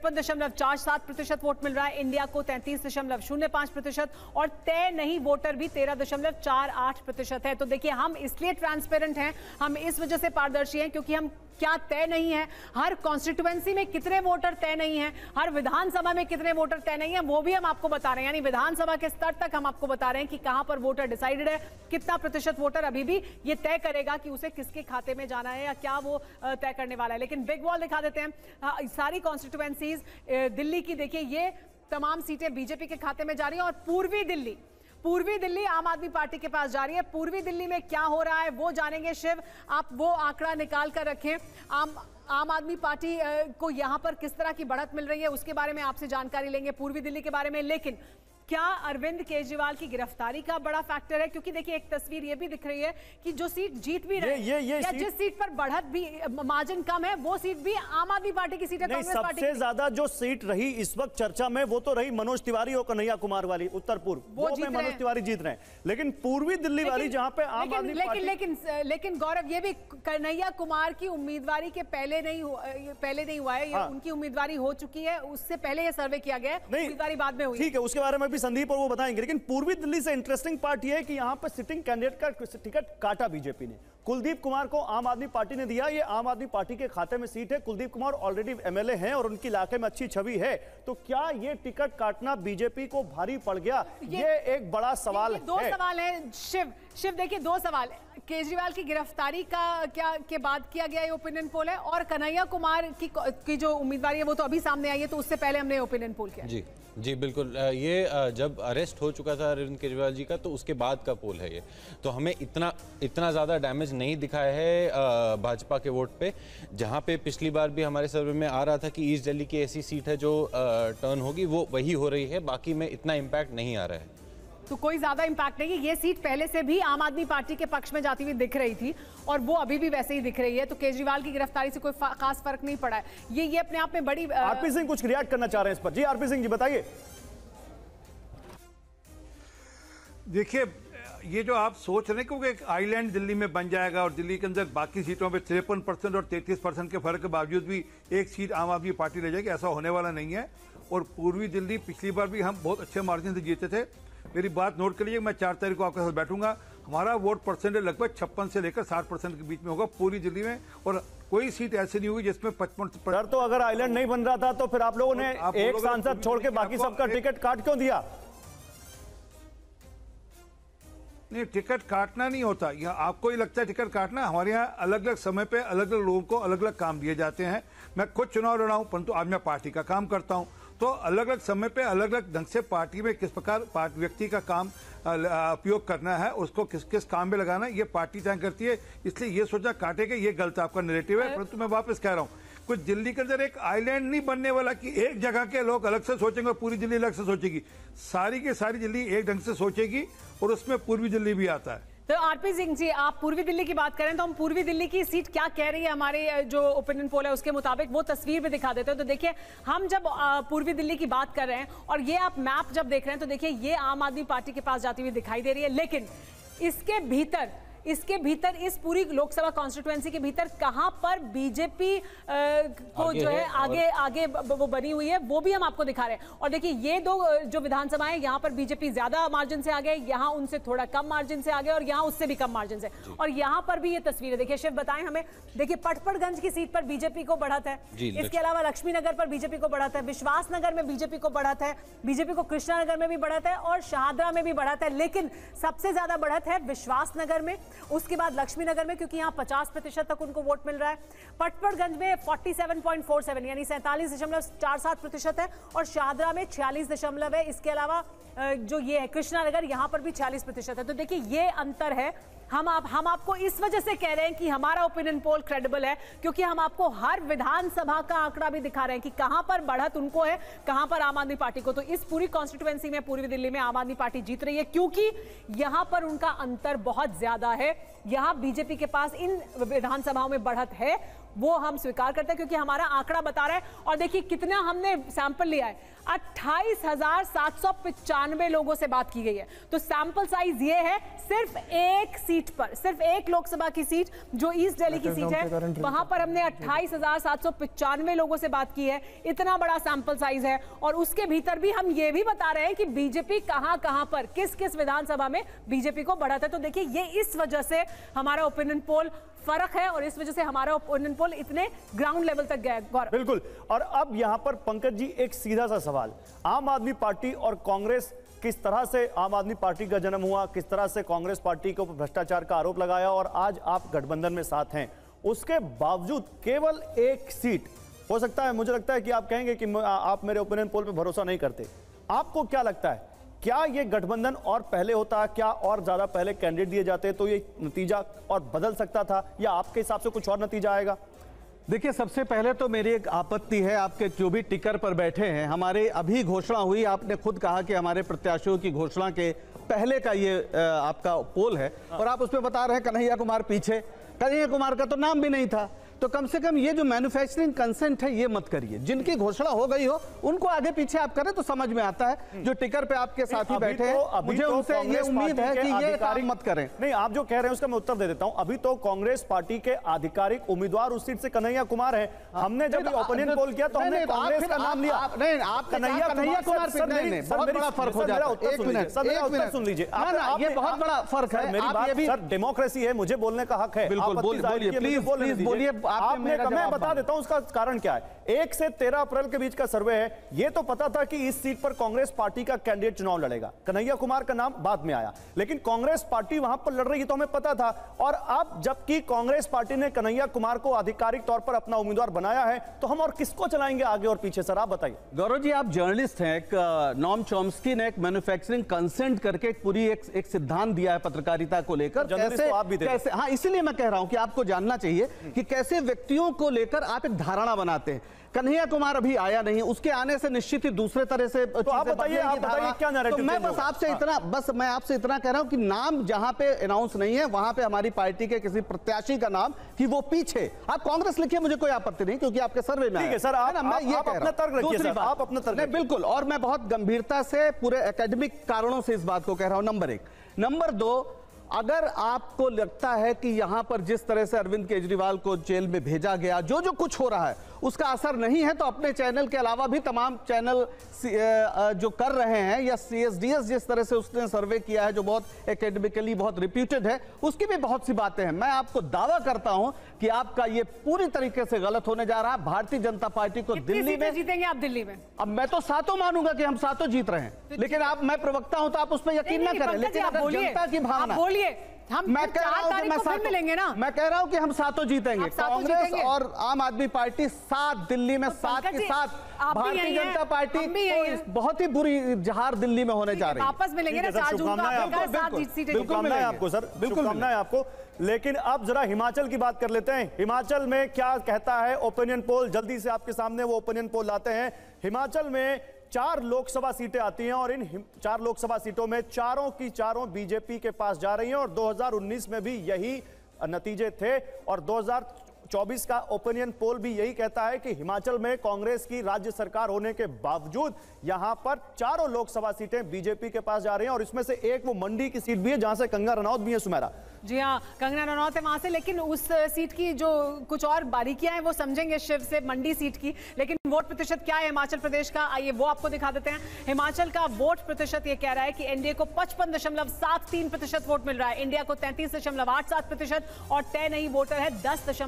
53.47% वोट मिल रहा है, इंडिया को 33.05%, और तय नहीं वोटर भी 13.48% है। तो देखिए, हम इसलिए ट्रांसपेरेंट हैं, हम इस वजह से पारदर्शी हैं, क्योंकि हम क्या तय नहीं है, हर कॉन्स्टिट्यूएंसी में कितने वोटर तय नहीं है, हर विधानसभा में कितने वोटर तय नहीं है, वो भी हम आपको बता रहे हैं। यानी विधानसभा के स्तर तक हम आपको बता रहे हैं कि कहां पर वोटर डिसाइडेड है, कितना प्रतिशत वोटर अभी भी ये तय करेगा कि उसे किसके खाते में जाना है या क्या वो तय करने वाला है। लेकिन बिग वॉल दिखा देते हैं, सारी कॉन्स्टिट्यूएंसीज दिल्ली की देखिए, ये तमाम सीटें बीजेपी के खाते में जा रही है, और पूर्वी दिल्ली आम आदमी पार्टी के पास जा रही है। पूर्वी दिल्ली में क्या हो रहा है वो जानेंगे। शिव, आप वो आंकड़ा निकाल कर रखें। आम आदमी पार्टी को यहां पर किस तरह की बढ़त मिल रही है उसके बारे में आपसे जानकारी लेंगे, पूर्वी दिल्ली के बारे में। लेकिन क्या अरविंद केजरीवाल की गिरफ्तारी का बड़ा फैक्टर है? क्योंकि देखिए एक तस्वीर ये भी दिख रही है कि जो सीट जीत भी रहे या जिस सीट पर बढ़त भी मार्जिन कम है वो सीट भी आम आदमी पार्टी की सीट है। कांग्रेस पार्टी सबसे ज्यादा जो सीट रही इस वक्त चर्चा में वो तो रही मनोज तिवारी और कन्हैया कुमार वाली उत्तर पूर्व, वो में मनोज तिवारी जीत रहे हैं। लेकिन पूर्वी दिल्ली वाली जहां पे आम आदमी पार्टी, लेकिन गौरव ये भी कन्हैया कुमार की उम्मीदवारी के पहले नहीं हुआ है, ये उनकी उम्मीदवारी हो चुकी है, उससे पहले ये सर्वे किया गया है, उम्मीदवारी बाद में हुई। ठीक है, उसके बारे में भी संदीप और वो बताएंगे। लेकिन पूर्वी दिल्ली से इंटरेस्टिंग पार्ट ये है कि यहां पर सिटिंग कैंडिडेट का टिकट काटा बीजेपी ने। कुलदीप कुमार को आम आदमी पार्टी ने दिया, ये आम आदमी पार्टी के खाते में सीट है। कुलदीप कुमार ऑलरेडी एमएलए हैं और उनके इलाके में अच्छी छवि है, तो क्या ये टिकट काटना बीजेपी को भारी पड़ गया? ये एक बड़ा सवाल है। दो सवाल है शिव देखिए, दो सवाल है। केजरीवाल की गिरफ्तारी का क्या के बाद किया गया ये ओपिनियन पोल है, और कन्हैया कुमार की जो उम्मीदवारी है वो तो अभी सामने आई है, तो उससे पहले हमने ओपिनियन पोल किया। जी बिल्कुल, ये जब अरेस्ट हो चुका था अरविंद केजरीवाल जी का तो उसके बाद का पोल है ये, तो हमें इतना ज़्यादा डैमेज नहीं दिखाया है भाजपा के वोट पे। जहाँ पे पिछली बार भी हमारे सर्वे में आ रहा था कि ईस्ट दिल्ली की ऐसी सीट है जो टर्न होगी, वो वही हो रही है, बाकी में इतना इम्पैक्ट नहीं आ रहा है। तो कोई ज्यादा इंपैक्ट नहीं है। ये सीट पहले से भी आम आदमी पार्टी के पक्ष में जाती हुई दिख रही थी और वो अभी भी वैसे ही दिख रही है, तो केजरीवाल की गिरफ्तारी से कोई खास फर्क नहीं पड़ा है। ये अपने आप में बड़ी। आरपी सिंह कुछ रिएक्ट करना चाह रहे हैं इस पर। जी आरपी सिंह जी बताइए। देखिए, ये जो आप सोच रहे हैं कि एक आइलैंड दिल्ली में बन जाएगा और दिल्ली के अंदर बाकी सीटों पे 53% और 33% के फर्क के बावजूद भी एक सीट आम आदमी पार्टी ले जाएगी, ऐसा होने वाला नहीं है। और पूर्वी दिल्ली पिछली बार भी हम बहुत अच्छे मार्जिन से जीते थे। मेरी बात नोट कर लीजिए, मैं 4 तारीख को आपके साथ बैठूंगा, हमारा वोट परसेंटेज लगभग 56 से लेकर 60% के बीच में होगा पूरी दिल्ली में, और कोई सीट ऐसी नहीं होगी जिसमें 55%। तो अगर आइलैंड नहीं बन रहा था तो फिर आप लोगों ने एक सांसद छोड़ के बाकी सबका टिकट काट क्यों दिया? नहीं, टिकट काटना नहीं होता, यह आपको ही लगता है टिकट काटना। हमारे यहाँ अलग अलग समय पे अलग अलग लोगों को अलग अलग काम दिए जाते हैं। मैं खुद चुनाव लड़ा हूं, परंतु आज मैं पार्टी का काम करता हूं, तो अलग अलग समय पे अलग अलग ढंग से पार्टी में किस प्रकार व्यक्ति का काम उपयोग करना है, उसको किस किस काम में लगाना है, ये पार्टी तय करती है। इसलिए ये सोचा काटेगा, ये गलत आपका नैरेटिव है। परंतु मैं वापस कह रहा हूँ, कुछ दिल्ली के अंदर एक आइलैंड नहीं बनने वाला कि एक जगह के लोग अलग से सोचेंगे और पूरी दिल्ली अलग से सोचेगी। सारी की सारी दिल्ली एक ढंग से सोचेगी और उसमें पूर्वी दिल्ली भी आता है। तो आरपी सिंह जी, आप पूर्वी दिल्ली की बात करें तो हम पूर्वी दिल्ली की सीट क्या कह रही है हमारे जो ओपिनियन पोल है उसके मुताबिक, वो तस्वीर भी दिखा देते हैं। तो देखिए, हम जब पूर्वी दिल्ली की बात कर रहे हैं और ये आप मैप जब देख रहे हैं तो देखिए ये आम आदमी पार्टी के पास जाती हुई दिखाई दे रही है, लेकिन इसके भीतर इस पूरी लोकसभा कॉन्स्टिट्यूएंसी के भीतर कहां पर बीजेपी को जो है आगे वो बनी हुई है वो भी हम आपको दिखा रहे हैं। और देखिए ये दो जो विधानसभाएं, यहां पर बीजेपी ज्यादा मार्जिन से आगे, यहां उनसे थोड़ा कम मार्जिन से आगे और यहां उससे भी कम मार्जिन से। और यहां पर भी ये तस्वीर है, देखिए शिव बताएं हमें। देखिए पटपड़गंज की सीट पर बीजेपी को बढ़त है, इसके अलावा लक्ष्मीनगर पर बीजेपी को बढ़त है, विश्वासनगर में बीजेपी को बढ़त है, बीजेपी को कृष्णानगर में भी बढ़त है और शाहदरा में भी बढ़त है। लेकिन सबसे ज्यादा बढ़त है विश्वासनगर में, उसके बाद लक्ष्मीनगर में, क्योंकि यहां 50% तक उनको वोट मिल रहा है। पटपड़गंज में 47.47 यानी 47.47% है और शाहदरा में 46 है। इसके अलावा जो ये है कृष्णानगर, यहां पर भी 46% है। तो देखिए ये अंतर है। हम आपको इस वजह से कह रहे हैं कि हमारा ओपिनियन पोल क्रेडिबल है, क्योंकि हम आपको हर विधानसभा का आंकड़ा भी दिखा रहे हैं कि कहां पर बढ़त उनको है, कहां पर आम आदमी पार्टी को। तो इस पूरी कॉन्स्टिट्यूएंसी में पूर्वी दिल्ली में आम आदमी पार्टी जीत रही है, क्योंकि यहां पर उनका अंतर बहुत ज्यादा है। यहां बीजेपी के पास इन विधानसभाओं में बढ़त है, वो हम स्वीकार करते हैं क्योंकि हमारा आंकड़ा बता रहा है। और देखिए कितना हमने सैंपल लिया है, 28,795 लोगों से बात की गई है। तो सैंपल साइज ये है, सिर्फ एक सीट पर, सिर्फ एक लोकसभा की सीट जो ईस्ट दिल्ली की सीट है, वहां पर हमने 28,795 लोगों से बात की है। इतना बड़ा सैंपल साइज है और उसके भीतर भी हम ये भी बता रहे हैं कि बीजेपी कहां पर किस किस विधानसभा में बीजेपी को बढ़त है। तो देखिए ये इस वजह से हमारा ओपिनियन पोल फर्क है और इस वजह से हमारा ओपिनियन पोल इतने ग्राउंड लेवल तक गया। गौरव, बिल्कुल। और अब यहां पर पंकज जी एक सीधा सा सवाल, आम आदमी पार्टी और कांग्रेस, किस तरह से आम आदमी पार्टी का जन्म हुआ, किस तरह से कांग्रेस पार्टी को भ्रष्टाचार का आरोप लगाया और आज आप गठबंधन में साथ हैं, उसके बावजूद केवल एक सीट हो सकता है। मुझे लगता है कि आप कहेंगे कि आप मेरे ओपिनियन पोल पे भरोसा नहीं करते। आपको क्या लगता है, क्या ये गठबंधन और पहले होता, क्या और ज्यादा पहले कैंडिडेट दिए जाते तो ये नतीजा और बदल सकता था, या आपके हिसाब से कुछ और नतीजा आएगा? देखिए, सबसे पहले तो मेरी एक आपत्ति है, आपके जो भी टिकर पर बैठे हैं, हमारे अभी घोषणा हुई, आपने खुद कहा कि हमारे प्रत्याशियों की घोषणा के पहले का ये आपका पोल है, और आप उसमें बता रहे हैं कन्हैया कुमार पीछे। कन्हैया कुमार का तो नाम भी नहीं था। तो कम से कम ये जो मैन्युफैक्चरिंग कंसेंट है ये मत करिए। जिनकी घोषणा हो गई हो उनको आगे पीछे आप करें तो समझ में आता है। जो टिकर पे आपके साथी बैठे हैं, मुझे उनसे ये उम्मीद है कि ये काम मत करें। नहीं, आप जो कह रहे हैं उसका मैं उत्तर दे देता हूं। अभी तो कांग्रेस पार्टी के आधिकारिक उम्मीदवार उस सीट से कन्हैया कुमार है। हमने जब ओपिनियन पोल किया तो हमने कांग्रेस का नाम लिया। नहीं, आप कन्हैया कुमार से बहुत बड़ा फर्क हो जाता है। एक मिनट सुन लीजिए, ये बहुत बड़ा फर्क है। मेरी बात, सर डेमोक्रेसी है, मुझे बोलने का हक है। बिल्कुल बोलिए, प्लीज बोलिए। मैं बता देता हूं उसका कारण क्या है। 1 से 13 अप्रैल के बीच का सर्वे है। यह तो पता था कि इस सीट पर कांग्रेस पार्टी का कैंडिडेट चुनाव लड़ेगा। कन्हैया कुमार का नाम बाद में आया, लेकिन कांग्रेस पार्टी वहां पर लड़ रही तो हमें पता था। और अब जबकि कांग्रेस पार्टी ने कन्हैया कुमार को आधिकारिक तौर पर अपना उम्मीदवार बनाया है, तो हम और किसको चलाएंगे आगे और पीछे? सर आप बताइए। गौरव जी, आप जर्नलिस्ट हैं। एक नॉम चॉम्स्की ने एक मैन्युफैक्चरिंग कंसेंट करके एक पूरी एक सिद्धांत दिया है पत्रकारिता को लेकर। कैसे, हाँ, इसीलिए मैं कह रहा हूं कि आपको जानना चाहिए कि कैसे व्यक्तियों को लेकर आप एक धारणा बनाते हैं। कन्हैया कुमार अभी आया नहीं, उसके आने से निश्चित ही दूसरे तरह से तो आप बताइए क्या नैरेटिव? तो मैं मैं आपसे इतना कह रहा हूं कि नाम जहां पे अनाउंस नहीं है वहां पे हमारी पार्टी के किसी प्रत्याशी का नाम कि वो पीछे, आप कांग्रेस लिखिए, मुझे कोई आपत्ति नहीं, क्योंकि आपके सर्वे में ठीक है सर। आप अपना तर्क रखिए सर, आप अपना तर्क। बिल्कुल, और मैं बहुत गंभीरता से पूरे एकेडमिक कारणों से इस बात को कह रहा हूं। नंबर 1। नंबर 2, अगर आपको लगता है कि यहां पर जिस तरह से अरविंद केजरीवाल को जेल में भेजा गया, जो कुछ हो रहा है उसका असर नहीं है, तो अपने चैनल के अलावा भी तमाम चैनल जो कर रहे हैं, या CSDS जिस तरह से उसने सर्वे किया है जो बहुत एकेडमिकली बहुत रिप्यूटेड है, उसकी भी बहुत सी बातें हैं। मैं आपको दावा करता हूं कि आपका ये पूरी तरीके से गलत होने जा रहा है। भारतीय जनता पार्टी को दिल्ली में जीतेंगे आप? दिल्ली में अब मैं तो 7 मानूंगा कि हम 7 जीत रहे हैं, लेकिन मैं प्रवक्ता हूं तो आप उस पर यकीन न करें। लेकिन अगर जनता की भावना, मैं कह रहा हूं कि मैं 7 मिलेंगे ना। मैं कह रहा हूं कि हम 7 जीतेंगे। कांग्रेस और आम आदमी पार्टी 7 दिल्ली में, 7 के 7 भारतीय जनता पार्टी को बहुत ही बुरी जहार दिल्ली में होने जा रही है। वापस मिलेंगे ना 4 जून को। शुभकामनाएं आपको सर, शुभकामनाएं आपको। लेकिन अब जरा हिमाचल की बात कर लेते हैं। हिमाचल में क्या कहता है ओपिनियन पोल? जल्दी से आपके सामने वो ओपिनियन पोल लाते हैं। हिमाचल में 4 लोकसभा सीटें आती हैं और इन 4 लोकसभा सीटों में चारों की चारों बीजेपी के पास जा रही हैं, और 2019 में भी यही नतीजे थे, और 2024 का ओपिनियन पोल भी यही कहता है कि हिमाचल में कांग्रेस की राज्य सरकार होने के बावजूद यहां पर चारों लोकसभा सीटें बीजेपी के पास जा रही हैं, और इसमें से एक वो मंडी की सीट भी है जहां से कंगना रनौत भी है। सुमेरा जी हाँ, कंगना रनौत है वहां से, लेकिन उस सीट की जो कुछ और बारीकियां हैं वो समझेंगे शिव से, मंडी सीट की। लेकिन वोट प्रतिशत क्या है हिमाचल प्रदेश का, आइए वो आपको दिखा देते हैं। हिमाचल का वोट प्रतिशत ये कह रहा है कि एनडीए को 55.73% वोट मिल रहा है, इंडिया को 33.87% और तय नहीं वोटर है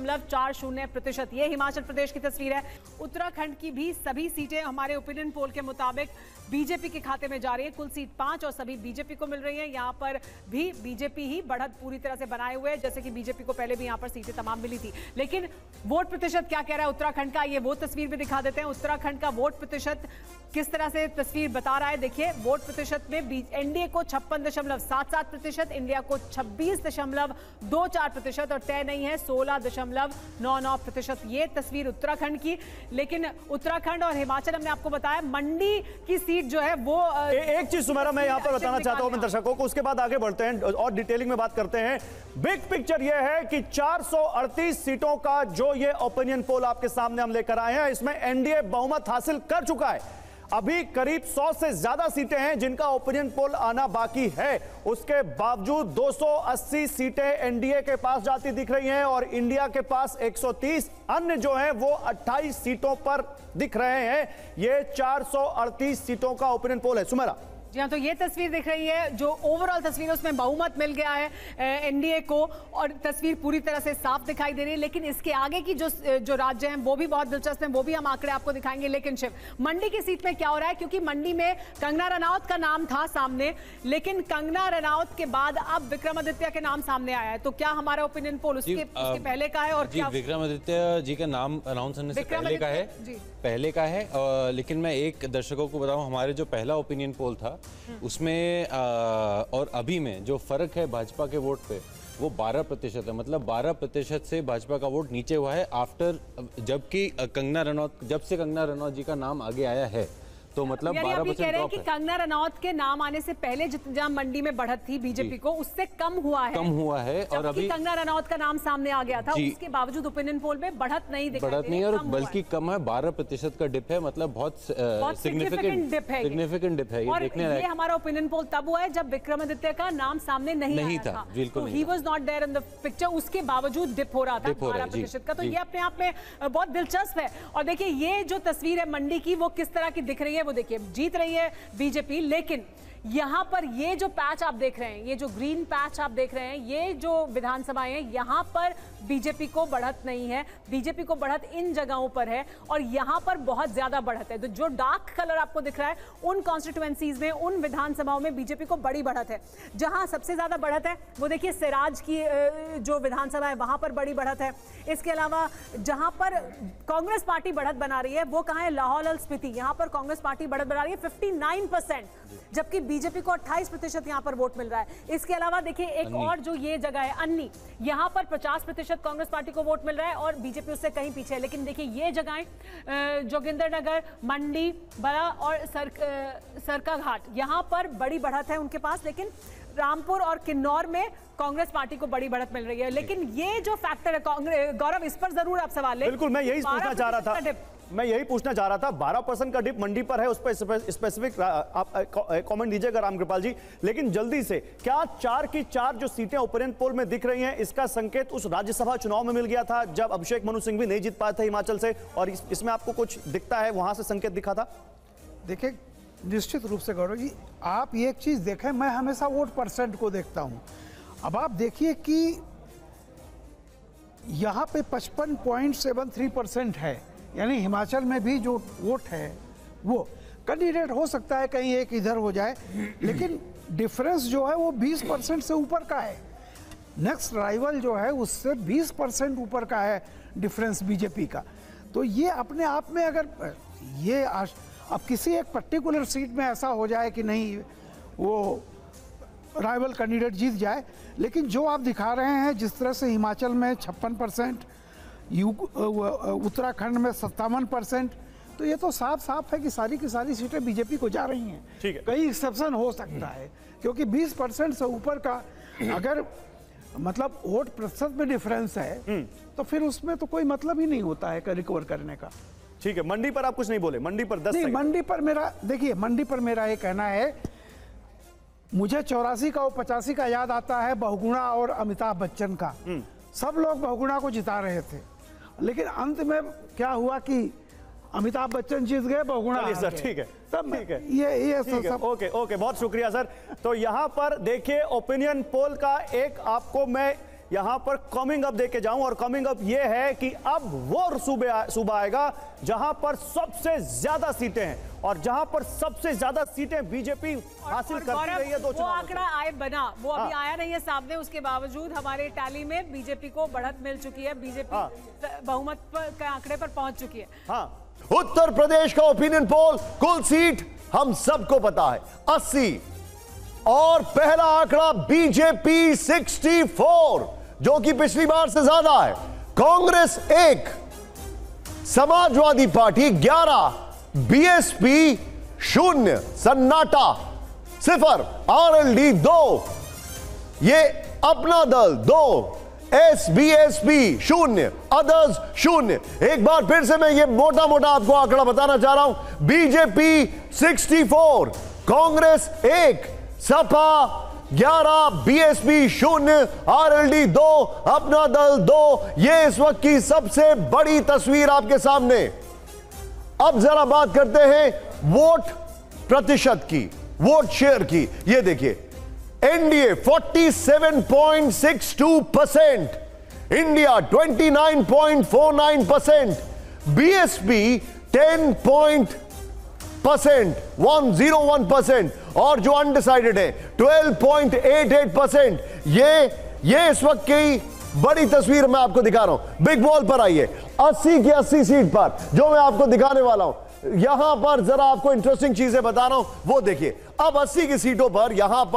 10.40%। ये हिमाचल प्रदेश की तस्वीर है। उत्तराखंड की भी सभी सीटें हमारे ओपिनियन पोल के मुताबिक बीजेपी के खाते में जा रही है। कुल सीट 5 और सभी बीजेपी को मिल रही है। यहाँ पर भी बीजेपी ही बढ़त पूरी तरह से बनाए हुए है, जैसे कि बीजेपी को पहले भी यहाँ पर सीटें तमाम मिली थी। लेकिन वोट प्रतिशत क्या कह रहा है उत्तराखंड का, ये वो तस्वीर भी दिखा देते हैं। उत्तराखंड का वोट प्रतिशत किस तरह से तस्वीर बता रहा है, देखिए। वोट प्रतिशत में एनडीए को 56.77%, इंडिया को 26.24% और तय नहीं है 16.99%। ये तस्वीर उत्तराखंड की। लेकिन उत्तराखंड और हिमाचल हमने आपको बताया, मंडी की सीट जो है वो एक चीज सुमेरा मैं यहां पर बताना चाहता हूं अपने दर्शकों को, उसके बाद आगे बढ़ते हैं और डिटेलिंग में बात करते हैं। बिग पिक्चर यह है कि 438 सीटों का जो ये ओपिनियन पोल आपके सामने हम लेकर आए हैं, इसमें एनडीए बहुमत हासिल कर चुका है। अभी करीब 100 से ज्यादा सीटें हैं जिनका ओपिनियन पोल आना बाकी है। उसके बावजूद 280 सीटें एनडीए के पास जाती दिख रही हैं और इंडिया के पास 130, अन्य जो हैं वो 28 सीटों पर दिख रहे हैं। ये 438 सीटों का ओपिनियन पोल है। सुमेरा जी हाँ, तो ये तस्वीर दिख रही है, जो ओवरऑल तस्वीर है उसमें बहुमत मिल गया है एनडीए को, और तस्वीर पूरी तरह से साफ दिखाई दे रही है। लेकिन इसके आगे की जो राज्य हैं वो भी बहुत दिलचस्प हैं, वो भी हम आंकड़े आपको दिखाएंगे। लेकिन शिव, मंडी की सीट में क्या हो रहा है, क्योंकि मंडी में कंगना रनौत का नाम था सामने, लेकिन कंगना रनौत के बाद अब विक्रमादित्य के नाम सामने आया है। तो क्या हमारा ओपिनियन पोल उसके पहले का है? और क्या विक्रमादित्य जी का नाम अनाउंस होने से पहले का है, लेकिन मैं एक दर्शकों को बताऊं, हमारे जो पहला ओपिनियन पोल था उसमें और अभी में जो फर्क है भाजपा के वोट पे, वो 12% है। मतलब 12% से भाजपा का वोट नीचे हुआ है आफ्टर, जबकि जब से कंगना रनौत जी का नाम आगे आया है, तो मतलब 12% कह रहे हैं कि कंगना रनौत के नाम आने से पहले जहां मंडी में बढ़त थी बीजेपी को, उससे कम हुआ है और अभी कंगना रनौत का नाम सामने आ गया था, उसके बावजूद ओपिनियन पोल में बढ़त नहीं है और बल्कि कम है। 12% का डिप है, मतलब बहुत सिग्निफिकेंट डिप है। और ये हमारा ओपिनियन पोल तब हुआ है जब विक्रमादित्य का नाम सामने नहीं था, तो he was not there in the picture, उसके बावजूद डिप हो रहा था 12% का। तो ये अपने आप में बहुत दिलचस्प है। और देखिए ये जो तस्वीर है मंडी की, वो किस तरह की दिख रही है, वो देखिए जीत रही है बीजेपी, लेकिन यहां पर ये जो पैच आप देख रहे हैं, ये जो ग्रीन पैच आप देख रहे हैं, ये जो विधानसभाएं हैं, यहां पर बीजेपी को बढ़त नहीं है। बीजेपी को बढ़त इन जगहों पर है और यहां पर बहुत ज्यादा बढ़त है। तो जो डार्क कलर आपको दिख रहा है, उन कॉन्स्टिट्यूएंसीज में, उन विधानसभाओं में बीजेपी को बड़ी बढ़त है। जहां सबसे ज्यादा बढ़त है वो देखिए सिराज की जो विधानसभा है, वहां पर बड़ी बढ़त है। इसके अलावा जहां पर कांग्रेस पार्टी बढ़त बना रही है वो कहां है, लाहौल और स्पीति, यहां पर कांग्रेस पार्टी बढ़त बना रही है 59%, जबकि बीजेपी को 28% यहां पर वोट मिल रहा है। इसके अलावा देखिए एक और जो ये जगह है अन्नी, यहां पर 50% कांग्रेस पार्टी को वोट मिल रहा है और बीजेपी उससे कहीं पीछे है। लेकिन देखिए ये जगहें जोगिंदरनगर, मंडी, बड़ा और सरकाघाट, यहां पर बड़ी बढ़त है उनके पास, लेकिन रामपुर और किन्नौर में कांग्रेस पार्टी को बड़ी बढ़त मिल रही है। लेकिन ये जो फैक्टर है गौरव, इस पर जरूर आप सवाल लें। बिल्कुल, मैं यही पूछना चाह रहा था। 12% का डिप मंडी पर है, उस पर स्पेसिफिक आप कमेंट दीजिएगा रामकृपाल जी। लेकिन जल्दी से, क्या 4 की 4 जो सीटें ओपिनियन पोल में दिख रही हैं, इसका संकेत उस राज्यसभा चुनाव में मिल गया था जब अभिषेक मनु सिंह भी नहीं जीत पाए थे हिमाचल से, और इसमें आपको कुछ दिखता है, वहां से संकेत दिखा था? देखिए निश्चित रूप से गौरव जी, आप ये एक चीज देखें, मैं हमेशा वोट परसेंट को देखता हूं। अब आप देखिए कि यहां पे 55.73% है, यानी हिमाचल में भी जो वोट है वो कैंडिडेट हो सकता है कहीं एक इधर हो जाए, लेकिन डिफरेंस जो है वो 20% से ऊपर का है। नेक्स्ट राइवल जो है उससे 20% ऊपर का है डिफरेंस बीजेपी का। तो ये अपने आप में, अगर ये अब किसी एक पर्टिकुलर सीट में ऐसा हो जाए कि नहीं वो राइवल कैंडिडेट जीत जाए, लेकिन जो आप दिखा रहे हैं जिस तरह से हिमाचल में 56%, उत्तराखंड में 57%, तो ये तो साफ साफ है कि सारी की सारी सीटें बीजेपी को जा रही हैं। ठीक है, कई एक्सेप्शन हो सकता है, क्योंकि 20% से ऊपर का अगर मतलब वोट प्रतिशत में डिफरेंस है तो फिर उसमें तो कोई मतलब ही नहीं होता है रिकवर करने का। ठीक है, मंडी पर आप कुछ नहीं बोले, मंडी पर 10 नहीं, मंडी पर मेरा देखिए, मंडी पर मेरा ये कहना है, मुझे 84 का और 85 का याद आता है, बहुगुणा और अमिताभ बच्चन का। सब लोग बहुगुणा को जिता रहे थे, लेकिन अंत में क्या हुआ कि अमिताभ बच्चन जीत गए, बहुगुणा हार गए। ठीक है, तब ठीक है, ये ठीक है, ओके, बहुत शुक्रिया सर। तो यहां पर देखिए ओपिनियन पोल का एक आपको मैं यहां पर कमिंग अप देके जाऊं, और कमिंग अप ये है कि अब वो सूबा आएगा जहां पर सबसे ज्यादा सीटें हैं और जहां पर सबसे ज्यादा सीटें बीजेपी हासिल करती रही है। वो आंकड़ा बना, वो अभी आया नहीं है सामने, उसके बावजूद हमारे टैली में बीजेपी को बढ़त मिल चुकी है, बीजेपी बहुमत के आंकड़े पर पहुंच चुकी है। हाँ, उत्तर प्रदेश का ओपिनियन पोल, कुल सीट हम सबको पता है 80, और पहला आंकड़ा बीजेपी 64, जो कि पिछली बार से ज्यादा है। कांग्रेस 1, समाजवादी पार्टी 11, बीएसपी 0, सन्नाटा 0, आरएलडी 2, ये अपना दल 2, एसबीएसपी 0, अदर्स 0। एक बार फिर से मैं ये मोटा मोटा आपको आंकड़ा बताना चाह रहा हूं। BJP 64, Congress 1, Sapa 11, BSP 0, RLD 2, Apna दल 2। ये इस वक्त की सबसे बड़ी तस्वीर आपके सामने। अब जरा बात करते हैं वोट प्रतिशत की, वोट शेयर की। ये देखिए, एनडीए 47.62%, इंडिया 29.49%, बीएसपी 10.101%, और जो अनडिसाइडेड है 12.88%। ये इस वक्त की बड़ी तस्वीर मैं आपको दिखा रहा हूं। बिग बॉल पर आइए, 80 की 80 सीट पर जो मैं आपको दिखाने वाला हूं, यहां पर जरा आपको इंटरेस्टिंग चीजें बता रहा हूं, वो देखिए। अब 80 की सीटों पर यहां पर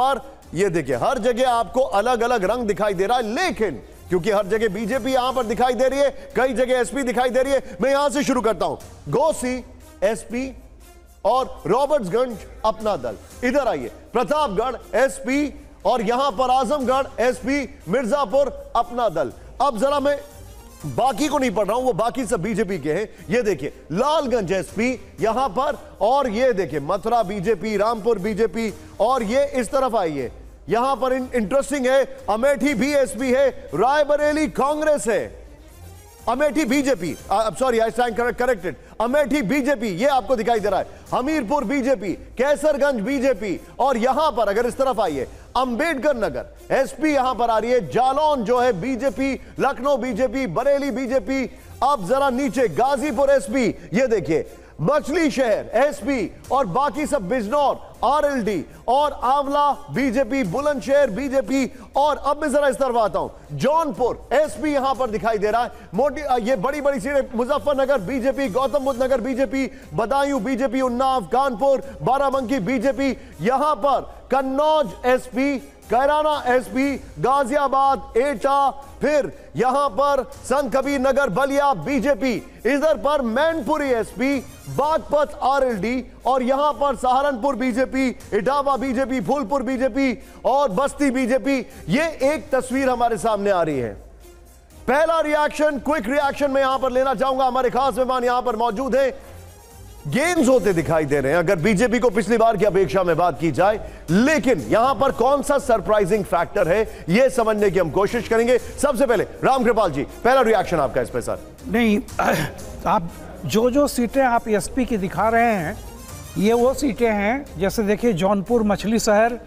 ये देखिए हर जगह आपको अलग अलग रंग दिखाई दे रहा है, लेकिन क्योंकि हर जगह बीजेपी यहां पर दिखाई दे रही है, कई जगह एसपी दिखाई दे रही है। मैं यहां से शुरू करता हूं, गोसी एसपी और रॉबर्ट्सगंज अपना दल। इधर आइए, प्रतापगढ़ एसपी और यहां पर आजमगढ़ एसपी, मिर्जापुर अपना दल। अब जरा मैं बाकी को नहीं पढ़ रहा हूं, वो बाकी सब बीजेपी के हैं। ये देखिए लालगंज एसपी यहां पर, और ये देखिए मथुरा बीजेपी, रामपुर बीजेपी, और ये इस तरफ आइए यहां पर इंटरेस्टिंग है, अमेठी भी एसपी है, रायबरेली कांग्रेस है, Amethi BJP, sorry I stand corrected, Amethi BJP ये आपको दिखाई दे रहा है, हमीरपुर बीजेपी, कैसरगंज बीजेपी, और यहां पर अगर इस तरफ आइए अंबेडकर नगर एसपी यहां पर आ रही है, जालौन जो है BJP, Lucknow BJP, Bareilly BJP. अब जरा नीचे गाजीपुर एसपी, ये देखिए मछली शहर एसपी, और बाकी सब बिजनौर आरएलडी और आंवला बीजेपी, बुलंदशहर बीजेपी। और अब मैं जरा इस तरफ आता हूं, जौनपुर एसपी यहां पर दिखाई दे रहा है, मोटी ये बड़ी बड़ी सीटें, Muzaffarnagar BJP, Gautam Buddh Nagar BJP, Budaun BJP, Unnao, Kanpur, Barabanki BJP, यहां पर कन्नौज एसपी, कैराना एसपी, गाजियाबाद, एटा, फिर यहां पर संत कबीर नगर बलिया बीजेपी, इधर पर मैनपुरी एसपी, बागपत आरएलडी, और यहां पर Saharanpur BJP, Etawah BJP, Phulpur BJP और बस्ती बीजेपी। ये एक तस्वीर हमारे सामने आ रही है। पहला रिएक्शन, क्विक रिएक्शन मैं यहां पर लेना चाहूंगा, हमारे खास मेहमान यहां पर मौजूद हैं। गेम्स होते दिखाई दे रहे हैं अगर बीजेपी को पिछली बार की अपेक्षा में बात की जाए, लेकिन यहां पर कौन सा सरप्राइजिंग फैक्टर है यह समझने की हम कोशिश करेंगे। सबसे पहले रामकृपाल जी, पहला रिएक्शन आपका इस पे सर। नहीं, आप जो सीटें आप एसपी की दिखा रहे हैं ये वो सीटें हैं, जैसे देखिए जौनपुर, मछली शहर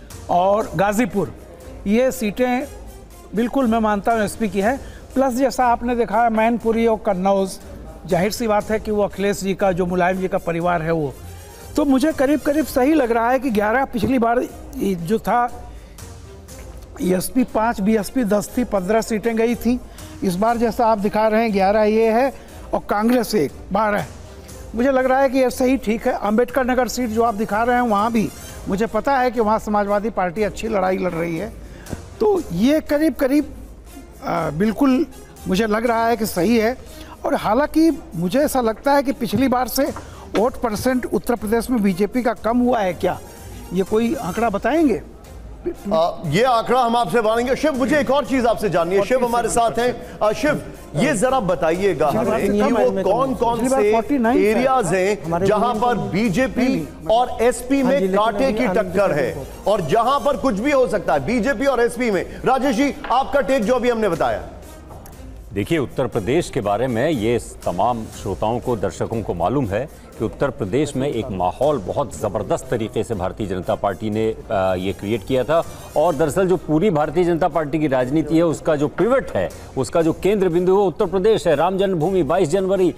और गाजीपुर, ये सीटें बिल्कुल मैं मानता हूँ एसपी की है। प्लस जैसा आपने देखा है मैनपुरी और कन्नौज, जाहिर सी बात है कि वो अखिलेश जी का, जो मुलायम जी का परिवार है वो, तो मुझे करीब करीब सही लग रहा है कि 11 पिछली बार जो था एसपी 5, बीएसपी 10 थी, 15 सीटें गई थी। इस बार जैसा आप दिखा रहे हैं 11 ये है और कांग्रेस 1, 12। मुझे लग रहा है कि ये सही ठीक है। अंबेडकर नगर सीट जो आप दिखा रहे हैं वहाँ भी मुझे पता है कि वहाँ समाजवादी पार्टी अच्छी लड़ाई लड़ रही है, तो ये करीब करीब बिल्कुल मुझे लग रहा है कि सही है। और हालांकि मुझे ऐसा लगता है कि पिछली बार से वोट परसेंट उत्तर प्रदेश में बीजेपी का कम हुआ है क्या, ये कोई आंकड़ा बताएंगे? ये आंकड़ा हम आपसे मानेंगे। शिव, मुझे एक और चीज आपसे जाननी है, शिव हमारे साथ हैं। शिव, ये जरा बताइएगा हमें कि वो कौन कौन से एरियाज हैं जहां पर बीजेपी और एसपी में कांटे की टक्कर है और जहां पर कुछ भी हो सकता है बीजेपी और एसपी में। राजेश जी, आपका टेक जो अभी हमने बताया। देखिए, उत्तर प्रदेश के बारे में ये तमाम श्रोताओं को, दर्शकों को मालूम है कि उत्तर प्रदेश में एक माहौल बहुत ज़बरदस्त तरीके से भारतीय जनता पार्टी ने ये क्रिएट किया था। और दरअसल जो पूरी भारतीय जनता पार्टी की राजनीति है उसका जो पिवट है, उसका जो केंद्र बिंदु है उत्तर प्रदेश है। राम जन्मभूमि 22 जनवरी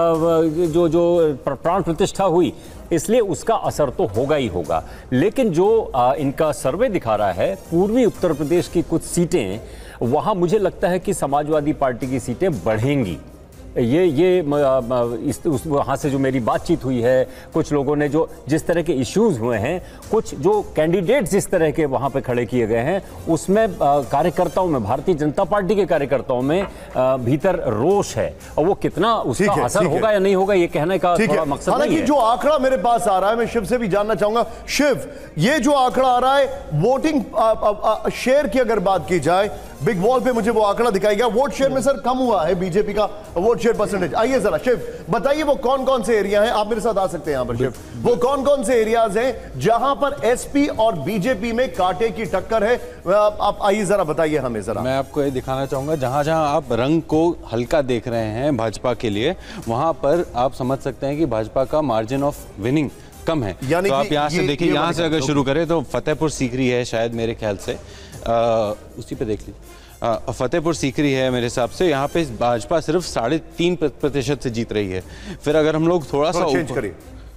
जो प्राण प्रतिष्ठा हुई, इसलिए उसका असर तो होगा ही होगा। लेकिन जो इनका सर्वे दिखा रहा है, पूर्वी उत्तर प्रदेश की कुछ सीटें, वहाँ मुझे लगता है कि समाजवादी पार्टी की सीटें बढ़ेंगी। ये वहाँ से जो मेरी बातचीत हुई है, कुछ लोगों ने जो जिस तरह के इश्यूज हुए हैं, कुछ जो कैंडिडेट्स जिस तरह के वहाँ पे खड़े किए गए हैं, उसमें कार्यकर्ताओं में, भारतीय जनता पार्टी के कार्यकर्ताओं में भीतर रोष है। और वो कितना उसका असर होगा या नहीं होगा, ये कहने का थोड़ा मकसद नहीं है। हालांकि जो आंकड़ा मेरे पास आ रहा है, मैं शिव से भी जानना चाहूंगा। शिव, ये जो आंकड़ा आ रहा है वोटिंग शेयर की अगर बात की जाए, बिग वॉल पे मुझे वो आंकड़ा दिखाई गया, वोट शेयर में सर कम हुआ है बीजेपी का वोट शेयर परसेंटेज। आइए जरा शिव बताइए वो कौन कौन से एरिया हैं, आप मेरे साथ आ सकते हैं यहां पर। शिव, वो कौन कौन से एरियाज हैं जहां पर एसपी और बीजेपी में कांटे की टक्कर है, आप आइए जरा बताइए हमें जरा। मैं आपको ये दिखाना चाहूंगा, जहां जहां आप रंग को हल्का देख रहे हैं भाजपा के लिए, वहां पर आप समझ सकते हैं कि भाजपा का मार्जिन ऑफ विनिंग कम है। यानी तो आप यहाँ से देखिए, यहाँ से अगर शुरू करें तो फतेहपुर सीकरी है शायद, मेरे ख्याल से उसी पे देख लीजिए, फतेहपुर सीकरी है मेरे हिसाब से। यहाँ पे भाजपा सिर्फ 3.5% से जीत रही है। फिर अगर हम लोग थोड़ा सा चेंज करिए,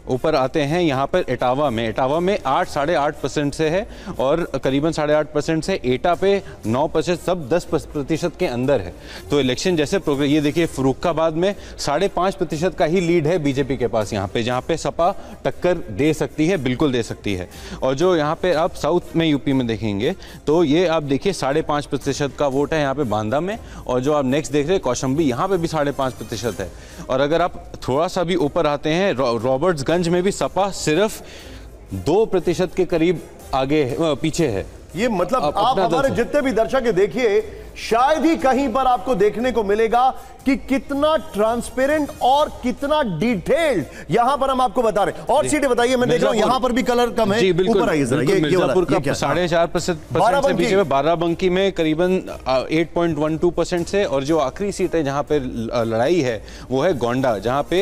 ऊपर आते हैं यहाँ पर इटावा में 8 8.5% से है और करीबन 8.5% से एटा पे 9%, सब 10% के अंदर है। तो इलेक्शन जैसे प्रोग्रेस, ये देखिए फर्रुखाबाद में 5.5% का ही लीड है बीजेपी के पास यहाँ पे, जहाँ पे सपा टक्कर दे सकती है, बिल्कुल दे सकती है। और जो यहाँ पे आप साउथ में यूपी में देखेंगे तो ये आप देखिए 5.5% का वोट है यहाँ पे बांदा में, और जो आप नेक्स्ट देख रहे हैं कौशाम्बी, यहाँ पे भी 5.5% है। और अगर आप थोड़ा सा भी ऊपर आते हैं रॉबर्ट्सगंज में भी सपा सिर्फ 2% के करीब आगे पीछे है। ये मतलब आप हमारे जितने भी दर्शक है देखिए, शायद ही कहीं पर आपको देखने को मिलेगा कि कितना ट्रांसपेरेंट और कितना डिटेल्ड यहां पर हम आपको बता रहे हैं। और सीटें बताइए, मैं देख रहा हूं यहां पर भी कलर कम है। जी बिल्कुल, ऊपर आइए जरा, ये मिर्जापुर का 4.5% से पीछे है, बाराबंकी में करीबन 8.12% से, और जो आखिरी सीट है जहां पे लड़ाई है वो है गोंडा, जहां पे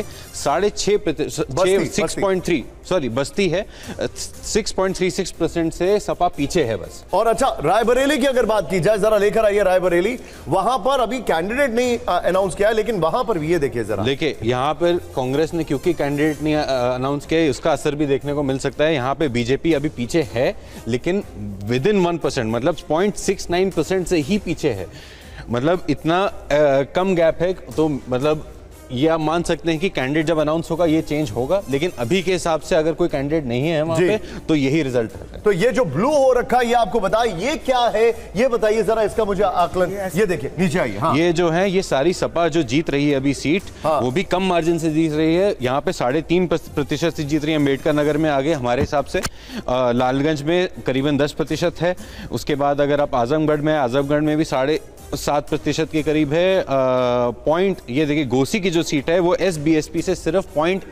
6.3 सॉरी बस्ती है 6.36% से सपा पीछे है बस। और अच्छा, रायबरेली की अगर बात की जाए, जरा लेकर आइए रायबरेली, वहां पर अभी कैंडिडेट नहीं अनाउंस किया है, लेकिन वहां पर भी ये देखिए जरा, देखिए यहां पर कांग्रेस ने क्योंकि कैंडिडेट नहीं अनाउंस किया, उसका असर भी देखने को मिल सकता है। यहां पे बीजेपी अभी पीछे है, लेकिन विद इन 1%, मतलब 0.69% से ही पीछे है। मतलब इतना कम गैप है, तो मतलब ये आप मान सकते हैं कि कैंडिडेट जब अनाउंस होगा ये चेंज होगा, लेकिन अभी के हिसाब से अगर कोई कैंडिडेट नहीं है वहां पे तो यही रिजल्ट है। तो ये जो ब्लू हो रखा है ये आपको बताए ये क्या है, ये बताइए जरा इसका मुझे आकलन। ये देखिए नीचे आइए। हाँ। ये जो है ये सारी सपा जो जीत रही है अभी सीट, हाँ। वो भी कम मार्जिन से जीत रही है। यहाँ पे 3.5% से जीत रही है। अम्बेडकर नगर में आगे हमारे हिसाब से, लालगंज में करीबन 10% है। उसके बाद अगर आप आजमगढ़ में भी 7.5% के करीब है। पॉइंट ये देखिए, घोसी की जो सीट है वो SBSP से सिर्फ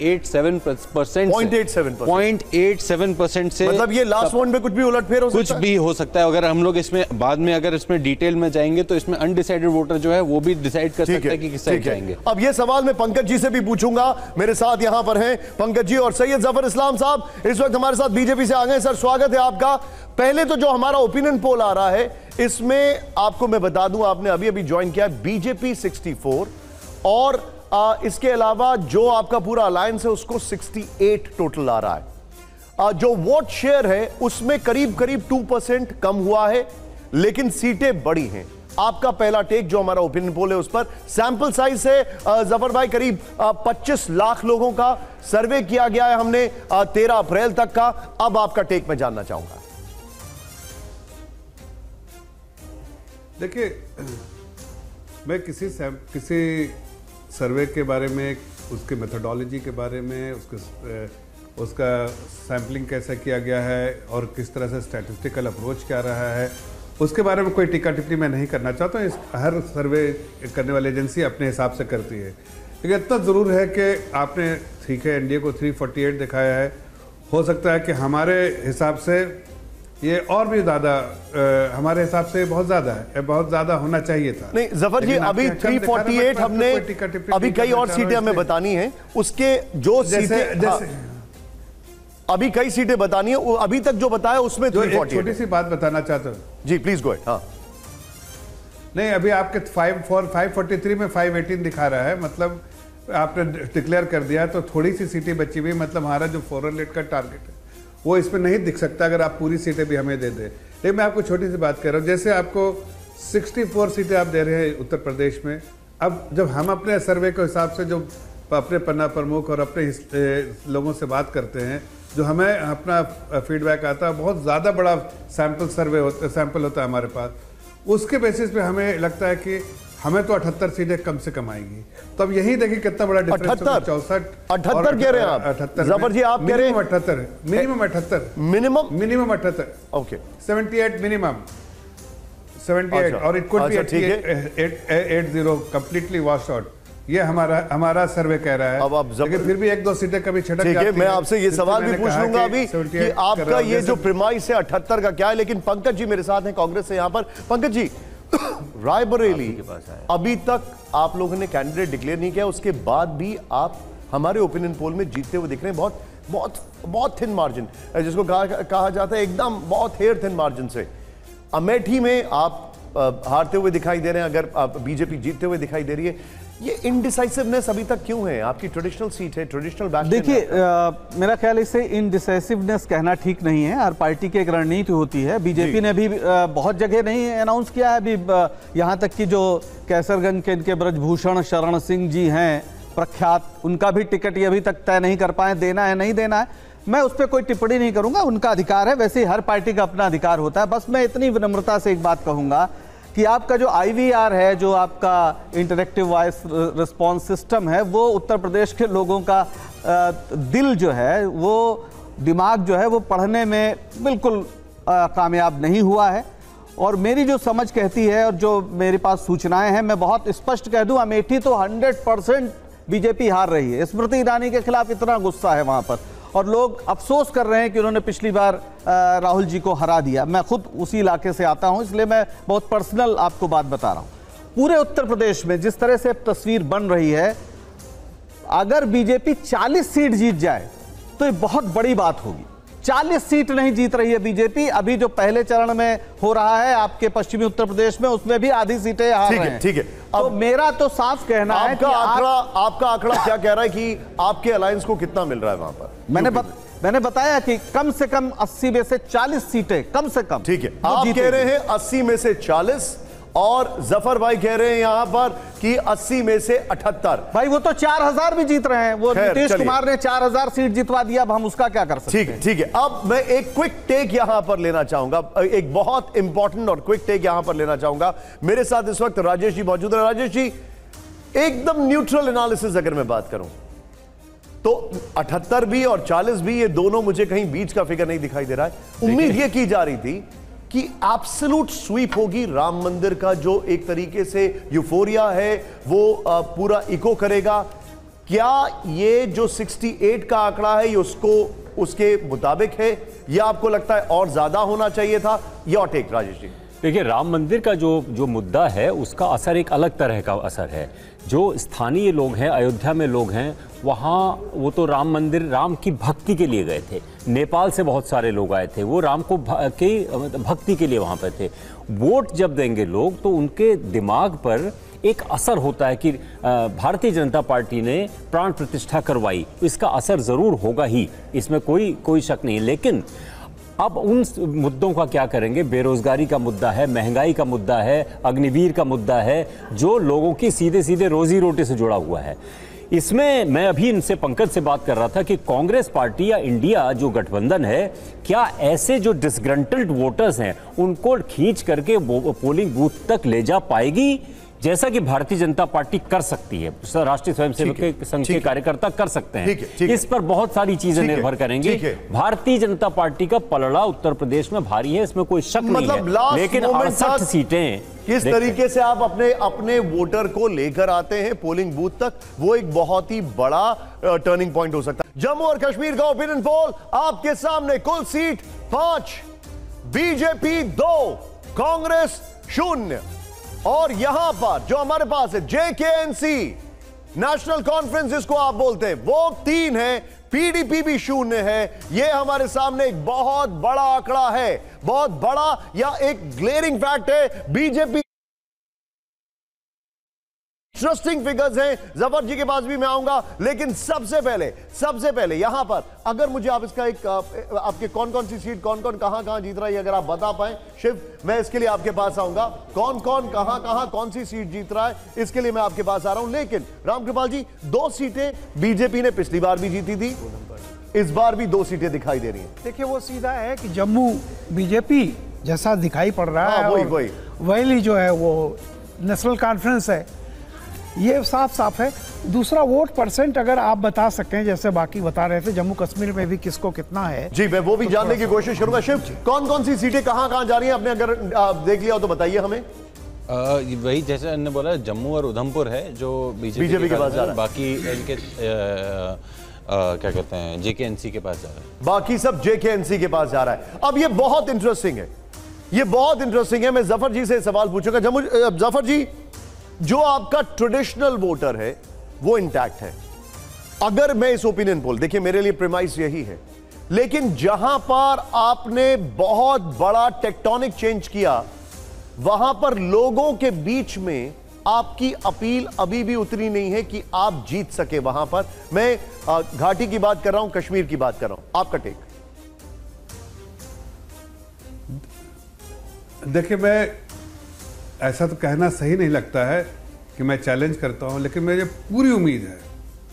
0.87% से, मतलब ये लास्ट राउंड में कुछ भी उलटफेर हो सकता है, कुछ भी हो सकता है। अगर हम लोग इसमें बाद में अगर इसमें डिटेल में जाएंगे तो इसमें अनडिसाइडेड वोटर जो है वो भी डिसाइड कर सकता है कि किस साइड जाएंगे। अब ये सवाल मैं पंकज जी से भी पूछूंगा, मेरे साथ यहां पर हैं पंकज जी और सैयद जफर इस्लाम साहब इस वक्त हमारे साथ बीजेपी से आ गए। सर स्वागत है आपका। पहले तो जो हमारा ओपिनियन पोल आ रहा है इसमें आपको मैं बता दूं, आपने अभी अभी ज्वाइन किया है बीजेपी 64, और इसके अलावा जो आपका पूरा अलायंस है उसको 68 टोटल आ रहा है। जो वोट शेयर है उसमें करीब 2% कम हुआ है, लेकिन सीटें बड़ी हैं। आपका पहला टेक जो हमारा ओपिनियन पोल है उस पर, सैंपल साइज है जफर भाई करीब 25 लाख लोगों का सर्वे किया गया है हमने 13 अप्रैल तक का। अब आपका टेक मैं जानना चाहूंगा। देखिए, मैं किसी सर्वे के बारे में, उसके मेथोडोलॉजी के बारे में, उसका सैम्पलिंग कैसा किया गया है और किस तरह से स्टैटिस्टिकल अप्रोच क्या रहा है, उसके बारे में कोई टिक्का टिप्पणी मैं नहीं करना चाहता हूँ। हर सर्वे करने वाली एजेंसी अपने हिसाब से करती है, लेकिन इतना ज़रूर है कि आपने ठीक है एनडीए को 348 दिखाया है, हो सकता है कि हमारे हिसाब से ये और भी ज़्यादा, हमारे हिसाब से बहुत ज़्यादा है, बहुत ज़्यादा होना चाहिए था। नहीं जफर जी, अभी 348 हमने, अभी कई और सीटें हमें बतानी हैं, उसके जो सीटें अभी कई सीटें बतानी है, अभी तक जो बताया उसमें 348। छोटी सी बात बताना चाहता हूँ जी, प्लीज गो अहेड। हाँ, नहीं अभी आपके 543 में 518 दिखा रहा है, मतलब आपने डिक्लेयर कर दिया तो थोड़ी सी सीटें बची हुई, मतलब हमारा जो 400 का टारगेट है वो इसमें नहीं दिख सकता अगर आप पूरी सीटें भी हमें दे दें। लेकिन मैं आपको छोटी सी बात कर रहा हूँ, जैसे आपको 64 सीटें आप दे रहे हैं उत्तर प्रदेश में। अब जब हम अपने सर्वे के हिसाब से जो अपने पन्ना प्रमुख और अपने लोगों से बात करते हैं, जो हमें अपना फीडबैक आता है, बहुत ज़्यादा बड़ा सैंपल होता है हमारे पास, उसके बेसिस पे हमें लगता है कि हमें तो 78 सीटें कम से कम आएंगी। तो अब यही देखिए कितना बड़ा डिफरेंस है। 78 कह रहे हैं आप? 78 जफर जी आप कह रहे हैं 78, मिनिमम 78, मिनिमम 78, ओके 78 मिनिमम 78, और it could be 80 completely wash out. ये हमारा सर्वे कह रहा है। अब आप लेकिन फिर भी 1-2 सीटें कभी छटक जाती हैं। मैं आपसे ये सवाल भी पूछ लूंगा अभी कि आपका ये जो प्रीमाइस है 78 का क्या है, लेकिन पंकज जी मेरे साथ हैं कांग्रेस से यहाँ पर। पंकज जी, रायबरेली अभी तक आप लोगों ने कैंडिडेट डिक्लेयर नहीं किया, उसके बाद भी आप हमारे ओपिनियन पोल में जीतते हुए दिख रहे हैं, बहुत थिन मार्जिन, जिसको कहा जाता है एकदम बहुत हेयर थिन मार्जिन से। अमेठी में आप हारते हुए दिखाई दे रहे हैं, अगर आप बीजेपी जीतते हुए दिखाई दे रही है। ये इनडिसाइसिवनेस अभी तक क्यों है? आपकी ट्रेडिशनल सीट है, ट्रेडिशनल बैस्टियन। देखिए मेरा ख्याल इसे इनडिसाइसिवनेस कहना ठीक नहीं है। हर पार्टी की एक रणनीति होती है। बीजेपी ने भी बहुत जगह नहीं अनाउंस किया है अभी, यहाँ तक कि जो कैसरगंज के इनके ब्रजभूषण शरण सिंह जी हैं प्रख्यात, उनका भी टिकट ये अभी तक तय नहीं कर पाए, देना है नहीं देना है। मैं उस पर कोई टिप्पणी नहीं करूंगा, उनका अधिकार है, वैसे ही हर पार्टी का अपना अधिकार होता है। बस मैं इतनी विनम्रता से एक बात कहूंगा कि आपका जो IVR है, जो आपका इंटरेक्टिव वॉइस रिस्पॉन्स सिस्टम है, वो उत्तर प्रदेश के लोगों का दिल जो है, वो दिमाग जो है, वो पढ़ने में बिल्कुल कामयाब नहीं हुआ है। और मेरी जो समझ कहती है और जो मेरे पास सूचनाएं हैं, मैं बहुत स्पष्ट कह दूं, अमेठी तो 100% बीजेपी हार रही है। स्मृति ईरानी के खिलाफ इतना गुस्सा है वहां पर, और लोग अफसोस कर रहे हैं कि उन्होंने पिछली बार राहुल जी को हरा दिया। मैं खुद उसी इलाके से आता हूं, इसलिए मैं बहुत पर्सनल आपको बात बता रहा हूं। पूरे उत्तर प्रदेश में जिस तरह से तस्वीर बन रही है, अगर बीजेपी 40 सीट जीत जाए तो ये बहुत बड़ी बात होगी। 40 सीट नहीं जीत रही है बीजेपी। अभी जो पहले चरण में हो रहा है आपके पश्चिमी उत्तर प्रदेश में, उसमें भी आधी सीटें हार रहे हैं। ठीक है। तो मेरा तो साफ कहना है कि आपका आंकड़ा क्या कह रहा है कि आपके अलायंस को कितना मिल रहा है वहां पर? मैंने बताया कि कम से कम 80 में से 40 सीटें, कम से कम। ठीक है, आप कह रहे हैं 80 में से 40, और जफर भाई कह रहे हैं यहां पर कि 80 में से 78। भाई वो तो 4000 भी जीत रहे हैं। वो नीतीश कुमार ने 4000 सीट जितवा दिया, अब हम उसका क्या कर सकते हैं? ठीक है। अब मैं एक क्विक टेक यहां पर लेना चाहूंगा, एक बहुत इंपॉर्टेंट और क्विक टेक यहां पर लेना चाहूंगा। मेरे साथ इस वक्त राजेश जी मौजूद है। राजेश जी, एकदम न्यूट्रल एनालिसिस अगर मैं बात करूं तो 78 भी और 40 भी, ये दोनों मुझे कहीं बीच का फिगर नहीं दिखाई दे रहा है। उम्मीद ये की जा रही थी कि एब्सोल्यूट स्वीप होगी, राम मंदिर का जो एक तरीके से यूफोरिया है वो पूरा इको करेगा। क्या ये जो 68 का आंकड़ा है ये उसके मुताबिक है, या आपको लगता है और ज्यादा होना चाहिए था? Your take Rajesh ji. देखिए, राम मंदिर का जो मुद्दा है, उसका असर एक अलग तरह का असर है। जो स्थानीय लोग हैं, अयोध्या में लोग हैं, वहाँ वो तो राम मंदिर, राम की भक्ति के लिए गए थे। नेपाल से बहुत सारे लोग आए थे, वो राम को भक्ति के लिए वहाँ पर थे। वोट जब देंगे लोग तो उनके दिमाग पर एक असर होता है कि भारतीय जनता पार्टी ने प्राण प्रतिष्ठा करवाई, इसका असर ज़रूर होगा ही, इसमें कोई शक नहीं। लेकिन अब उन मुद्दों का क्या करेंगे? बेरोजगारी का मुद्दा है, महंगाई का मुद्दा है, अग्निवीर का मुद्दा है, जो लोगों की सीधे सीधे रोजी रोटी से जुड़ा हुआ है। इसमें मैं अभी इनसे पंकज से बात कर रहा था कि कांग्रेस पार्टी या इंडिया जो गठबंधन है, क्या ऐसे जो डिसग्रंटल्ड वोटर्स हैं उनको खींच करके पोलिंग बूथ तक ले जा पाएगी, जैसा कि भारतीय जनता पार्टी कर सकती है? राष्ट्रीय स्वयंसेवक संघ के कार्यकर्ता कर सकते हैं। इस पर बहुत सारी चीजें निर्भर करेंगी। भारतीय जनता पार्टी का पलड़ा उत्तर प्रदेश में भारी है, इसमें कोई शक नहीं है। लेकिन 68 सीटें किस तरीके से आप अपने वोटर को लेकर आते हैं पोलिंग बूथ तक, वो एक बहुत ही बड़ा टर्निंग पॉइंट हो सकता है। जम्मू और कश्मीर का ओपिनियन पोल आपके सामने। कुल सीट 5, बीजेपी 2, कांग्रेस 0। और यहां पर जो हमारे पास है JKNC, नेशनल कॉन्फ्रेंस जिसको आप बोलते हैं, वो 3 है, PDP भी 0 है। यह हमारे सामने एक बहुत बड़ा आंकड़ा है, बहुत बड़ा या एक ग्लेरिंग फैक्ट है। बीजेपी इंटरेस्टिंग फिगर्स हैं, जफर जी के पास भी मैं आऊंगा, लेकिन सबसे पहले यहां पर अगर मुझे आप इसका एक आपके कौन कौन सी सीट, कौन कौन कहां जीत रहा है, अगर आप बता पाए शिव, मैं इसके लिए आपके पास आऊंगा। कौन कहां कौन सी सीट जीत रहा है, इसके लिए मैं आपके पास आ रहा हूं। लेकिन रामकृपाल जी, 2 सीटें बीजेपी ने पिछली बार भी जीती थी, इस बार भी 2 सीटें दिखाई दे रही हैं। देखिए, वो सीधा है कि जम्मू बीजेपी जैसा दिखाई पड़ रहा है, वही जो है वो नेशनल कॉन्फ्रेंस है, ये साफ है। दूसरा, वोट परसेंट अगर आप बता सकें, जैसे बाकी बता रहे थे जम्मू कश्मीर में भी किसको कितना है जी, मैं वो भी जानने की कोशिश करूंगा। शिव, कौन सीटें कहां जा रही हैं, आपने अगर देख लिया हो तो बताइए हमें। वही जैसे हमने बोला, जम्मू और उधमपुर है जो बीजेपी के पास जा रहा है, बाकी इनके क्या कहते हैं JKNC के पास जा रहा है, बाकी सब JKNC के पास जा रहा है। अब ये बहुत इंटरेस्टिंग है, मैं जफर जी से सवाल पूछूंगा। जफर जी, जो आपका ट्रेडिशनल वोटर है वो इंटैक्ट है। अगर मैं इस ओपिनियन पोल, देखिए मेरे लिए प्रीमाइस यही है, लेकिन जहां पर आपने बहुत बड़ा टेक्टोनिक चेंज किया, वहां पर लोगों के बीच में आपकी अपील अभी भी उतनी नहीं है कि आप जीत सके वहां पर। मैं घाटी की बात कर रहा हूं, कश्मीर की बात कर रहा हूं, आपका टेक। देखिए, मैं ऐसा तो कहना सही नहीं लगता है कि मैं चैलेंज करता हूं, लेकिन मुझे पूरी उम्मीद है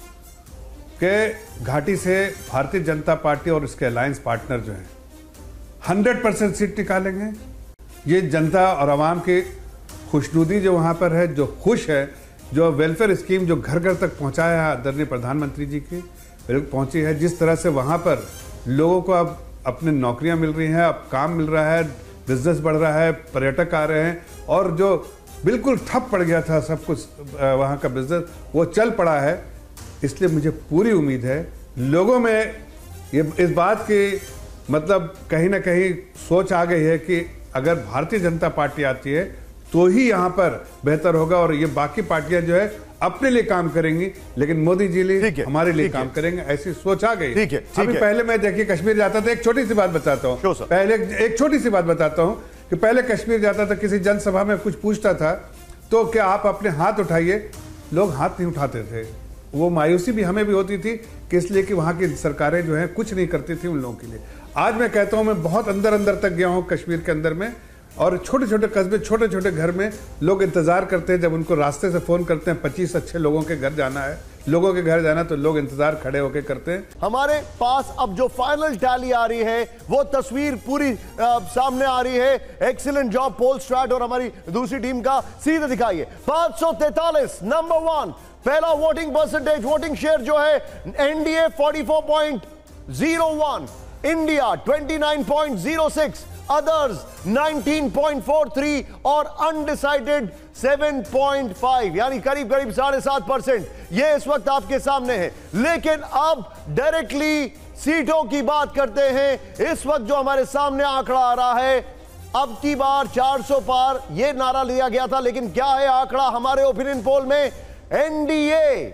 कि घाटी से भारतीय जनता पार्टी और उसके अलायंस पार्टनर जो हैं 100% सीट निकालेंगे। ये जनता और आवाम की खुशनुदी जो वहाँ पर है, जो खुश है, जो वेलफेयर स्कीम जो घर घर तक पहुँचाया है आदरणीय प्रधानमंत्री जी की पहुँची है, जिस तरह से वहाँ पर लोगों को अब अपने नौकरियाँ मिल रही हैं, अब काम मिल रहा है, बिजनेस बढ़ रहा है, पर्यटक आ रहे हैं, और जो बिल्कुल ठप पड़ गया था सब कुछ वहाँ का बिजनेस, वो चल पड़ा है। इसलिए मुझे पूरी उम्मीद है लोगों में ये इस बात की मतलब कहीं ना कहीं सोच आ गई है कि अगर भारतीय जनता पार्टी आती है तो ही यहाँ पर बेहतर होगा, और ये बाकी पार्टियां जो है अपने लिए काम करेंगी, लेकिन मोदी जी लिए हमारे लिए काम करेंगे, ऐसी सोच आ गई। ठीक है। अभी पहले मैं देखिए कश्मीर जाता था, एक छोटी सी बात बताता हूँ, पहले एक छोटी सी बात बताता हूँ कि पहले कश्मीर जाता था, किसी जनसभा में कुछ पूछता था तो क्या आप अपने हाथ उठाइए, लोग हाथ नहीं उठाते थे। वो मायूसी भी हमें भी होती थी कि इसलिए कि वहाँ की सरकारें जो है कुछ नहीं करती थी उन लोगों के लिए। आज मैं कहता हूँ, मैं बहुत अंदर अंदर तक गया हूँ कश्मीर के अंदर में, और छोटे छोटे कस्बे, छोटे छोटे घर में लोग इंतजार करते हैं, जब उनको रास्ते से फोन करते हैं 25 अच्छे लोगों के घर जाना है, लोगों के घर जाना, तो लोग इंतजार खड़े होकर करते हैं। हमारे पास अब जो फाइनल टैली आ रही है वो तस्वीर पूरी सामने आ रही है। एक्सीलेंट जॉब पोल स्ट्रैट और हमारी दूसरी टीम का, सीधे दिखाइए। 543 नंबर 1 पहला वोटिंग परसेंटेज, वोटिंग शेयर जो है एनडीए 44.01, इंडिया 29.06, अदर्स 19.43 और अनडिसाइडेड 7.5, यानी करीब करीब 7.5%। ये इस वक्त आपके सामने है। लेकिन अब डायरेक्टली सीटों की बात करते हैं। इस वक्त जो हमारे सामने आंकड़ा आ रहा है, अब की बार 400 पार ये नारा लिया गया था, लेकिन क्या है आंकड़ा हमारे ओपिनियन पोल में? एनडीए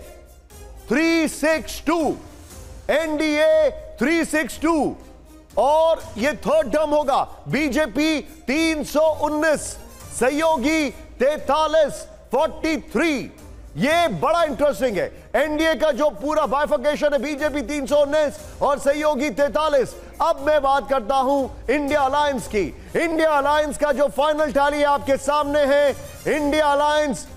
362, एनडीए 362, और ये थर्ड टर्म होगा। बीजेपी 319, सहयोगी 43, 43। ये बड़ा इंटरेस्टिंग है। एनडीए का जो पूरा बाइफर्केशन है, बीजेपी 319 और सहयोगी 43। अब मैं बात करता हूं इंडिया अलायंस की। इंडिया अलायंस का जो फाइनल टैली आपके सामने है, इंडिया अलायंस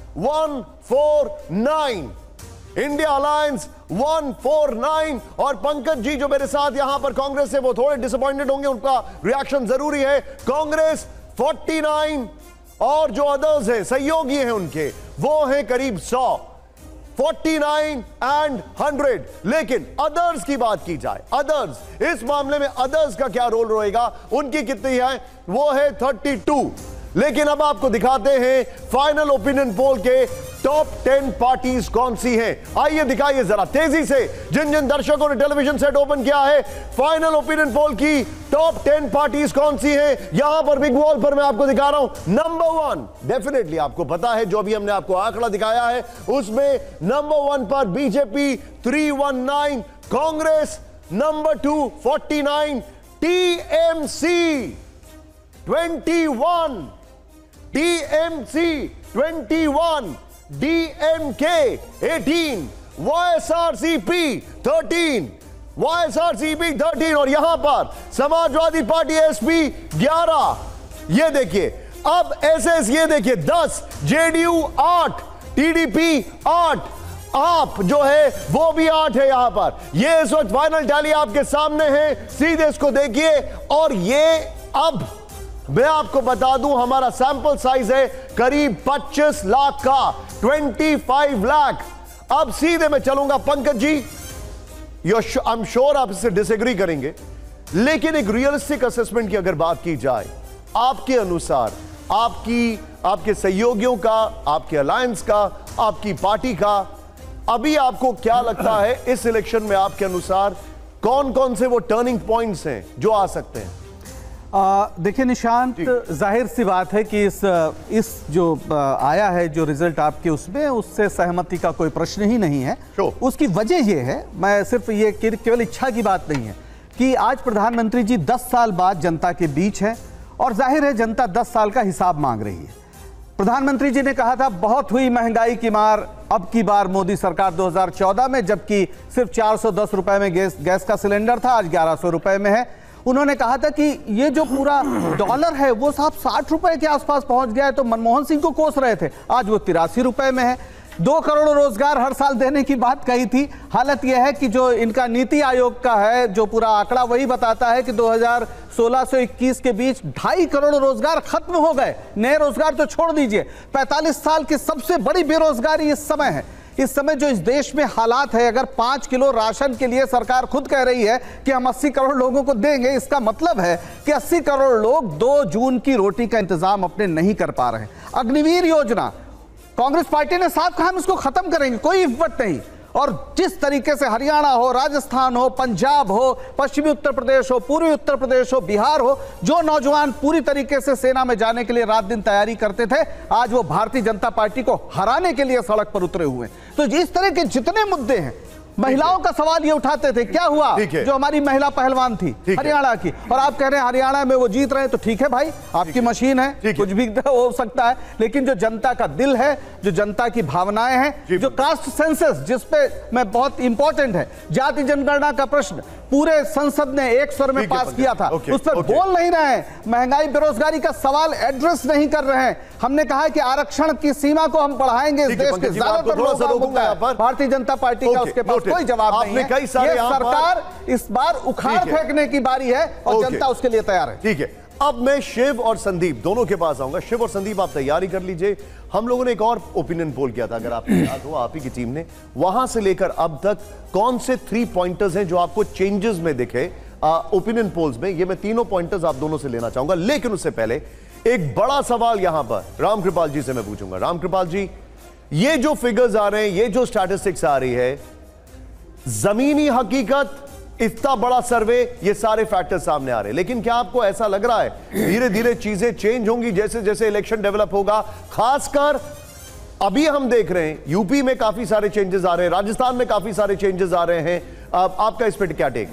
149, इंडिया अलायंस 149। और पंकज जी जो मेरे साथ यहां पर कांग्रेस से, वो थोड़े डिसअपॉइंटेड होंगे, उनका रिएक्शन जरूरी है। कांग्रेस 49 और जो अदर्स है, सहयोगी हैं उनके, वो हैं करीब 100, 49 एंड 100। लेकिन अदर्स की बात की जाए, अदर्स, इस मामले में अदर्स का क्या रोल रहेगा, उनकी कितनी है? वो है 32। लेकिन अब आपको दिखाते हैं फाइनल ओपिनियन पोल के टॉप 10 पार्टीज कौन सी हैं। आइए दिखाइए जरा तेजी से, जिन जिन दर्शकों ने टेलीविजन सेट ओपन किया है, फाइनल ओपिनियन पोल की टॉप 10 पार्टीज कौन सी हैं। यहां पर बिग वॉल पर मैं आपको दिखा रहा हूं। नंबर 1 डेफिनेटली आपको पता है, जो अभी हमने आपको आंकड़ा दिखाया है उसमें नंबर 1 पर BJP 319, Congress number 2 49, TMC 21, TMC 21, DMK 18, YSRCP 13, YSRCP 13, और यहां पर समाजवादी पार्टी एसपी 11। ये देखिए, अब एसएस ये देखिए 10, जेडीयू 8, टीडीपी 8, आप जो है वो भी 8 है यहां पर। ये इस वक्त फाइनल टैली आपके सामने है, सीधे इसको देखिए। और ये अब मैं आपको बता दूं, हमारा सैंपल साइज है करीब 25 लाख का, 25 लाख। अब सीधे मैं चलूंगा Pankaj ji, I am sure आप इससे डिसएग्री करेंगे, लेकिन एक रियलिस्टिक असेसमेंट की अगर बात की जाए, आपके अनुसार, आपके सहयोगियों का, आपके अलायंस का, आपकी पार्टी का, अभी आपको क्या लगता है इस इलेक्शन में आपके अनुसार कौन कौन से वो टर्निंग पॉइंट्स हैं जो आ सकते हैं? देखिए निशांत, जाहिर सी बात है कि इस जो आया है जो रिजल्ट आपके, उसमें उससे सहमति का कोई प्रश्न ही नहीं है। उसकी वजह यह है, मैं सिर्फ ये केवल इच्छा की बात नहीं है कि आज प्रधानमंत्री जी 10 साल बाद जनता के बीच हैं, और जाहिर है जनता 10 साल का हिसाब मांग रही है। प्रधानमंत्री जी ने कहा था बहुत हुई महंगाई की मार, अब की बार मोदी सरकार 2014 में, जबकि सिर्फ 410 रुपए में गैस का सिलेंडर था, आज 1100 रुपए में है। उन्होंने कहा था कि ये जो पूरा डॉलर है वो साहब 60 रुपए के आसपास पहुंच गया है, तो मनमोहन सिंह को कोस रहे थे, आज वो 83 रुपए में है। 2 करोड़ रोजगार हर साल देने की बात कही थी। हालत यह है कि जो इनका नीति आयोग का है जो पूरा आंकड़ा वही बताता है कि 2016 से 21 के बीच 2.5 करोड़ रोजगार खत्म हो गए। नए रोजगार तो छोड़ दीजिए, 45 साल की सबसे बड़ी बेरोजगारी इस समय है। इस समय जो इस देश में हालात है, अगर 5 किलो राशन के लिए सरकार खुद कह रही है कि हम 80 करोड़ लोगों को देंगे, इसका मतलब है कि 80 करोड़ लोग 2 जून की रोटी का इंतजाम अपने नहीं कर पा रहे हैं। अग्निवीर योजना कांग्रेस पार्टी ने साफ कहा हम इसको खत्म करेंगे, कोई हिम्मत नहीं। और जिस तरीके से हरियाणा हो, राजस्थान हो, पंजाब हो, पश्चिमी उत्तर प्रदेश हो, पूर्वी उत्तर प्रदेश हो, बिहार हो, जो नौजवान पूरी तरीके से सेना में जाने के लिए रात दिन तैयारी करते थे, आज वो भारतीय जनता पार्टी को हराने के लिए सड़क पर उतरे हुए हैं। तो इस तरह के जितने मुद्दे हैं, महिलाओं का सवाल ये उठाते थे, क्या हुआ जो हमारी महिला पहलवान थी हरियाणा की, और आप कह रहे हैं हरियाणा में वो जीत रहे हैं, तो ठीक है भाई, आपकी मशीन है, कुछ भी हो सकता है, लेकिन जो जनता का दिल है, जो जनता की भावनाएं हैं, जो कास्ट सेंसस जिसपे मैं बहुत इंपॉर्टेंट है, जाति जनगणना का प्रश्न पूरे संसद ने एक स्वर में पास किया था, उस पर बोल नहीं रहे हैं। महंगाई बेरोजगारी का सवाल एड्रेस नहीं कर रहे हैं। हमने कहा है कि आरक्षण की सीमा को हम बढ़ाएंगे, इस देश के ज्यादातर लोगों का मुद्दा है। भारतीय जनता पार्टी का उसके पास कोई जवाब नहीं है। ये सरकार इस बार उखाड़ फेंकने की बारी है और जनता उसके लिए तैयार है। ठीक है, अब मैं शिव और संदीप दोनों के पास आऊंगा। शिव और संदीप आप तैयारी कर लीजिए। हम लोगों ने एक और ओपिनियन पोल किया था, अगर आपको याद हो, आप ही की टीम ने, वहां से लेकर अब तक कौन से 3 पॉइंटर्स हैं जो आपको चेंजेस में दिखे ओपिनियन पोल्स में। ये मैं तीनों पॉइंटर्स आप दोनों से लेना चाहूंगा, लेकिन उससे पहले एक बड़ा सवाल यहां पर रामकृपाल जी से मैं पूछूंगा। रामकृपाल जी, ये जो फिगर्स आ रहे हैं, ये जो स्टैटिस्टिक्स आ रही है, जमीनी हकीकत, इतना बड़ा सर्वे, ये सारे फैक्टर्स सामने आ रहे हैं, लेकिन क्या आपको ऐसा लग रहा है धीरे धीरे चीजें चेंज होंगी जैसे जैसे इलेक्शन डेवलप होगा? खासकर अभी हम देख रहे हैं यूपी में काफी सारे चेंजेस आ रहे हैं, राजस्थान में काफी सारे चेंजेस आ रहे हैं। आपका इस पर क्या टेक?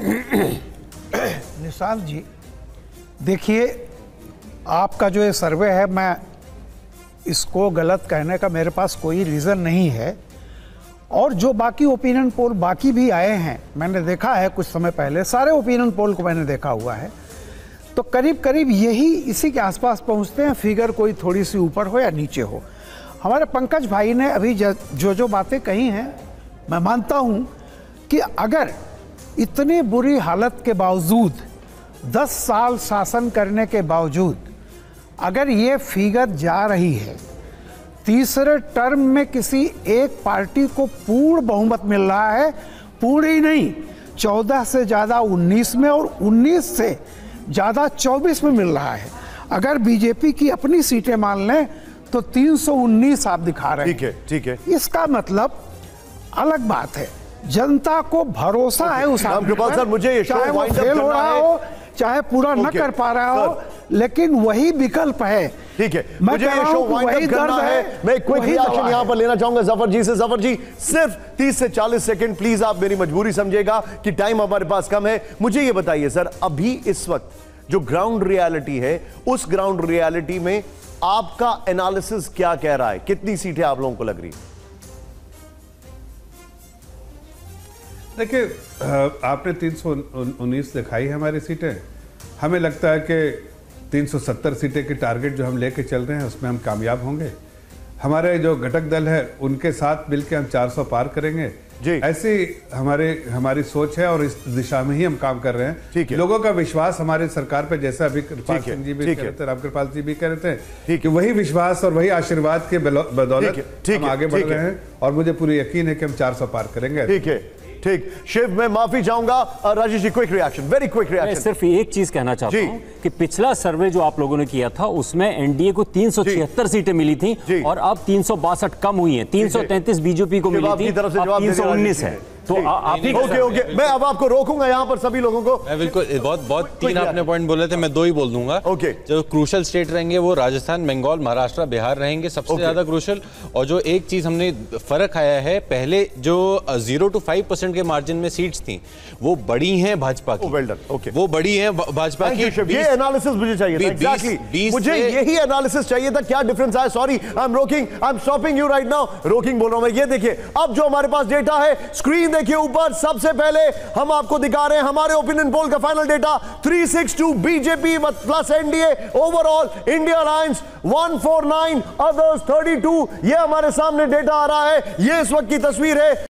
निशांत जी, देखिए, आपका जो ये सर्वे है, मैं इसको गलत कहने का मेरे पास कोई रीजन नहीं है। और जो बाकी ओपिनियन पोल बाकी भी आए हैं, मैंने देखा है कुछ समय पहले, सारे ओपिनियन पोल को मैंने देखा हुआ है, तो करीब करीब यही इसी के आसपास पहुंचते हैं, फिगर कोई थोड़ी सी ऊपर हो या नीचे हो। हमारे पंकज भाई ने अभी जो बातें कही हैं, मैं मानता हूं कि अगर इतनी बुरी हालत के बावजूद, 10 साल शासन करने के बावजूद अगर ये फिगर जा रही है, तीसरे टर्म में किसी एक पार्टी को पूर्ण बहुमत मिल रहा है, पूर्ण ही नहीं, 14 से ज़्यादा 19 में और 19 से ज़्यादा 24 में मिल रहा है। अगर बीजेपी की अपनी सीटें मान लें तो 319 आप दिखा रहे हैं। ठीक है। इसका मतलब अलग बात है, जनता को भरोसा है उस आदमी पर, मुझे ये चाहे वो फेल हो रहा हो, चाहे पूरा न कर पा रहा हो, लेकिन वही विकल्प है। ठीक है, मुझे ये शो वाइंड अप करना है। मैं क्विक रिएक्शन यहां पर लेना चाहूंगा जफर जी से। जफर जी, सिर्फ 30 से 40 सेकंड प्लीज, आप मेरी मजबूरी समझेगा कि टाइम हमारे पास कम है। मुझे ये बताइए सर, अभी इस वक्त जो ग्राउंड रियलिटी है, उस ग्राउंड रियलिटी में आपका एनालिसिस क्या कह रहा है? कितनी सीटें आप लोगों को लग रही? देखिए, आपने 319 दिखाई है हमारी सीटें। हमें लगता है कि 370 सीटें की टारगेट जो हम लेके चल रहे हैं उसमें हम कामयाब होंगे। हमारे जो घटक दल है उनके साथ मिलकर हम 400 पार करेंगे जी। ऐसी हमारी सोच है और इस दिशा में ही हम काम कर रहे हैं। लोगों का विश्वास हमारे सरकार पे, जैसा अभी कृपाल सिंह जी भी कह रहे थे, रामकृपाल जी भी कह रहे थे कि वही विश्वास और वही आशीर्वाद के बदौलत हम आगे बढ़ रहे हैं और मुझे पूरी यकीन है कि हम 400 पार करेंगे। ठीक है, ठीक। शिव, मैं माफी चाहूंगा। Rajesh ji, quick reaction, very quick reaction. मैं सिर्फ एक चीज कहना चाहता हूं कि पिछला सर्वे जो आप लोगों ने किया था उसमें एनडीए को 376 सीटें मिली थी और अब 362 कम हुई हैं। 333 बीजेपी को मिली थी, अब 319 है। तो आप ही ओके मैं अब आपको रोकूंगा यहाँ पर सभी लोगों को। मैं बिल्कुल बहुत तीन आपने पॉइंट बोले थे, मैं 2 ही बोल दूंगा। ओके, जो क्रूशल स्टेट रहेंगे वो राजस्थान, बंगाल, महाराष्ट्र, बिहार रहेंगे सबसे ज्यादा क्रूशल। और जो एक चीज हमने फर्क आया है, पहले जो 0 to 5% के मार्जिन में सीट्स थी वो बड़ी हैं भाजपा की। ओके, वो बड़ी हैं भाजपा की। ये एनालिसिस मुझे चाहिए था, एग्जैक्टली मुझे यही एनालिसिस चाहिए था। क्या डिफरेंस है? Sorry, I am stopping you right now. रोकिंग बोल रहा हूं मैं। ये देखिए, अब जो हमारे पास डेटा है, स्क्रीन देखिए ऊपर, सबसे पहले हम आपको दिखा रहे हैं हमारे ओपिनियन पोल का final data. 362 BJP plus NDA, overall India alliance 149, others 32। ये हमारे सामने डेटा आ रहा है, ये इस वक्त की तस्वीर है।